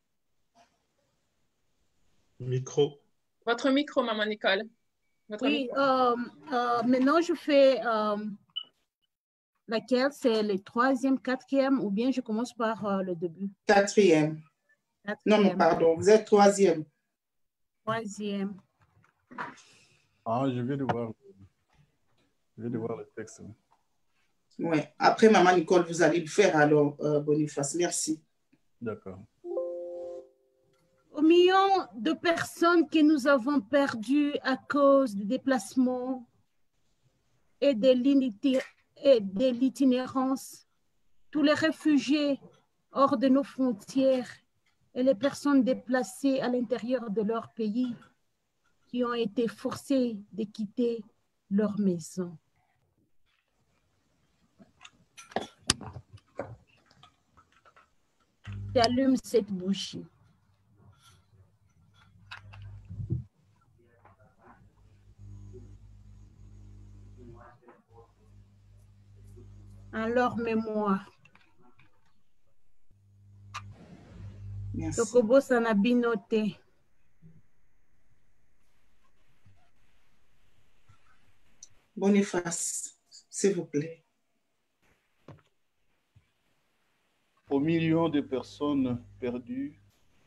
Speaker 6: Micro.
Speaker 2: Votre micro, Maman Nicole.
Speaker 7: Oui, maintenant je fais laquelle? C'est le troisième, quatrième, ou bien je commence par le début?
Speaker 3: Quatrième. Non, mais pardon, vous êtes troisième.
Speaker 7: Troisième.
Speaker 10: Ah, je viens de voir le texte.
Speaker 3: Oui, après Maman Nicole, vous allez le faire alors, Boniface. Merci.
Speaker 10: D'accord.
Speaker 7: Aux millions de personnes que nous avons perdues à cause des déplacements et de l'itinérance, tous les réfugiés hors de nos frontières et les personnes déplacées à l'intérieur de leur pays qui ont été forcées de quitter leur maison. J'allume cette bougie. En leur mémoire.
Speaker 3: Merci.
Speaker 7: Tokobo Sanabinote.
Speaker 3: Boniface, s'il vous plaît.
Speaker 10: Aux millions de personnes perdues,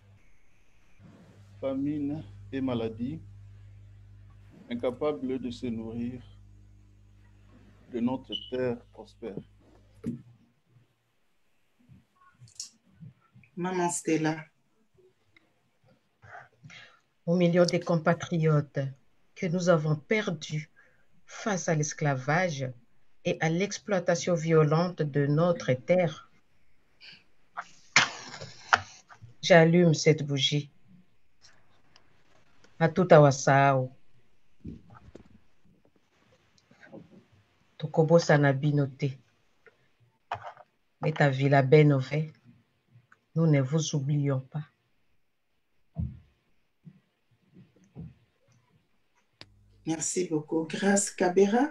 Speaker 10: famine et maladie, incapables de se nourrir de notre terre prospère.
Speaker 3: Maman Stella.
Speaker 13: Aux millions de compatriotes que nous avons perdus face à l'esclavage et à l'exploitation violente de notre terre. J'allume cette bougie. À tout awasao. Tokobo Sanabinote. Meta Villa Benove. Nous ne vous oublions pas.
Speaker 3: Merci beaucoup. Grâce Kabera.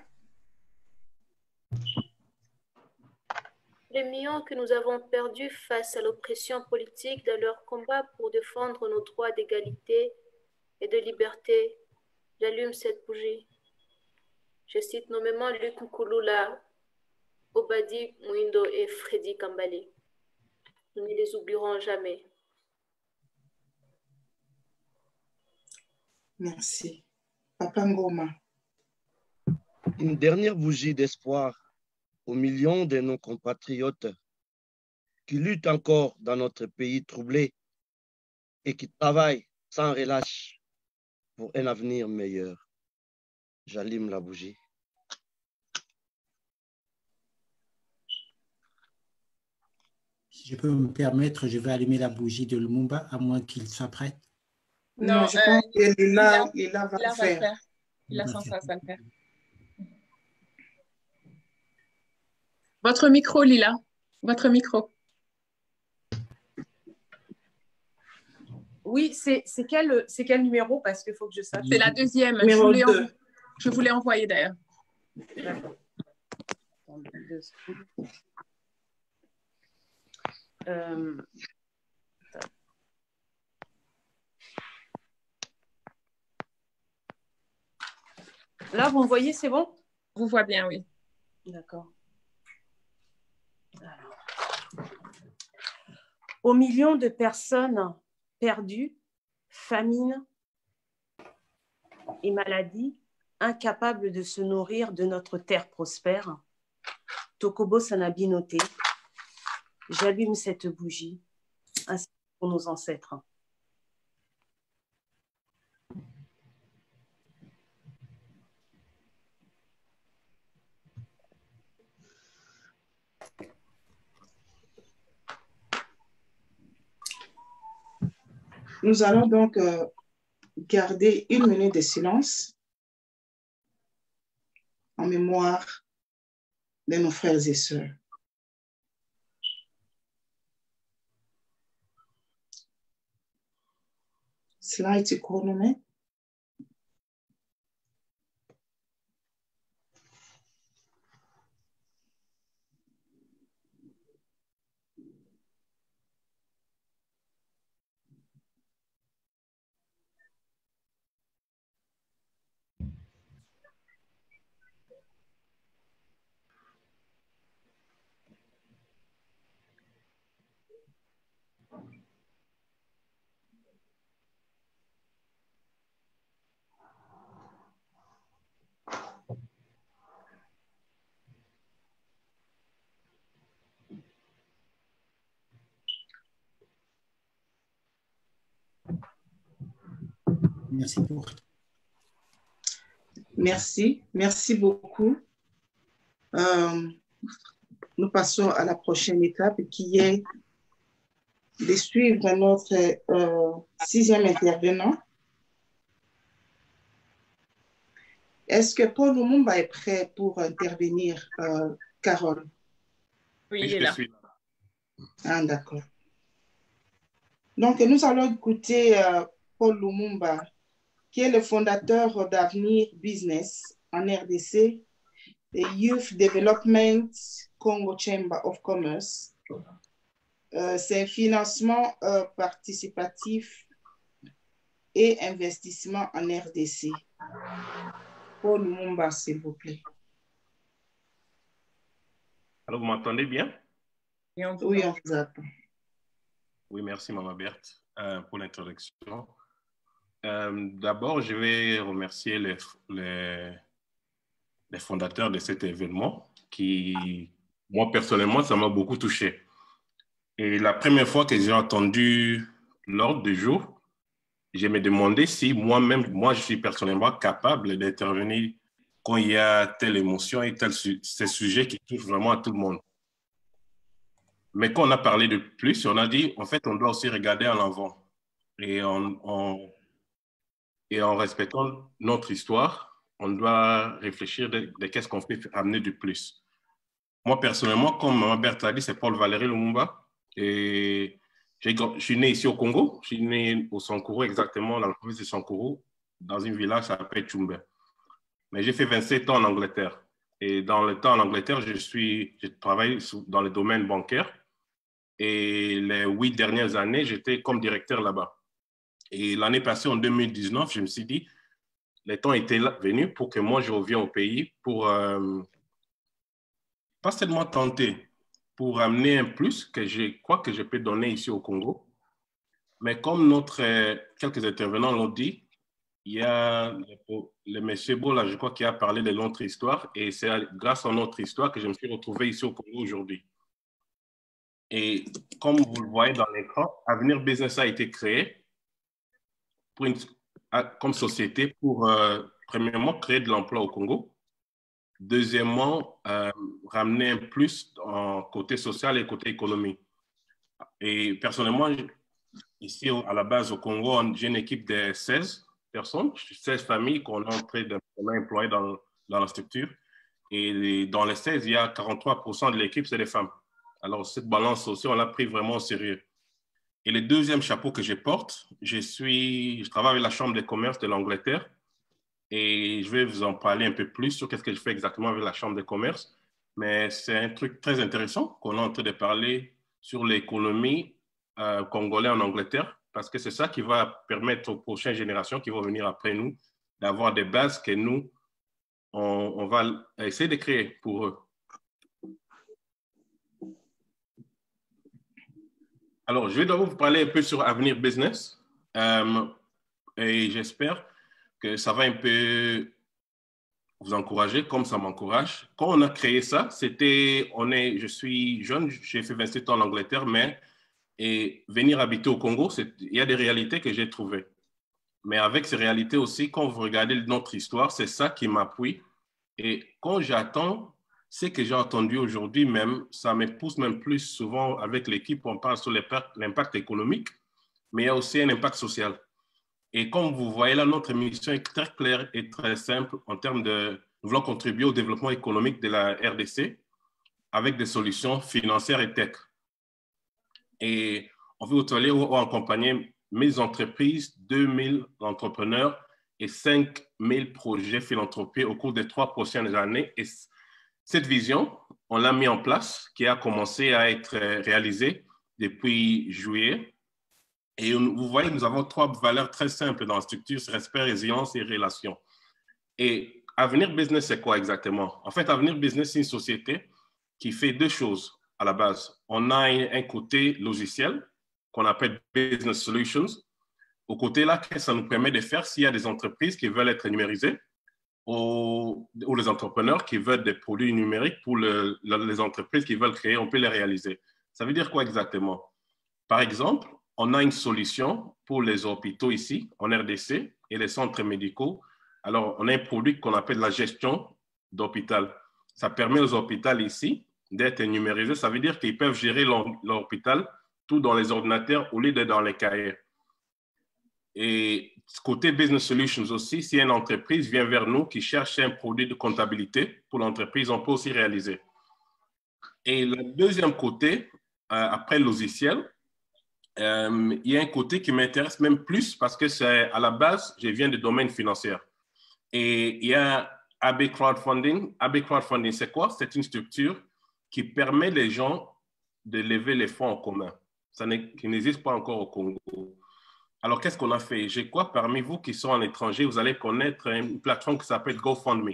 Speaker 11: Les millions que nous avons perdus face à l'oppression politique dans leur combat pour défendre nos droits d'égalité et de liberté, j'allume cette bougie. Je cite nommément Luc Nkulula, Obadi Mwindo et Freddy Kambale. Nous ne les oublierons jamais.
Speaker 3: Merci. Papa Ngoma.
Speaker 12: Une dernière bougie d'espoir aux millions de nos compatriotes qui luttent encore dans notre pays troublé et qui travaillent sans relâche pour un avenir meilleur. J'allume la bougie.
Speaker 1: Si je peux me permettre, je vais allumer la bougie de Lumumba, à moins qu'il soit prêt.
Speaker 3: Non, je pense qu'il va le faire.
Speaker 2: Il a son sens à le faire. Votre micro, Lila. Votre micro.
Speaker 8: Oui, c'est quel numéro? Parce qu'il faut que je sache.
Speaker 2: C'est la deuxième.
Speaker 3: Numéro 2.
Speaker 2: Je vous l'ai envoyé d'ailleurs.
Speaker 8: D'accord. Attendez 2 secondes. Là, vous me voyez, c'est bon?
Speaker 2: On vous voit bien, oui.
Speaker 8: D'accord. Alors. Aux millions de personnes perdues, famine et maladie, incapables de se nourrir de notre terre prospère, Tokobo Sanabinote, j'allume cette bougie, ainsi que pour nos ancêtres.
Speaker 3: Nous allons donc garder 1 minute de silence en mémoire de nos frères et sœurs. Slide chronomètre.
Speaker 1: Merci pour.
Speaker 3: Merci beaucoup. Nous passons à la prochaine étape qui est de suivre notre 6e intervenant. Est-ce que Paul Lumumba est prêt pour intervenir, Carole?
Speaker 2: Oui, il est là.
Speaker 3: Ah, d'accord. Donc, nous allons écouter Paul Lumumba, qui est le fondateur d'Avenir Business en RDC, et Youth Development Congo Chamber of Commerce. C'est un financement participatif et investissement en RDC. Paul Lumumba, s'il vous plaît.
Speaker 14: Alors, vous m'entendez bien?
Speaker 3: Oui, on vous entend.
Speaker 14: Oui, merci, Maman Berthe, pour l'introduction. D'abord, je vais remercier les fondateurs de cet événement qui, moi, personnellement, ça m'a beaucoup touché. Et la première fois que j'ai entendu l'ordre du jour, je me demandais si moi, je suis personnellement capable d'intervenir quand il y a telle émotion et ces sujets qui touchent vraiment à tout le monde. Mais quand on a parlé de plus, on a dit, en fait, on doit aussi regarder en avant. Et en respectant notre histoire, on doit réfléchir de qu'est-ce qu'on peut amener de plus. Moi, personnellement, comme Maman Berthe a dit, c'est Paul Valéry Lumumba. Et je suis né ici au Congo. Je suis né au Sankuru, exactement, dans la province de Sankuru, dans une village qui s'appelle Tchumbe. Mais j'ai fait 27 ans en Angleterre. Et dans le temps en Angleterre, je travaille dans le domaine bancaire. Et les 8 dernières années, j'étais comme directeur là-bas. Et l'année passée, en 2019, je me suis dit, le temps était venu pour que moi, je revienne au pays pour pas seulement tenter, pour amener un plus que je crois que je peux donner ici au Congo. Mais comme quelques intervenants l'ont dit, il y a le monsieur Bola, je crois, qui a parlé de notre histoire. Et c'est grâce à notre histoire que je me suis retrouvé ici au Congo aujourd'hui. Et comme vous le voyez dans l'écran, Avenir Business a été créé comme société pour, premièrement, créer de l'emploi au Congo. Deuxièmement, ramener un plus en côté social et côté économie. Et personnellement, ici à la base au Congo, j'ai une équipe de 16 personnes, 16 familles qu'on a employées dans la structure. Et dans les 16, il y a 43% de l'équipe, c'est des femmes. Alors, cette balance aussi, on l'a pris vraiment au sérieux. Et le deuxième chapeau que je porte, je travaille avec la Chambre de commerce de l'Angleterre et je vais vous en parler un peu plus sur qu'est-ce que je fais exactement avec la Chambre de commerce. Mais c'est un truc très intéressant qu'on est en train de parler sur l'économie congolaise en Angleterre parce que c'est ça qui va permettre aux prochaines générations qui vont venir après nous d'avoir des bases que nous, on va essayer de créer pour eux. Alors, je vais d'abord vous parler un peu sur Avenir Business et j'espère que ça va un peu vous encourager comme ça m'encourage. Quand on a créé ça, je suis jeune, j'ai fait 27 ans en Angleterre, mais venir habiter au Congo, il y a des réalités que j'ai trouvées. Mais avec ces réalités aussi, quand vous regardez notre histoire, c'est ça qui m'appuie. Et quand j'attends ce que j'ai entendu aujourd'hui même, ça me pousse même plus souvent avec l'équipe, on parle sur l'impact économique, mais il y a aussi un impact social. Et comme vous voyez là, notre mission est très claire et très simple en termes de... Nous voulons contribuer au développement économique de la RDC avec des solutions financières et tech. Et on veut hôtelier ou accompagner 1000 entreprises, 2000 entrepreneurs et 5000 projets philanthropiques au cours des 3 prochaines années. Et cette vision, on l'a mis en place, qui a commencé à être réalisée depuis juillet. Et vous voyez, nous avons 3 valeurs très simples dans la structure, c'est respect, résilience et relation. Et Avenir Business, c'est quoi exactement? En fait, Avenir Business, c'est une société qui fait 2 choses à la base. On a un côté logiciel qu'on appelle Business Solutions. Au côté là, qu'est-ce que ça nous permet de faire s'il y a des entreprises qui veulent être numérisées ou les entrepreneurs qui veulent des produits numériques pour les entreprises qui veulent créer, on peut les réaliser. Ça veut dire quoi exactement? Par exemple, on a une solution pour les hôpitaux ici, en RDC, et les centres médicaux. Alors, on a un produit qu'on appelle la gestion d'hôpital. Ça permet aux hôpitaux ici d'être numérisés. Ça veut dire qu'ils peuvent gérer l'hôpital tout dans les ordinateurs au lieu d'être dans les cahiers. Et côté Business Solutions aussi, si une entreprise vient vers nous qui cherche un produit de comptabilité pour l'entreprise, on peut aussi réaliser. Et le deuxième côté, après le logiciel, il y a un côté qui m'intéresse même plus parce que c'est à la base, je viens du domaine financier. Et il y a AB Crowdfunding. AB Crowdfunding, c'est quoi? C'est une structure qui permet les gens de lever les fonds en commun. Qui n'existe pas encore au Congo. Alors, qu'est-ce qu'on a fait? Je crois parmi vous qui sont en étranger, vous allez connaître une plateforme qui s'appelle GoFundMe.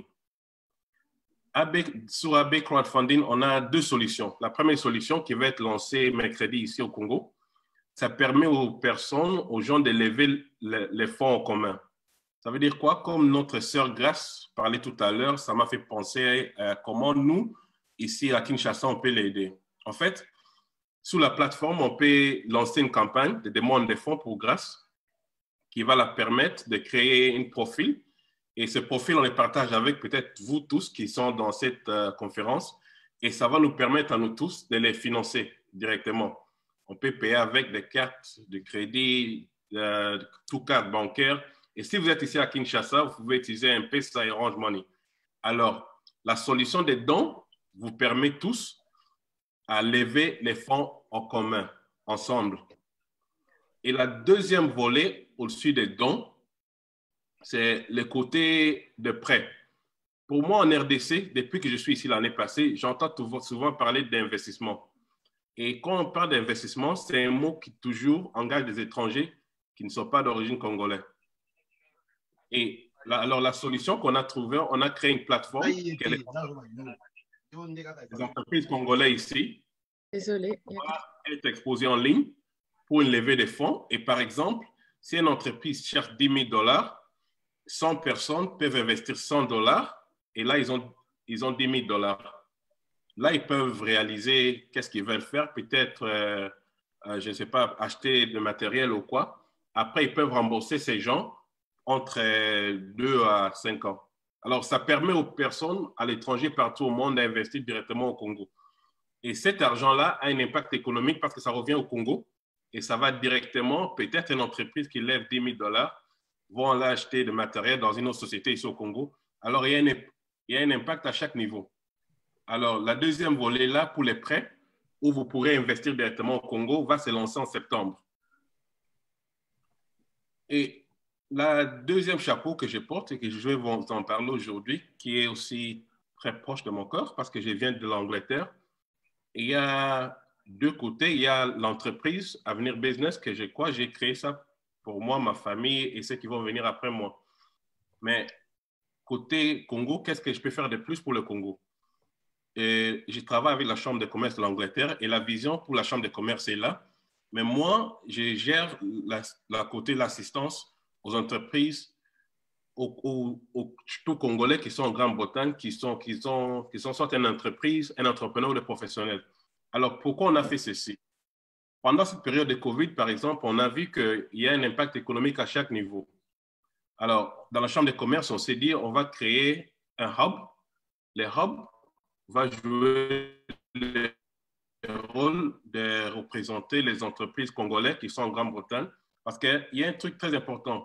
Speaker 14: Sur AB Crowdfunding, on a 2 solutions. La première solution qui va être lancée mercredi ici au Congo, ça permet aux personnes, aux gens de lever les fonds en commun. Ça veut dire quoi? Comme notre sœur Grace parlait tout à l'heure, ça m'a fait penser à comment nous, ici à Kinshasa, on peut l'aider. En fait, sous la plateforme, on peut lancer une campagne de demande de fonds pour Grace qui va la permettre de créer un profil. Et ce profil, on le partage avec peut-être vous tous qui sont dans cette conférence. Et ça va nous permettre à nous tous de les financer directement. On peut payer avec des cartes de crédit, toutes cartes bancaires. Et si vous êtes ici à Kinshasa, vous pouvez utiliser un M-Pesa et Orange Money. Alors, la solution des dons vous permet tous à lever les fonds en commun, ensemble. Et la deuxième volet au-dessus des dons, c'est le côté de prêt. Pour moi, en RDC, depuis que je suis ici l'année passée, j'entends souvent parler d'investissement. Et quand on parle d'investissement, c'est un mot qui toujours engage des étrangers qui ne sont pas d'origine congolaise. Et alors, la solution qu'on a trouvée, on a créé une plateforme qui est les entreprises congolaises ici.
Speaker 2: Désolée.
Speaker 14: Va être exposée en ligne pour une levée de fonds. Et par exemple, si une entreprise cherche 10 000 $, 100 personnes peuvent investir 100 $. Et là, ils ont 10 000 $. Là, ils peuvent réaliser qu'est-ce qu'ils veulent faire. Peut-être, je ne sais pas, acheter du matériel ou quoi. Après, ils peuvent rembourser ces gens entre 2 à 5 ans. Alors, ça permet aux personnes à l'étranger, partout au monde, d'investir directement au Congo. Et cet argent-là a un impact économique parce que ça revient au Congo et ça va directement, peut-être une entreprise qui lève 10 000 $, vont aller acheter du matériel dans une autre société ici au Congo. Alors, il y a un impact à chaque niveau. Alors, la deuxième volet là, pour les prêts, où vous pourrez investir directement au Congo, va se lancer en septembre. Et la deuxième chapeau que je porte et que je vais vous en parler aujourd'hui, qui est aussi très proche de mon cœur parce que je viens de l'Angleterre, il y a 2 côtés. Il y a l'entreprise Avenir Business que j'ai créé ça pour moi, ma famille et ceux qui vont venir après moi. Mais côté Congo, qu'est-ce que je peux faire de plus pour le Congo? Et je travaille avec la Chambre de commerce de l'Angleterre et la vision pour la Chambre de commerce est là. Mais moi, je gère la côté de l'assistance aux entreprises, aux tout Congolais qui sont en Grande-Bretagne, qui sont soit une entreprise, un entrepreneur ou des professionnels. Alors, pourquoi on a fait ceci? Pendant cette période de COVID, par exemple, on a vu qu'il y a un impact économique à chaque niveau. Alors, dans la Chambre de commerce, on s'est dit, on va créer un hub. Le hub va jouer le rôle de représenter les entreprises congolaises qui sont en Grande-Bretagne parce qu'il y a un truc très important.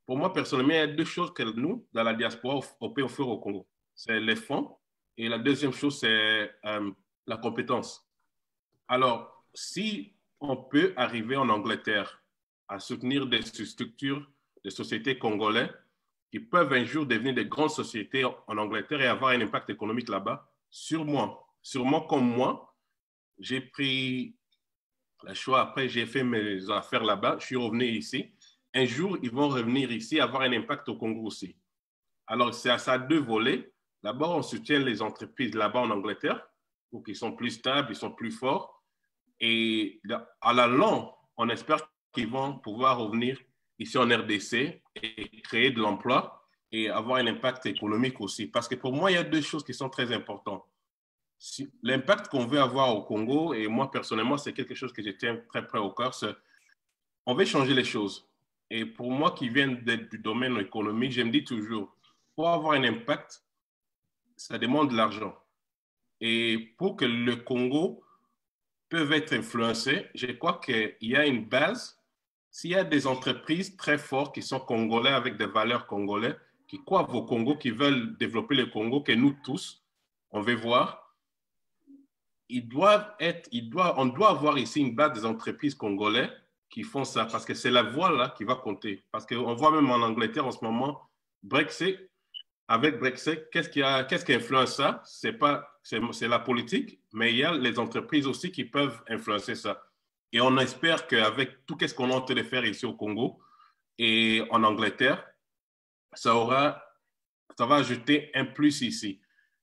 Speaker 14: pour moi, personnellement, il y a deux choses que nous, dans la diaspora, on peut offrir au Congo. C'est les fonds et la deuxième chose, c'est la compétence. Alors, si on peut arriver en Angleterre à soutenir des structures, des sociétés congolaises qui peuvent un jour devenir des grandes sociétés en Angleterre et avoir un impact économique là-bas, sûrement comme moi, j'ai pris le choix. Après, j'ai fait mes affaires là-bas, je suis revenu ici. Un jour, ils vont revenir ici, avoir un impact au Congo aussi. Alors, c'est à ça deux volets. D'abord, on soutient les entreprises là-bas en Angleterre pour qu'ils soient plus stables, ils sont plus forts. Et à la longue, on espère qu'ils vont pouvoir revenir ici en RDC et créer de l'emploi et avoir un impact économique aussi. Parce que pour moi, il y a deux choses qui sont très importantes. L'impact qu'on veut avoir au Congo, et moi personnellement, c'est quelque chose que je tiens très près au cœur, c'est on veut changer les choses. Et pour moi qui viens du domaine économique, je me dis toujours, pour avoir un impact, ça demande de l'argent. Et pour que le Congo puisse être influencé, je crois qu'il y a une base. S'il y a des entreprises très fortes qui sont congolais avec des valeurs congolaises, qui croient au Congo, qui veulent développer le Congo, que nous tous, on veut voir, on doit avoir ici une base des entreprises congolaises qui font ça, parce que c'est la voie là qui va compter. Parce qu'on voit même en Angleterre en ce moment, avec Brexit, qu'est-ce qui influence ça? C'est la politique, mais il y a les entreprises aussi qui peuvent influencer ça. Et on espère qu'avec tout ce qu'on est en train de faire ici au Congo et en Angleterre, ça va ajouter un plus ici.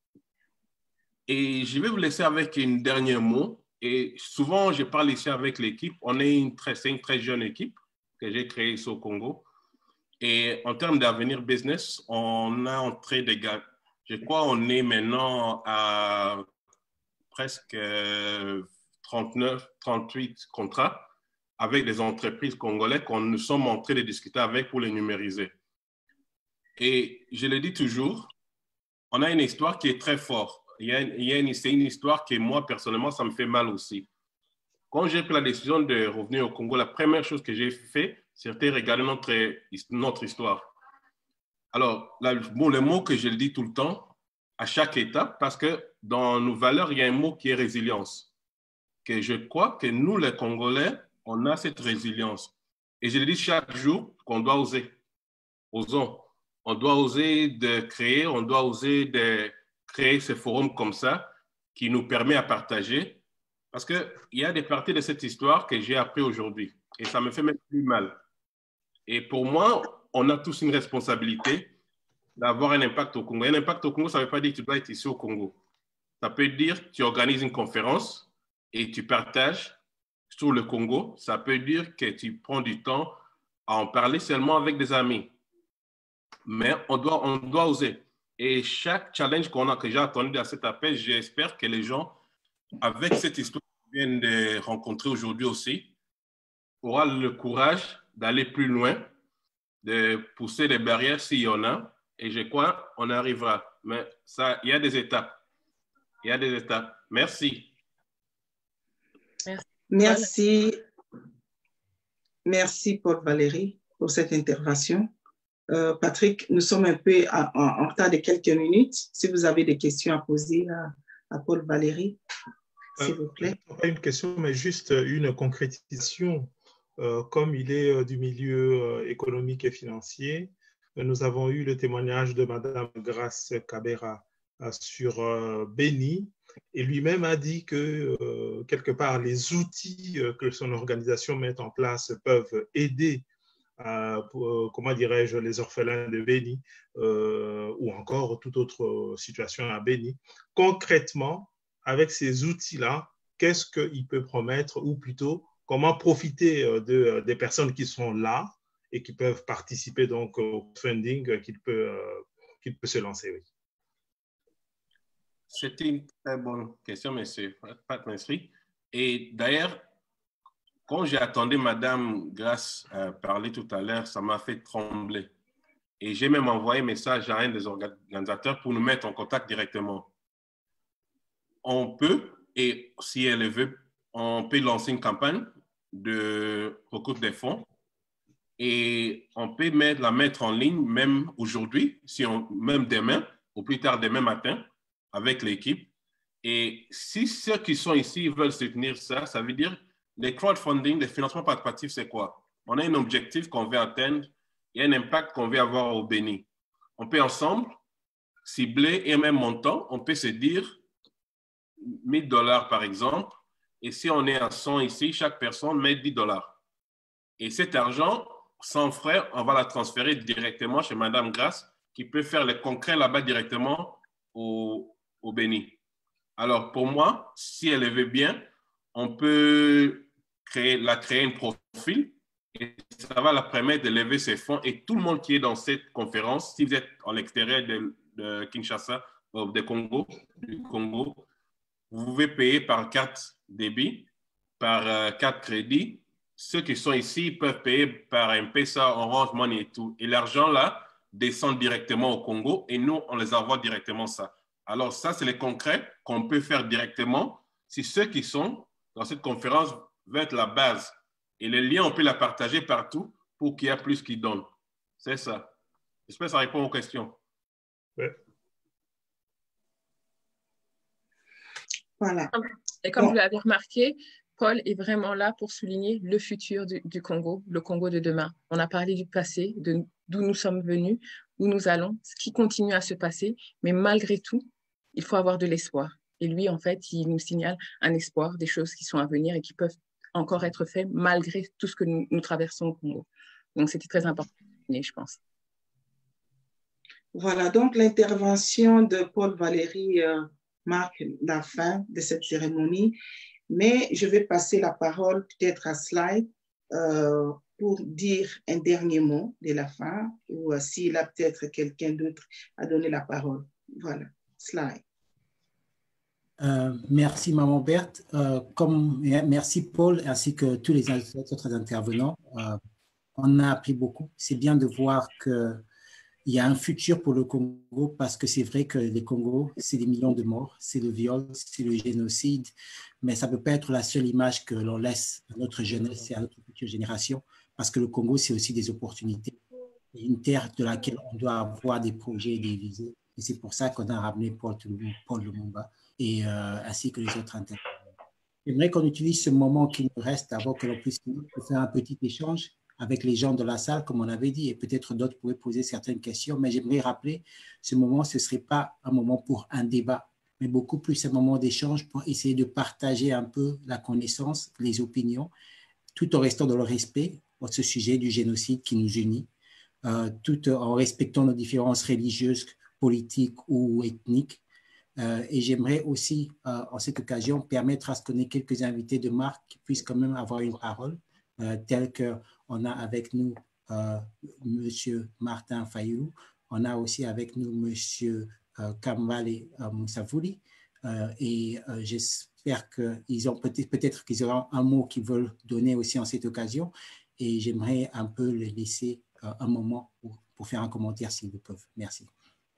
Speaker 14: Et je vais vous laisser avec un dernier mot. Et souvent, je parle ici avec l'équipe. C'est une très jeune équipe que j'ai créée ici au Congo. Et en termes d'avenir business, on a entré des gars. Je crois qu'on est maintenant à presque 39, 38 contrats avec des entreprises congolaises qu'on nous sommes en train de discuter avec pour les numériser. Et je le dis toujours, on a une histoire qui est très forte. C'est une histoire que moi, personnellement, ça me fait mal aussi. Quand j'ai pris la décision de revenir au Congo, la première chose que j'ai fait, c'était regarder notre histoire. Alors, le mot que je le dis tout le temps, à chaque étape, parce que dans nos valeurs, il y a un mot qui est résilience. Que je crois que nous, les Congolais, on a cette résilience. Et je le dis chaque jour qu'on doit oser. Osons. On doit oser de créer, on doit oser de créer ce forum comme ça qui nous permet à partager. Parce qu'il y a des parties de cette histoire que j'ai appris aujourd'hui. Et ça me fait même plus mal. Et pour moi, on a tous une responsabilité d'avoir un impact au Congo. Un impact au Congo, ça ne veut pas dire que tu dois être ici au Congo. Ça peut dire que tu organises une conférence et tu partages sur le Congo. Ça peut dire que tu prends du temps à en parler seulement avec des amis. Mais on doit oser. Et chaque challenge que j'ai attendu à cet appel, j'espère que les gens, avec cette histoire qu'on vient de rencontrer aujourd'hui aussi, auront le courage d'aller plus loin, de pousser les barrières s'il y en a. Et je crois qu'on arrivera. Mais ça, il y a des étapes. Il y a des étapes. Merci.
Speaker 3: Merci. Merci, Paul Valéry, pour cette intervention. Patrick, nous sommes un peu en retard de quelques minutes. Si vous avez des questions à poser à Paul Valéry, s'il vous plaît.
Speaker 6: Pas une question, mais juste une concrétisation. Comme il est du milieu économique et financier, nous avons eu le témoignage de Madame Grace Kabera sur Beni, et lui-même a dit que quelque part les outils que son organisation met en place peuvent aider comment dirais-je, les orphelins de Beni ou encore toute autre situation à Beni. Concrètement, avec ces outils-là, qu'est-ce qu'il peut promettre, ou plutôt comment profiter des personnes qui sont là et qui peuvent participer donc au funding qu'il peut se lancer. Oui.
Speaker 14: C'est une très bonne question, monsieur Pat Mesri. Et d'ailleurs, quand j'ai attendu Madame Grace parler tout à l'heure, ça m'a fait trembler. Et j'ai même envoyé un message à un des organisateurs pour nous mettre en contact directement. On peut, et si elle veut, on peut lancer une campagne de recours des fonds Et on peut la mettre en ligne même aujourd'hui, même demain, ou plus tard demain matin, avec l'équipe. Et si ceux qui sont ici veulent soutenir ça, ça veut dire les crowdfunding, les financements participatifs, c'est quoi? On a un objectif qu'on veut atteindre et un impact qu'on veut avoir au Bénin. On peut ensemble cibler un même montant. On peut se dire 1 000 $ par exemple. Et si on est à 100 ici, chaque personne met 10 $. Et cet argent, sans frais, on va la transférer directement chez Madame Grace, qui peut faire le concret là-bas directement au Bénin. Alors, pour moi, si elle le veut bien, on peut créer un profil et ça va la permettre de lever ses fonds. Et tout le monde qui est dans cette conférence, si vous êtes à l'extérieur de Kinshasa, du Congo, vous pouvez payer par carte débit, par carte crédit. Ceux qui sont ici peuvent payer par M-Pesa, Orange Money et tout. Et l'argent là descend directement au Congo et nous, on les envoie directement ça. Alors ça, c'est le concret qu'on peut faire directement si ceux qui sont dans cette conférence veulent être la base. Et les liens, on peut la partager partout pour qu'il y ait plus qui donnent. C'est ça. J'espère que ça répond aux questions.
Speaker 6: Ouais.
Speaker 3: Voilà.
Speaker 2: Et comme vous l'avez remarqué, Paul est vraiment là pour souligner le futur du Congo, le Congo de demain. On a parlé du passé, d'où nous sommes venus, où nous allons, ce qui continue à se passer, mais malgré tout, il faut avoir de l'espoir. Et lui, en fait, il nous signale un espoir, des choses qui sont à venir et qui peuvent encore être faites malgré tout ce que nous traversons au Congo. Donc, c'était très important, je pense.
Speaker 3: Voilà, donc l'intervention de Paul Valéry marque la fin de cette cérémonie, mais je vais passer la parole peut-être à Sly pour dire un dernier mot de la fin, ou s'il a peut-être quelqu'un d'autre à donner la parole. Voilà, Sly.
Speaker 1: Merci Maman Berthe, merci Paul ainsi que tous les autres intervenants. On a appris beaucoup. C'est bien de voir qu'il y a un futur pour le Congo parce que c'est vrai que les Congos, c'est des millions de morts, c'est le viol, c'est le génocide, mais ça ne peut pas être la seule image que l'on laisse à notre jeunesse et à notre future génération parce que le Congo, c'est aussi des opportunités. Une terre de laquelle on doit avoir des projets et des visées. Et c'est pour ça qu'on a ramené Paul Lumumba et ainsi que les autres intervenants. J'aimerais qu'on utilise ce moment qui nous reste avant que l'on puisse faire un petit échange avec les gens de la salle, comme on avait dit, et peut-être d'autres pourraient poser certaines questions, mais j'aimerais rappeler, ce moment, ce ne serait pas un moment pour un débat, mais beaucoup plus un moment d'échange pour essayer de partager un peu la connaissance, les opinions, tout en restant dans le respect pour ce sujet du génocide qui nous unit, tout en respectant nos différences religieuses, politiques ou ethniques. Et j'aimerais aussi, en cette occasion, permettre à ce qu'on ait quelques invités de marque qui puissent quand même avoir une parole, telle qu'on a avec nous M. Martin Fayou, on a aussi avec nous M. Kambale Moussavouli, et j'espère qu'ils ont peut-être qu'ils auront un mot qu'ils veulent donner aussi en cette occasion, et j'aimerais un peu les laisser un moment pour faire un commentaire s'ils le peuvent. Merci.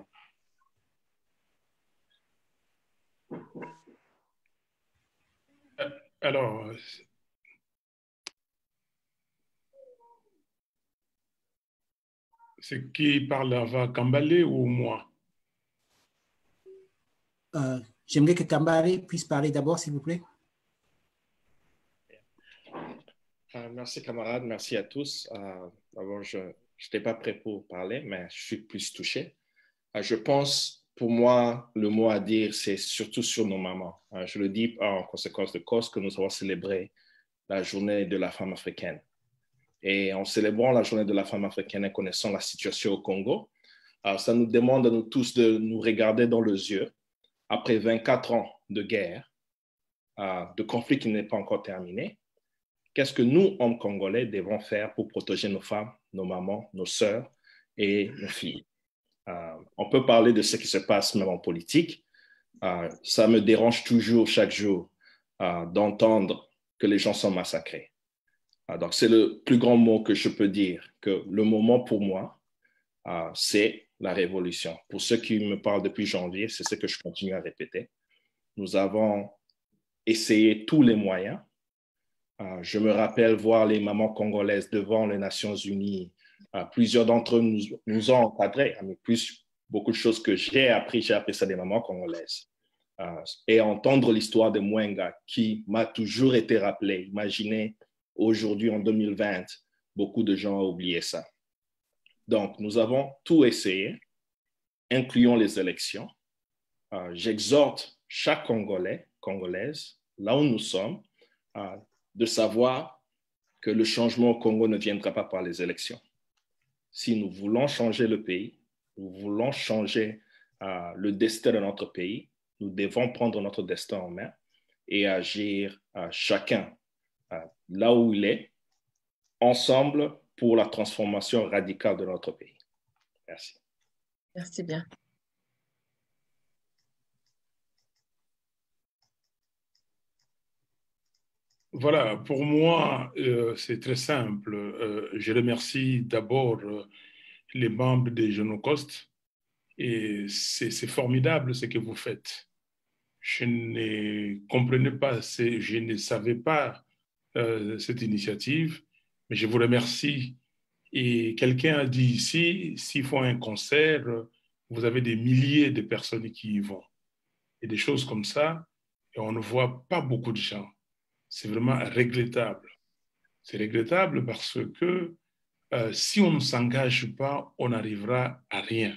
Speaker 15: Alors, c'est qui parle avant, Kambale ou moi?
Speaker 1: J'aimerais que Kambale puisse parler d'abord, s'il vous plaît.
Speaker 16: Merci camarades, merci à tous. D'abord, je n'étais pas prêt pour parler, mais je suis plus touché. Je pense, pour moi, le mot à dire, c'est surtout sur nos mamans. Je le dis en conséquence de cause que nous avons célébré la journée de la femme africaine. Et en célébrant la journée de la femme africaine et connaissant la situation au Congo, ça nous demande à nous tous de nous regarder dans les yeux après 24 ans de guerre, de conflit qui n'est pas encore terminé. Qu'est-ce que nous, hommes congolais, devons faire pour protéger nos femmes, nos mamans, nos sœurs et nos filles? On peut parler de ce qui se passe même en politique. Ça me dérange toujours, chaque jour, d'entendre que les gens sont massacrés. Donc, c'est le plus grand mot que je peux dire, que le moment pour moi, c'est la révolution. Pour ceux qui me parlent depuis janvier, c'est ce que je continue à répéter. Nous avons essayé tous les moyens Je me rappelle voir les mamans congolaises devant les Nations Unies. Plusieurs d'entre eux nous ont encadrés, mais beaucoup de choses que j'ai appris ça des mamans congolaises. Et entendre l'histoire de Mwenga qui m'a toujours été rappelée. Imaginez, aujourd'hui, en 2020, beaucoup de gens ont oublié ça. Donc, nous avons tout essayé, incluant les élections. J'exhorte chaque Congolais, Congolaise, là où nous sommes, de savoir que le changement au Congo ne viendra pas par les élections. Si nous voulons changer le pays, nous voulons changer le destin de notre pays, nous devons prendre notre destin en main et agir chacun là où il est, ensemble pour la transformation radicale de notre pays. Merci.
Speaker 2: Merci bien.
Speaker 15: Voilà, pour moi, c'est très simple. Je remercie d'abord les membres des Genocost et c'est formidable ce que vous faites. Je ne comprenais pas, je ne savais pas cette initiative, mais je vous remercie. Et quelqu'un a dit ici, s'ils font un concert, vous avez des milliers de personnes qui y vont. Et des choses comme ça, et on ne voit pas beaucoup de gens. C'est vraiment regrettable. C'est regrettable parce que si on ne s'engage pas, on n'arrivera à rien.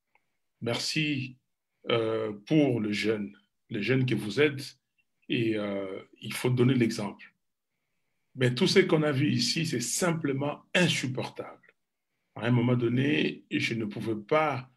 Speaker 15: Merci pour le jeune que vous êtes, et il faut donner l'exemple. Mais tout ce qu'on a vu ici, c'est simplement insupportable. À un moment donné, je ne pouvais pas,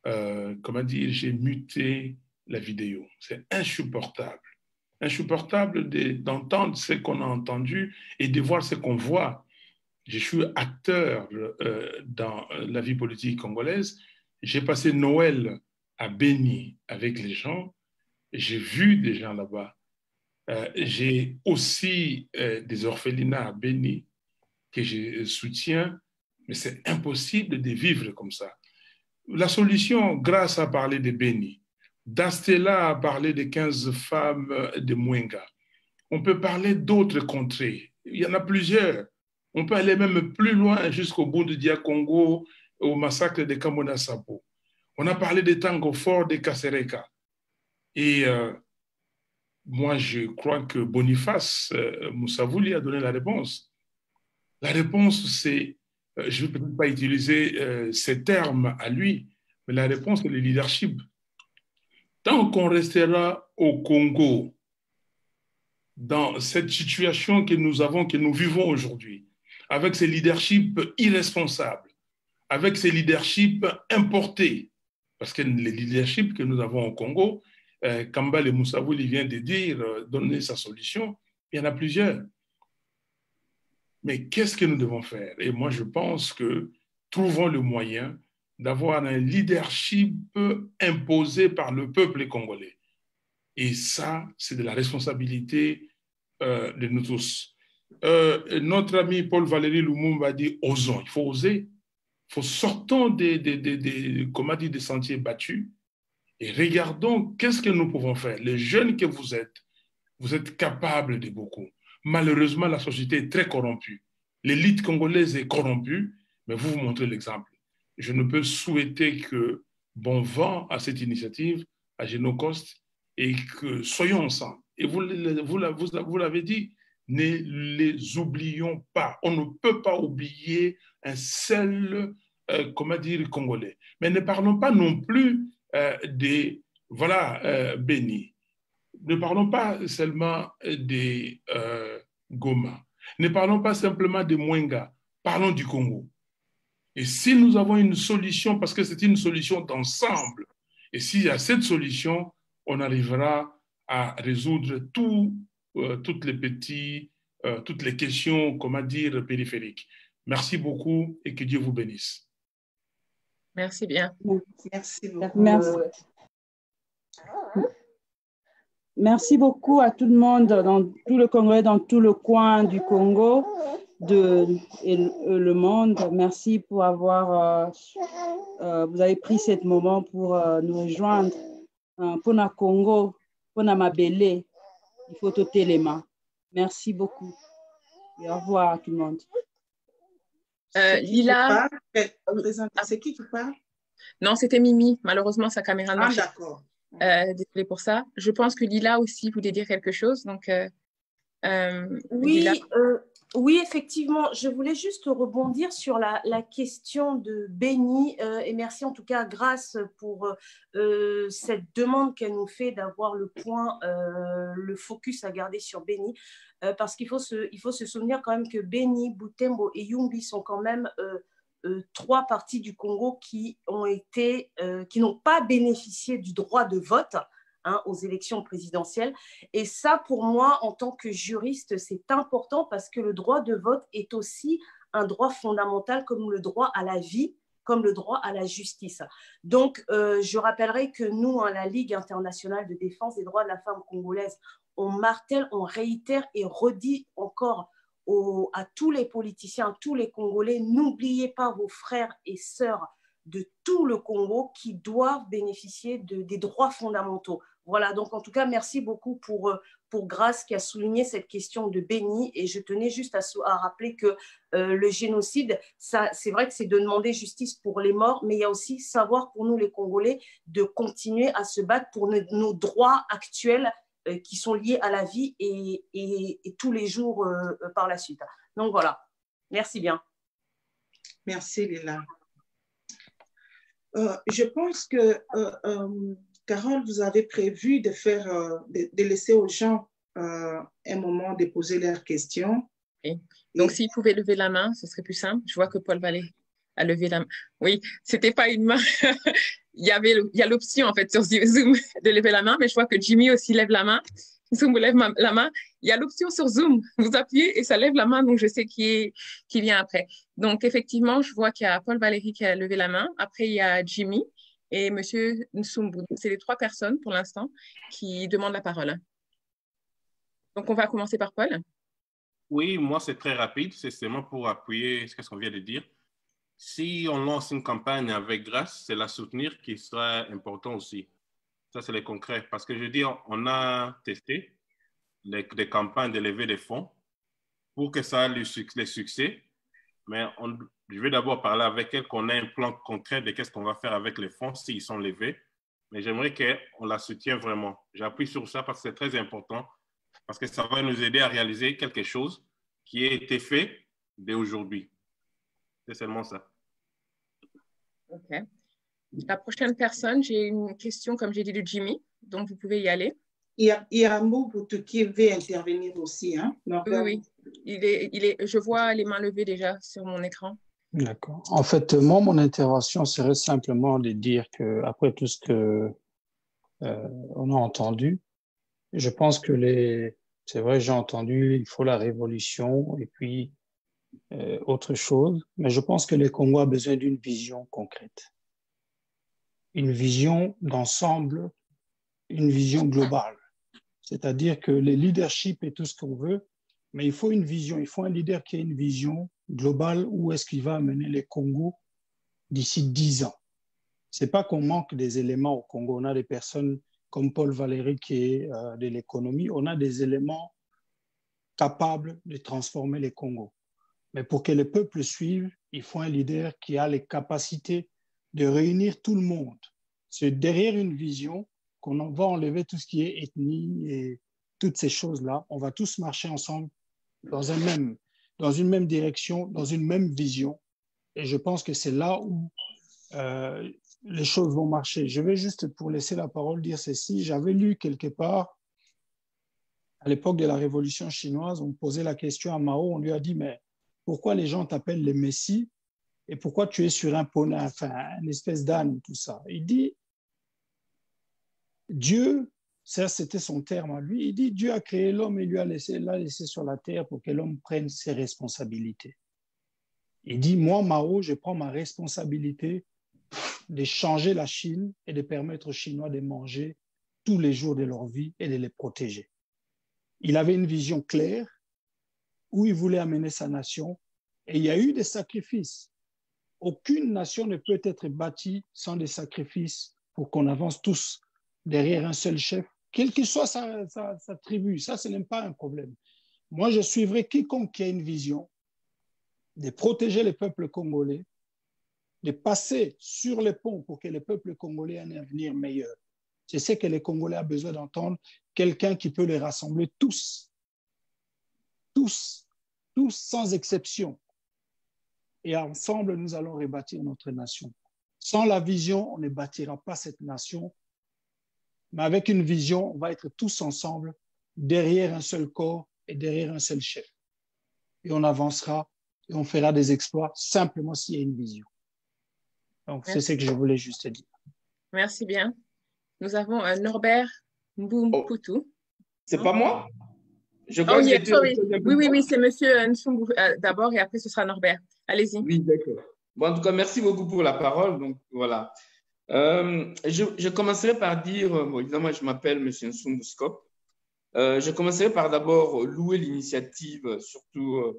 Speaker 15: j'ai muté la vidéo. C'est insupportable. Insupportable d'entendre ce qu'on a entendu et de voir ce qu'on voit. Je suis acteur dans la vie politique congolaise. J'ai passé Noël à Béni avec les gens. J'ai vu des gens là-bas. J'ai aussi des orphelinats à Béni que je soutiens, mais c'est impossible de vivre comme ça. La solution, grâce à parler de Béni, d'Astella a parlé des 15 femmes de Mwenga. On peut parler d'autres contrées. Il y en a plusieurs. On peut aller même plus loin jusqu'au bout de Dia-Congo, au massacre de Kamona Sapo. On a parlé des Tango Fort de Kasereka. Et moi, je crois que Boniface Moussavouli a donné la réponse. La réponse, c'est, je ne vais peut-être pas utiliser ces termes à lui, mais la réponse, c'est le leadership. Tant qu'on restera au Congo, dans cette situation que nous vivons aujourd'hui, avec ces leaderships irresponsables, avec ces leaderships importés, parce que les leaderships que nous avons au Congo, Kambale Moussavouli vient de dire, donner sa solution, il y en a plusieurs. Mais qu'est-ce que nous devons faire? Et moi, je pense que trouvons le moyen d'avoir un leadership imposé par le peuple congolais. Et ça, c'est de la responsabilité de nous tous. Notre ami Paul-Valéry Lumumba dit « osons ». Il faut oser. Il faut sortir des sentiers battus et regardons qu'est-ce que nous pouvons faire. Les jeunes que vous êtes capables de beaucoup. Malheureusement, la société est très corrompue. L'élite congolaise est corrompue, mais vous montrez l'exemple. Je ne peux souhaiter que bon vent à cette initiative, à Genocost, et que soyons ensemble. Et vous l'avez dit, ne les oublions pas. On ne peut pas oublier un seul, Congolais. Mais ne parlons pas non plus des, Béni. Ne parlons pas seulement des Goma. Ne parlons pas simplement de Mwenga. Parlons du Congo. Et si nous avons une solution, parce que c'est une solution d'ensemble, et s'il y a cette solution, on arrivera à résoudre toutes les questions, périphériques. Merci beaucoup et que Dieu vous bénisse.
Speaker 2: Merci bien.
Speaker 3: Merci beaucoup.
Speaker 17: Merci. Merci beaucoup à tout le monde dans tout le Congo, dans tout le coin du Congo et le monde. Merci pour avoir, vous avez pris ce moment pour nous rejoindre. Pour le Congo, pour Mabélé, il faut ôter les mains. Merci beaucoup. Et au revoir à tout le monde.
Speaker 2: Lila.
Speaker 3: C'est qui parle?
Speaker 2: Non, c'était Mimi. Malheureusement, sa caméra ne marche pas.
Speaker 3: D'accord.
Speaker 2: Désolée pour ça. Je pense que Lila aussi voulait dire quelque chose. Donc,
Speaker 8: oui,
Speaker 2: Lila.
Speaker 8: Oui, effectivement. Je voulais juste rebondir sur la question de Béni. Et merci en tout cas, Grâce, pour cette demande qu'elle nous fait d'avoir le point, le focus à garder sur Béni. Parce qu'il faut se souvenir quand même que Béni, Butembo et Yumbi sont quand même 3 parties du Congo qui n'ont pas bénéficié du droit de vote aux élections présidentielles. Et ça, pour moi, en tant que juriste, c'est important parce que le droit de vote est aussi un droit fondamental comme le droit à la vie, comme le droit à la justice. Donc, je rappellerai que nous, la Ligue internationale de défense des droits de la femme congolaise, on martèle, on réitère et redit encore à tous les politiciens, à tous les Congolais, n'oubliez pas vos frères et sœurs de tout le Congo qui doivent bénéficier des droits fondamentaux. Voilà, donc en tout cas, merci beaucoup pour Grâce qui a souligné cette question de Béni. Et je tenais juste à rappeler que le génocide, c'est vrai que c'est de demander justice pour les morts, mais il y a aussi savoir pour nous les Congolais de continuer à se battre pour nos droits actuels qui sont liés à la vie et tous les jours par la suite. Donc voilà, merci bien.
Speaker 3: Merci Lila. Je pense que Carole, vous avez prévu de laisser aux gens un moment de poser leurs questions.
Speaker 2: Okay. Donc, s'ils pouvaient lever la main, ce serait plus simple. Je vois que Paul Valéry a levé la main. Oui, c'était pas une main. Il y a l'option, en fait, sur Zoom de lever la main, mais je vois que Jimmy aussi lève la main. Zoom lève la main. Il y a l'option sur Zoom. Vous appuyez et ça lève la main, donc je sais qui vient après. Donc, effectivement, je vois qu'il y a Paul Valéry qui a levé la main. Après, il y a Jimmy et Monsieur Nsumbu. C'est les 3 personnes pour l'instant qui demandent la parole. Donc, on va commencer par Paul.
Speaker 14: Oui, moi, c'est très rapide. C'est seulement pour appuyer ce qu'on vient de dire. Si on lance une campagne avec Grâce, c'est la soutenir qui sera important aussi. Ça, c'est le concret. Parce que je dis, on a testé des campagnes de levée de fonds pour que ça ait le succès. Mais je vais d'abord parler avec elle qu'on ait un plan concret de qu'est-ce qu'on va faire avec les fonds s'ils sont levés. Mais j'aimerais qu'on la soutienne vraiment. J'appuie sur ça parce que c'est très important, parce que ça va nous aider à réaliser quelque chose qui a été fait dès aujourd'hui. C'est seulement ça.
Speaker 2: OK. La prochaine personne, j'ai une question, comme j'ai dit, de Jimmy. Donc, vous pouvez y aller.
Speaker 3: Il y a Mobutu qui veut intervenir aussi. Hein?
Speaker 2: Oui. Je vois les mains levées déjà sur mon écran.
Speaker 18: D'accord. En fait, moi, mon intervention serait simplement de dire qu'après tout ce qu'on a entendu, je pense que c'est vrai, j'ai entendu, il faut la révolution et puis autre chose, mais je pense que les Congos ont besoin d'une vision concrète. Une vision d'ensemble, une vision globale. C'est-à-dire que les leaderships et tout ce qu'on veut, mais il faut une vision, il faut un leader qui ait une vision globale où est-ce qu'il va amener les Congos d'ici 10 ans. C'est pas qu'on manque des éléments au Congo. On a des personnes comme Paul Valéry qui est de l'économie. On a des éléments capables de transformer les Congos. Mais pour que le peuple suive, il faut un leader qui a les capacités de réunir tout le monde. C'est derrière une vision qu'on va enlever tout ce qui est ethnie et toutes ces choses-là. On va tous marcher ensemble dans une même direction, dans une même vision. Et je pense que c'est là où les choses vont marcher. Je vais juste, pour laisser la parole, dire ceci. J'avais lu quelque part, à l'époque de la Révolution chinoise, on posait la question à Mao, on lui a dit, mais pourquoi les gens t'appellent les messies et pourquoi tu es sur un poney, enfin, une espèce d'âne, tout ça. Il dit, Dieu, ça c'était son terme à lui, il dit, Dieu a créé l'homme et l'a laissé sur la terre pour que l'homme prenne ses responsabilités. Il dit, moi, Mao, je prends ma responsabilité de changer la Chine et de permettre aux Chinois de manger tous les jours de leur vie et de les protéger. Il avait une vision claire où il voulait amener sa nation et il y a eu des sacrifices. Aucune nation ne peut être bâtie sans des sacrifices pour qu'on avance tous derrière un seul chef, quelle que soit sa tribu. Ça, ce n'est pas un problème. Moi, je suivrai quiconque qui a une vision de protéger les peuples congolais, de passer sur les ponts pour que les peuples congolais aient un avenir meilleur. C'est ce que les Congolais ont besoin d'entendre, quelqu'un qui peut les rassembler tous, tous, tous sans exception. Et ensemble, nous allons rebâtir notre nation. Sans la vision, on ne bâtira pas cette nation. Mais avec une vision, on va être tous ensemble, derrière un seul corps et derrière un seul chef. Et on avancera et on fera des exploits simplement s'il y a une vision. Donc, c'est ce que je voulais juste dire.
Speaker 2: Merci bien. Nous avons Norbert Mboumputu.
Speaker 5: C'est pas moi?
Speaker 2: Je crois oui, c'est monsieur Nsumbu d'abord et après ce sera Norbert. Allez-y.
Speaker 5: Oui, d'accord. Bon, en tout cas, merci beaucoup pour la parole. Donc, voilà. Je commencerai par dire, bon, évidemment, je m'appelle monsieur Nsumbu Skop. Je commencerai par d'abord louer l'initiative, surtout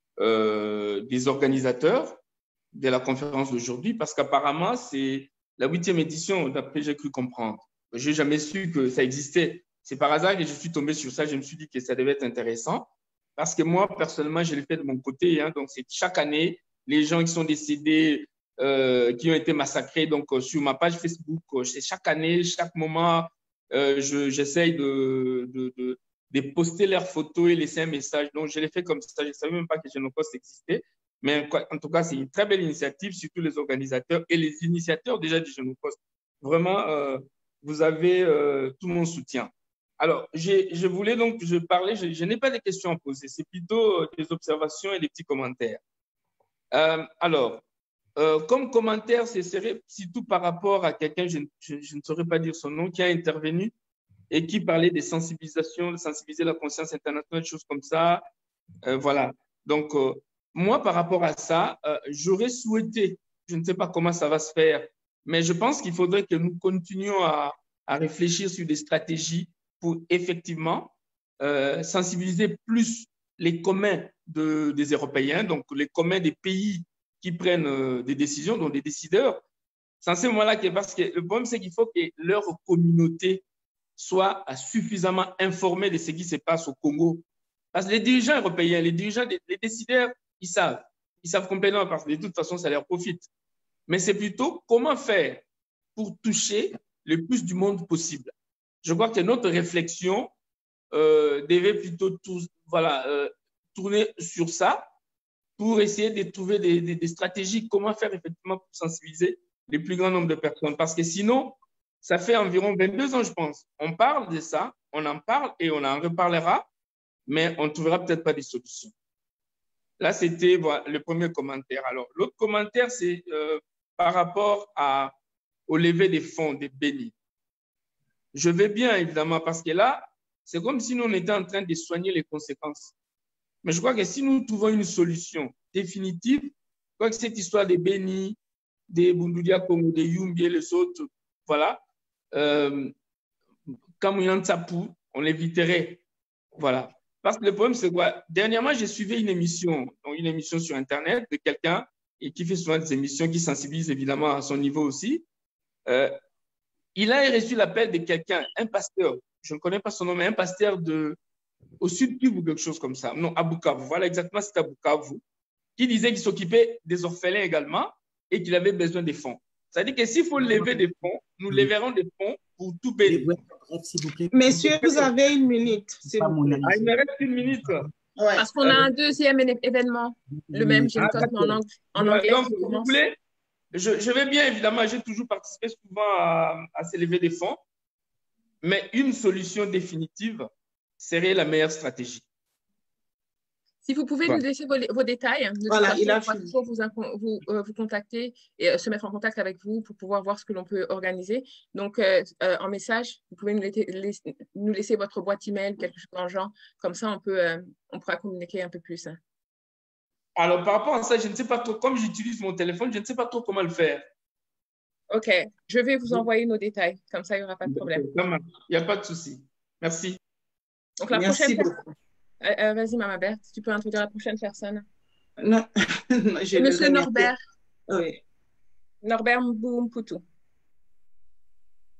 Speaker 5: des organisateurs de la conférence d'aujourd'hui, parce qu'apparemment, c'est la 8e édition, d'après j'ai cru comprendre. Je n'ai jamais su que ça existait. C'est par hasard que je suis tombé sur ça. Je me suis dit que ça devait être intéressant, parce que moi, personnellement, je l'ai fait de mon côté. Hein, donc, c'est chaque année, les gens qui sont décédés, qui ont été massacrés, donc sur ma page Facebook, c'est chaque année, chaque moment, j'essaye de poster leurs photos et laisser un message. Donc, je l'ai fait comme ça. Je ne savais même pas que Genocost existait. Mais en tout cas, c'est une très belle initiative, surtout les organisateurs et les initiateurs déjà du Genocost. Vraiment, vous avez tout mon soutien. Alors, je voulais donc parler, je n'ai pas de questions à poser, c'est plutôt des observations et des petits commentaires. Alors, comme commentaire, ce serait surtout par rapport à quelqu'un, je ne saurais pas dire son nom, qui a intervenu et qui parlait des sensibilisations, de sensibiliser la conscience internationale, des choses comme ça. Voilà. Donc, moi, par rapport à ça, j'aurais souhaité, je ne sais pas comment ça va se faire, mais je pense qu'il faudrait que nous continuions à réfléchir sur des stratégies pour effectivement sensibiliser plus les communs des Européens, donc les communs des pays qui prennent des décisions, donc des décideurs. C'est en ce moment-là que, parce que le problème, c'est qu'il faut que leur communauté soit suffisamment informée de ce qui se passe au Congo. Parce que les dirigeants européens, les dirigeants, les décideurs, ils savent complètement, parce que de toute façon, ça leur profite. Mais c'est plutôt comment faire pour toucher le plus du monde possible. Je crois que notre réflexion devait plutôt tourner sur ça pour essayer de trouver des stratégies, comment faire effectivement pour sensibiliser le plus grand nombre de personnes. Parce que sinon, ça fait environ 22 ans, je pense. On parle de ça, on en parle et on en reparlera, mais on ne trouvera peut-être pas des solutions. Là, c'était le premier commentaire. Alors, l'autre commentaire, c'est par rapport au lever des fonds, des bénis. Je vais bien, évidemment, parce que là, c'est comme si nous, on était en train de soigner les conséquences. Mais je crois que si nous trouvons une solution définitive, je crois que cette histoire des bénis, des Bundudia Congo, des Yumbi et les autres, voilà, Kamouyan Tsapou, on l'éviterait. Voilà. Parce que le problème, c'est quoi? Dernièrement, j'ai suivi une émission sur Internet de quelqu'un et qui fait souvent des émissions qui sensibilisent évidemment à son niveau aussi. Il a reçu l'appel de quelqu'un, un pasteur, je ne connais pas son nom, mais un pasteur au sud Kivu ou quelque chose comme ça. Non, à Bukavu. Voilà, exactement, c'est à Bukavu. Qui disait qu'il s'occupait des orphelins également et qu'il avait besoin des fonds. C'est-à-dire que s'il faut lever des fonds, nous lèverons des fonds pour tout payer.
Speaker 3: Messieurs, vous avez une minute.
Speaker 5: Il me reste une minute.
Speaker 2: Parce qu'on a un deuxième événement, le même, j'ai en anglais.
Speaker 5: Donc, vous voulez, je vais bien, évidemment, j'ai toujours participé souvent à s'élever des fonds, mais une solution définitive serait la meilleure stratégie.
Speaker 2: Si vous pouvez nous laisser vos détails, on va toujours vous contacter et se mettre en contact avec vous pour pouvoir voir ce que l'on peut organiser. Donc, en message, vous pouvez nous laisser votre boîte email, quelque chose dans le genre. Comme ça, on pourra communiquer un peu plus.
Speaker 5: Alors, par rapport à ça, je ne sais pas trop, comme j'utilise mon téléphone, je ne sais pas trop comment le faire.
Speaker 2: OK. Je vais vous envoyer nos détails. Comme ça, il n'y aura pas de problème.
Speaker 5: Il n'y a pas de souci. Merci.
Speaker 2: Donc, la prochaine personne. Vas-y, Maman Berthe, tu peux introduire la prochaine personne.
Speaker 3: Non,
Speaker 2: Monsieur Norbert.
Speaker 3: Oui.
Speaker 2: Norbert Mboumputu.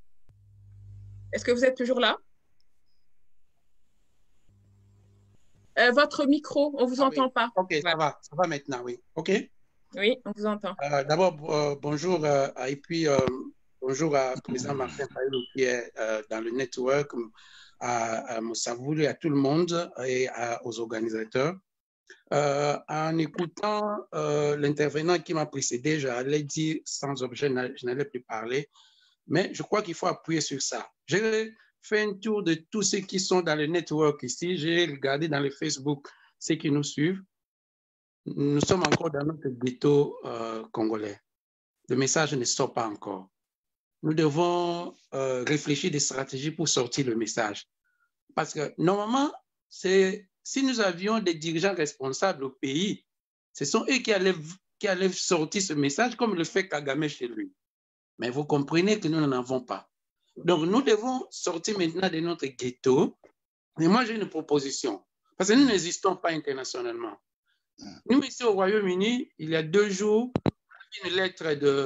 Speaker 2: Est-ce que vous êtes toujours là? Votre micro, on ne vous entend pas.
Speaker 19: OK, ça va maintenant, oui. OK?
Speaker 2: Oui, on vous entend.
Speaker 19: D'abord, bonjour et puis bonjour à président Martin Fayulu qui est dans le network, à Moussavoul et à tout le monde et aux organisateurs. En écoutant l'intervenant qui m'a précédé, j'allais dire sans objet, je n'allais plus parler, mais je crois qu'il faut appuyer sur ça. J'ai fait un tour de tous ceux qui sont dans le network ici, j'ai regardé dans le Facebook ceux qui nous suivent. Nous sommes encore dans notre ghetto congolais. Le message ne sort pas encore. Nous devons réfléchir des stratégies pour sortir le message. Parce que normalement, si nous avions des dirigeants responsables au pays, ce sont eux qui allaient sortir ce message comme le fait Kagame chez lui. Mais vous comprenez que nous n'en avons pas. Donc, nous devons sortir maintenant de notre ghetto. Et moi, j'ai une proposition. Parce que nous n'existons pas internationalement. Nous, ici au Royaume-Uni, il y a 2 jours, une lettre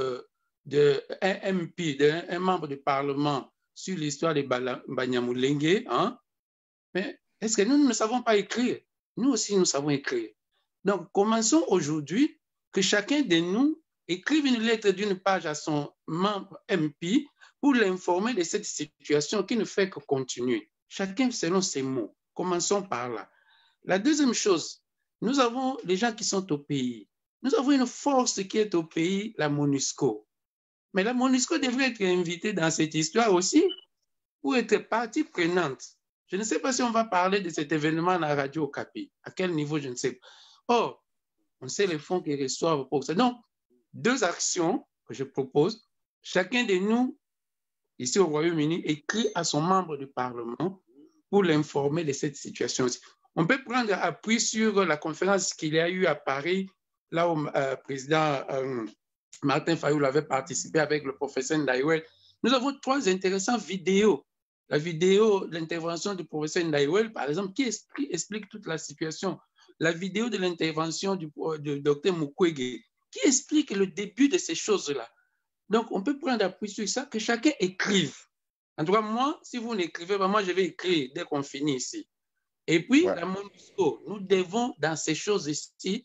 Speaker 19: d'un MP, d'un membre du Parlement sur l'histoire de Banyamulenge. Hein? Mais est-ce que nous ne savons pas écrire? Nous aussi, nous savons écrire. Donc, commençons aujourd'hui que chacun de nous écrive une lettre d'une page à son membre MP pour l'informer de cette situation qui ne fait que continuer. Chacun selon ses mots. Commençons par là. La deuxième chose, nous avons les gens qui sont au pays. Nous avons une force qui est au pays, la MONUSCO. Mais la MONUSCO devrait être invitée dans cette histoire aussi pour être partie prenante. Je ne sais pas si on va parler de cet événement à la radio Okapi. À quel niveau, je ne sais pas. Or, on sait les fonds qu'ils reçoivent pour ça. Donc, 2 actions que je propose. Chacun de nous, ici au Royaume-Uni, écrit à son membre du Parlement pour l'informer de cette situation. On peut prendre appui sur la conférence qu'il y a eu à Paris, là où le président Martin Fayulu avait participé avec le professeur Ndaiwel. Nous avons 3 intéressantes vidéos. La vidéo de l'intervention du professeur Ndaiwel, par exemple, qui explique toute la situation. La vidéo de l'intervention du docteur Mukwege, qui explique le début de ces choses-là. Donc, on peut prendre appui sur ça, que chacun écrive. En tout cas, moi, si vous n'écrivez pas, moi, je vais écrire dès qu'on finit ici. Et puis, la MONUSCO, nous devons, dans ces choses ici,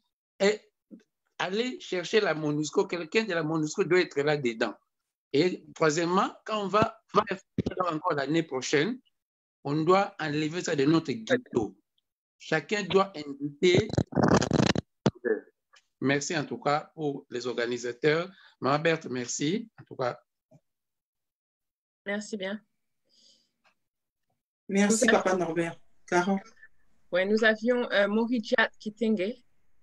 Speaker 19: aller chercher la MONUSCO. Quelqu'un de la MONUSCO doit être là-dedans. Et troisièmement, quand on va faire encore l'année prochaine, on doit enlever ça de notre ghetto. Chacun doit inviter. Merci en tout cas pour les organisateurs. Maman Berthe, merci en tout cas.
Speaker 2: Merci bien.
Speaker 3: Merci, Papa Norbert. Caro.
Speaker 2: Oui, nous avions Morijat Kitenge.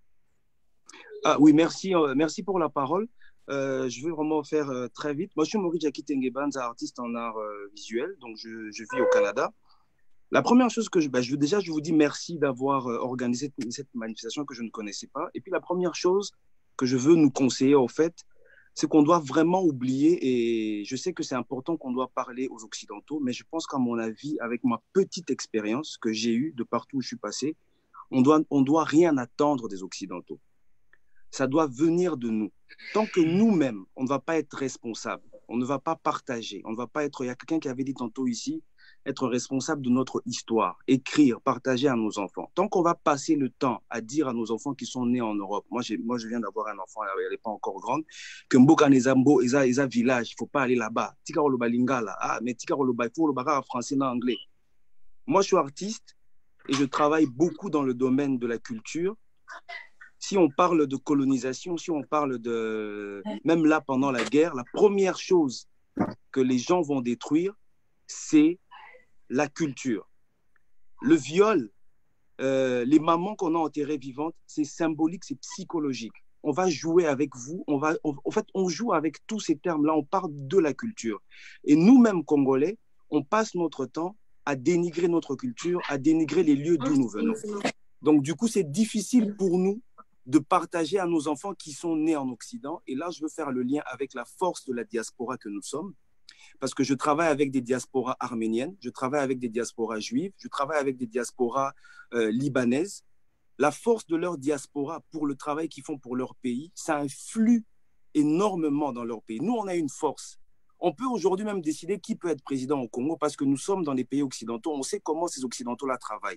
Speaker 20: Oui, merci, merci pour la parole. Je vais vraiment faire très vite. Moi, je suis Morijat Kitenge Banza, artiste en art visuel, donc je vis au Canada. La première chose que je vous dis merci d'avoir organisé cette manifestation que je ne connaissais pas. Et puis la première chose que je veux nous conseiller, au fait, c'est qu'on doit vraiment oublier, et je sais que c'est important qu'on doit parler aux Occidentaux, mais je pense qu'à mon avis, avec ma petite expérience que j'ai eue de partout où je suis passé, on doit rien attendre des Occidentaux. Ça doit venir de nous. Tant que nous-mêmes, on ne va pas être responsable, on ne va pas partager, on ne va pas être, il y a quelqu'un qui avait dit tantôt ici, être responsable de notre histoire, écrire, partager à nos enfants. Tant qu'on va passer le temps à dire à nos enfants qui sont nés en Europe, moi je viens d'avoir un enfant, elle n'est pas encore grande, que Mboka Nezambo, Eza village, il ne faut pas aller là-bas. Tika Roloba Lingala, mais Tika Roloba, il faut le en français et en anglais. Moi je suis artiste et je travaille beaucoup dans le domaine de la culture. Si on parle de colonisation, si on parle de... Même là, pendant la guerre, la première chose que les gens vont détruire, c'est la culture. Le viol, les mamans qu'on a enterrées vivantes, c'est symbolique, c'est psychologique. On va jouer avec vous, en fait, on joue avec tous ces termes-là, on parle de la culture. Et nous-mêmes, Congolais, on passe notre temps à dénigrer notre culture, à dénigrer les lieux d'où nous venons. Donc, du coup, c'est difficile pour nous de partager à nos enfants qui sont nés en Occident. Et là, je veux faire le lien avec la force de la diaspora que nous sommes. Parce que je travaille avec des diasporas arméniennes, je travaille avec des diasporas juives, je travaille avec des diasporas libanaises. La force de leur diaspora pour le travail qu'ils font pour leur pays, ça influe énormément dans leur pays. Nous, on a une force. On peut aujourd'hui même décider qui peut être président au Congo parce que nous sommes dans les pays occidentaux. On sait comment ces occidentaux-là travaillent.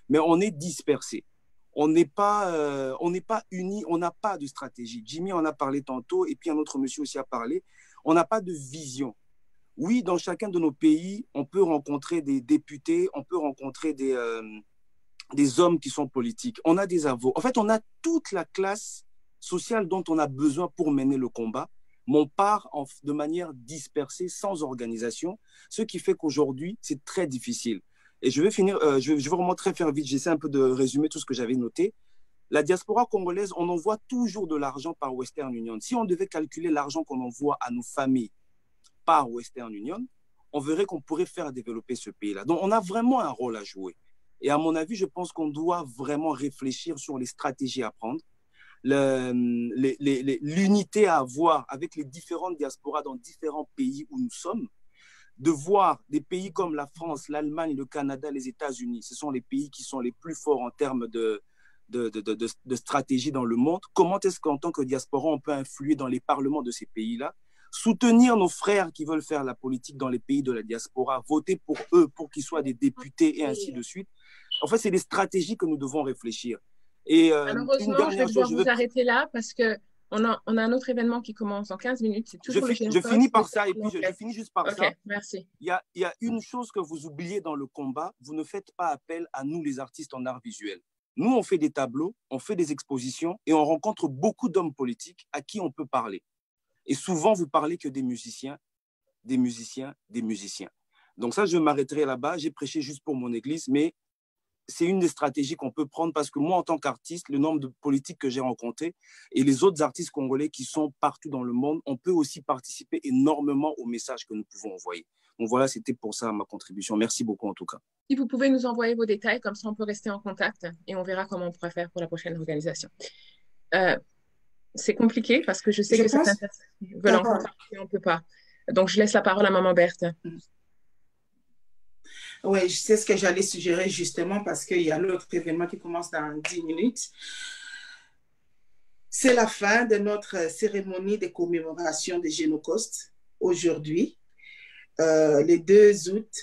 Speaker 20: mais on est dispersé. On n'est pas unis, on n'a pas de stratégie. Jimmy en a parlé tantôt, et puis un autre monsieur aussi a parlé. On n'a pas de vision. Oui, dans chacun de nos pays, on peut rencontrer des députés, on peut rencontrer des hommes qui sont politiques. On a des avocats. En fait, on a toute la classe sociale dont on a besoin pour mener le combat, mais on part de manière dispersée, sans organisation, ce qui fait qu'aujourd'hui, c'est très difficile. Et je vais finir, je vais vraiment très faire vite, j'essaie un peu de résumer tout ce que j'avais noté. La diaspora congolaise, on envoie toujours de l'argent par Western Union. Si on devait calculer l'argent qu'on envoie à nos familles par Western Union, on verrait qu'on pourrait faire développer ce pays-là. Donc, on a vraiment un rôle à jouer. Et à mon avis, je pense qu'on doit vraiment réfléchir sur les stratégies à prendre, l'unité à avoir avec les différentes diasporas dans différents pays où nous sommes, de voir des pays comme la France, l'Allemagne, le Canada, les États-Unis, ce sont les pays qui sont les plus forts en termes de stratégie dans le monde. Comment est-ce qu'en tant que diaspora, on peut influer dans les parlements de ces pays-là, soutenir nos frères qui veulent faire la politique dans les pays de la diaspora, voter pour eux, pour qu'ils soient des députés et ainsi de suite. En fait, c'est des stratégies que nous devons réfléchir. Et
Speaker 2: malheureusement, je vais devoir vous arrêter là parce que on a un autre événement qui commence en 15 minutes.
Speaker 20: Je finis par ça et puis je finis juste par ça.
Speaker 2: Merci.
Speaker 20: Il y a une chose que vous oubliez dans le combat, vous ne faites pas appel à nous les artistes en art visuel. Nous, on fait des tableaux, on fait des expositions et on rencontre beaucoup d'hommes politiques à qui on peut parler. Et souvent, vous parlez que des musiciens, des musiciens, des musiciens. Donc ça, je m'arrêterai là-bas. J'ai prêché juste pour mon église, mais c'est une des stratégies qu'on peut prendre parce que moi, en tant qu'artiste, le nombre de politiques que j'ai rencontrés et les autres artistes congolais qui sont partout dans le monde, on peut aussi participer énormément au message que nous pouvons envoyer. Donc voilà, c'était pour ça ma contribution. Merci beaucoup en tout cas.
Speaker 2: Si vous pouvez nous envoyer vos détails, comme ça on peut rester en contact et on verra comment on pourra faire pour la prochaine organisation. C'est compliqué parce que je sais que certaines personnes veulent en contact et on ne peut pas. Donc je laisse la parole à Maman Berthe.
Speaker 3: Oui, c'est ce que j'allais suggérer justement parce qu'il y a l'autre événement qui commence dans 10 minutes. C'est la fin de notre cérémonie de commémoration des Génocost aujourd'hui, le 2 août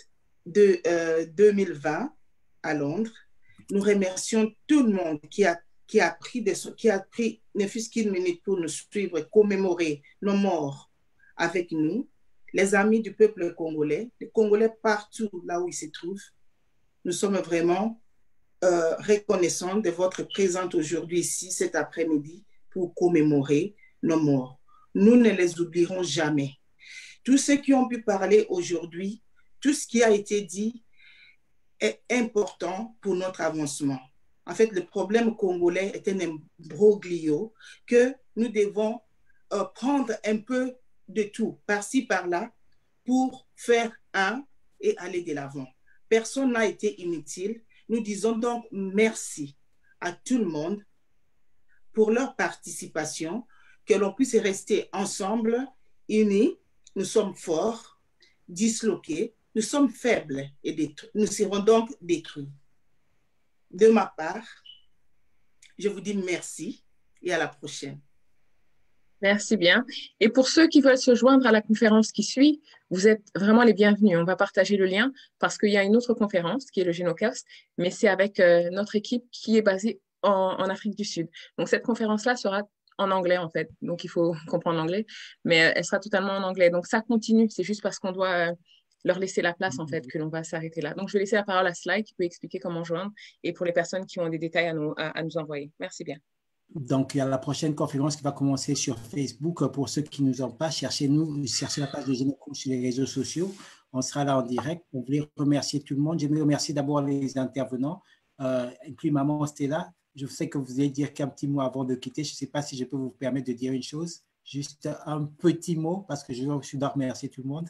Speaker 3: 2020 à Londres. Nous remercions tout le monde qui a pris ne fût-ce qu'une minute pour nous suivre et commémorer nos morts avec nous. Les amis du peuple congolais, les Congolais partout là où ils se trouvent, nous sommes vraiment reconnaissants de votre présence aujourd'hui ici, cet après-midi, pour commémorer nos morts. Nous ne les oublierons jamais. Tous ceux qui ont pu parler aujourd'hui, tout ce qui a été dit est important pour notre avancement. En fait, le problème congolais est un imbroglio que nous devons prendre un peu de tout, par-ci, par-là, pour faire un et aller de l'avant. Personne n'a été inutile. Nous disons donc merci à tout le monde pour leur participation, que l'on puisse rester ensemble, unis. Nous sommes forts, disloqués, nous sommes faibles et détruits. Nous serons donc détruits. De ma part, je vous dis merci et à la prochaine.
Speaker 2: Merci bien. Et pour ceux qui veulent se joindre à la conférence qui suit, vous êtes vraiment les bienvenus. On va partager le lien parce qu'il y a une autre conférence qui est le Génocost, mais c'est avec notre équipe qui est basée en Afrique du Sud. Donc, cette conférence-là sera en anglais, en fait. Donc, il faut comprendre l'anglais, mais elle sera totalement en anglais. Donc, ça continue. C'est juste parce qu'on doit leur laisser la place, en fait, que l'on va s'arrêter là. Donc, je vais laisser la parole à Sly qui peut expliquer comment joindre et pour les personnes qui ont des détails à nous envoyer. Merci bien.
Speaker 1: Donc, il y a la prochaine conférence qui va commencer sur Facebook. Pour ceux qui ne nous ont pas, cherchez la page de Génocost sur les réseaux sociaux. On sera là en direct. On voulait remercier tout le monde. J'aimerais remercier d'abord les intervenants, et puis Maman Stella. Je sais que vous allez dire qu'un petit mot avant de quitter. Je ne sais pas si je peux vous permettre de dire une chose. Juste un petit mot, parce que je dois remercier tout le monde.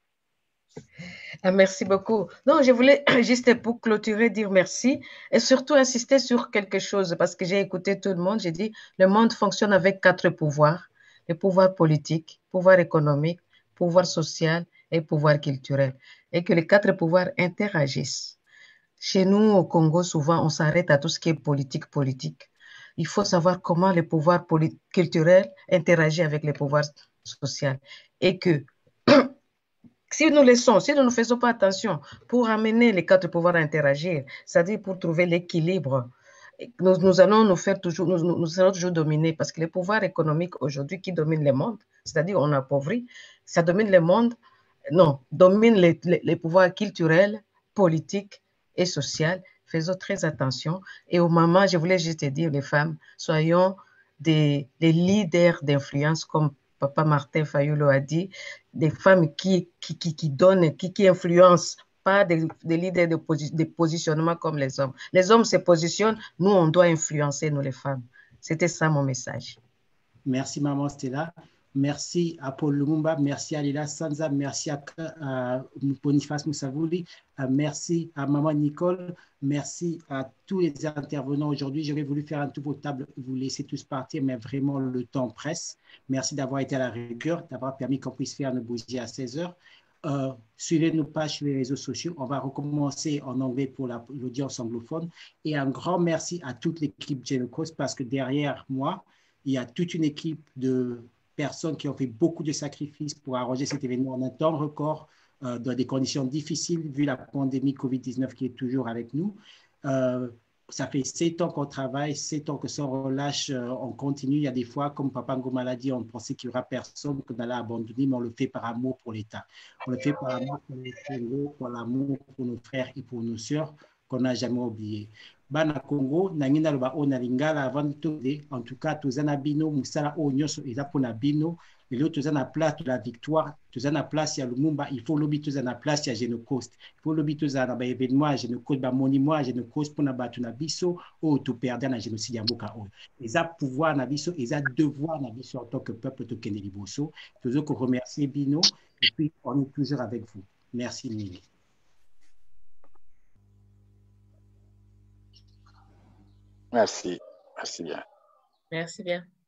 Speaker 13: Merci beaucoup. Non, je voulais juste pour clôturer dire merci et surtout insister sur quelque chose parce que j'ai écouté tout le monde. J'ai dit le monde fonctionne avec 4 pouvoirs. Le pouvoir politique, pouvoir économique, pouvoir social et pouvoir culturel. Et que les 4 pouvoirs interagissent. Chez nous, au Congo, souvent, on s'arrête à tout ce qui est politique. Il faut savoir comment les pouvoirs culturels interagissent avec les pouvoirs sociaux. Et que Si nous laissons, si nous ne faisons pas attention pour amener les quatre pouvoirs à interagir, c'est-à-dire pour trouver l'équilibre, nous allons nous faire toujours, nous serons toujours dominés parce que les pouvoirs économiques aujourd'hui qui dominent le monde, c'est-à-dire on appauvrit, ça domine le monde, non, domine les pouvoirs culturels, politiques et sociaux. Faisons très attention. Et au moment, je voulais juste te dire, les femmes, soyons des leaders d'influence comme Papa Martin Fayulu a dit, des femmes qui donnent, qui influencent, pas des leaders de positionnement comme les hommes. Les hommes se positionnent, nous, on doit influencer, nous, les femmes. C'était ça mon message.
Speaker 1: Merci, Maman Stella. Merci à Paul Lumumba, merci à Lila Sanza, merci à Boniface Moussavouli, merci à Maman Nicole, merci à tous les intervenants aujourd'hui. J'aurais voulu faire un tour aux tables, vous laisser tous partir, mais vraiment le temps presse. Merci d'avoir été à la rigueur, d'avoir permis qu'on puisse faire nos bougies à 16 h. Suivez nos pages sur les réseaux sociaux. On va recommencer en anglais pour l'audience anglophone. Et un grand merci à toute l'équipe Genocos parce que derrière moi, il y a toute une équipe de personnes qui ont fait beaucoup de sacrifices pour arranger cet événement en un temps record, dans des conditions difficiles, vu la pandémie COVID-19 qui est toujours avec nous. Ça fait 7 ans qu'on travaille, 7 ans que sans relâche, on continue. Il y a des fois, comme Papa Ngoma l'a dit, on pensait qu'il n'y aura personne, qu'on allait abandonner, mais on le fait par amour pour l'État. On le fait par amour pour les Congos, par l'amour pour nos frères et pour nos sœurs, qu'on n'a jamais oublié. Bana Congo, nangina loba o na lingala avant de en tout cas tozana bino musala o nyoso eza pona bino lelo tozana place de la victoire, tozana place ya Lumumba, il faut lobi tozana place ya Genocost, il faut lobi tozana ba événement Genocost ba monimo Genocost pona batu na biso o to perdre na génocide ya mboka o. Eza pouvoir na biso, eza devoir na biso en tant que peuple to kende liboso. Tozo ko remercier bino et puis on est toujours avec vous. Merci Mili.
Speaker 19: Merci. Merci bien.
Speaker 2: Merci bien.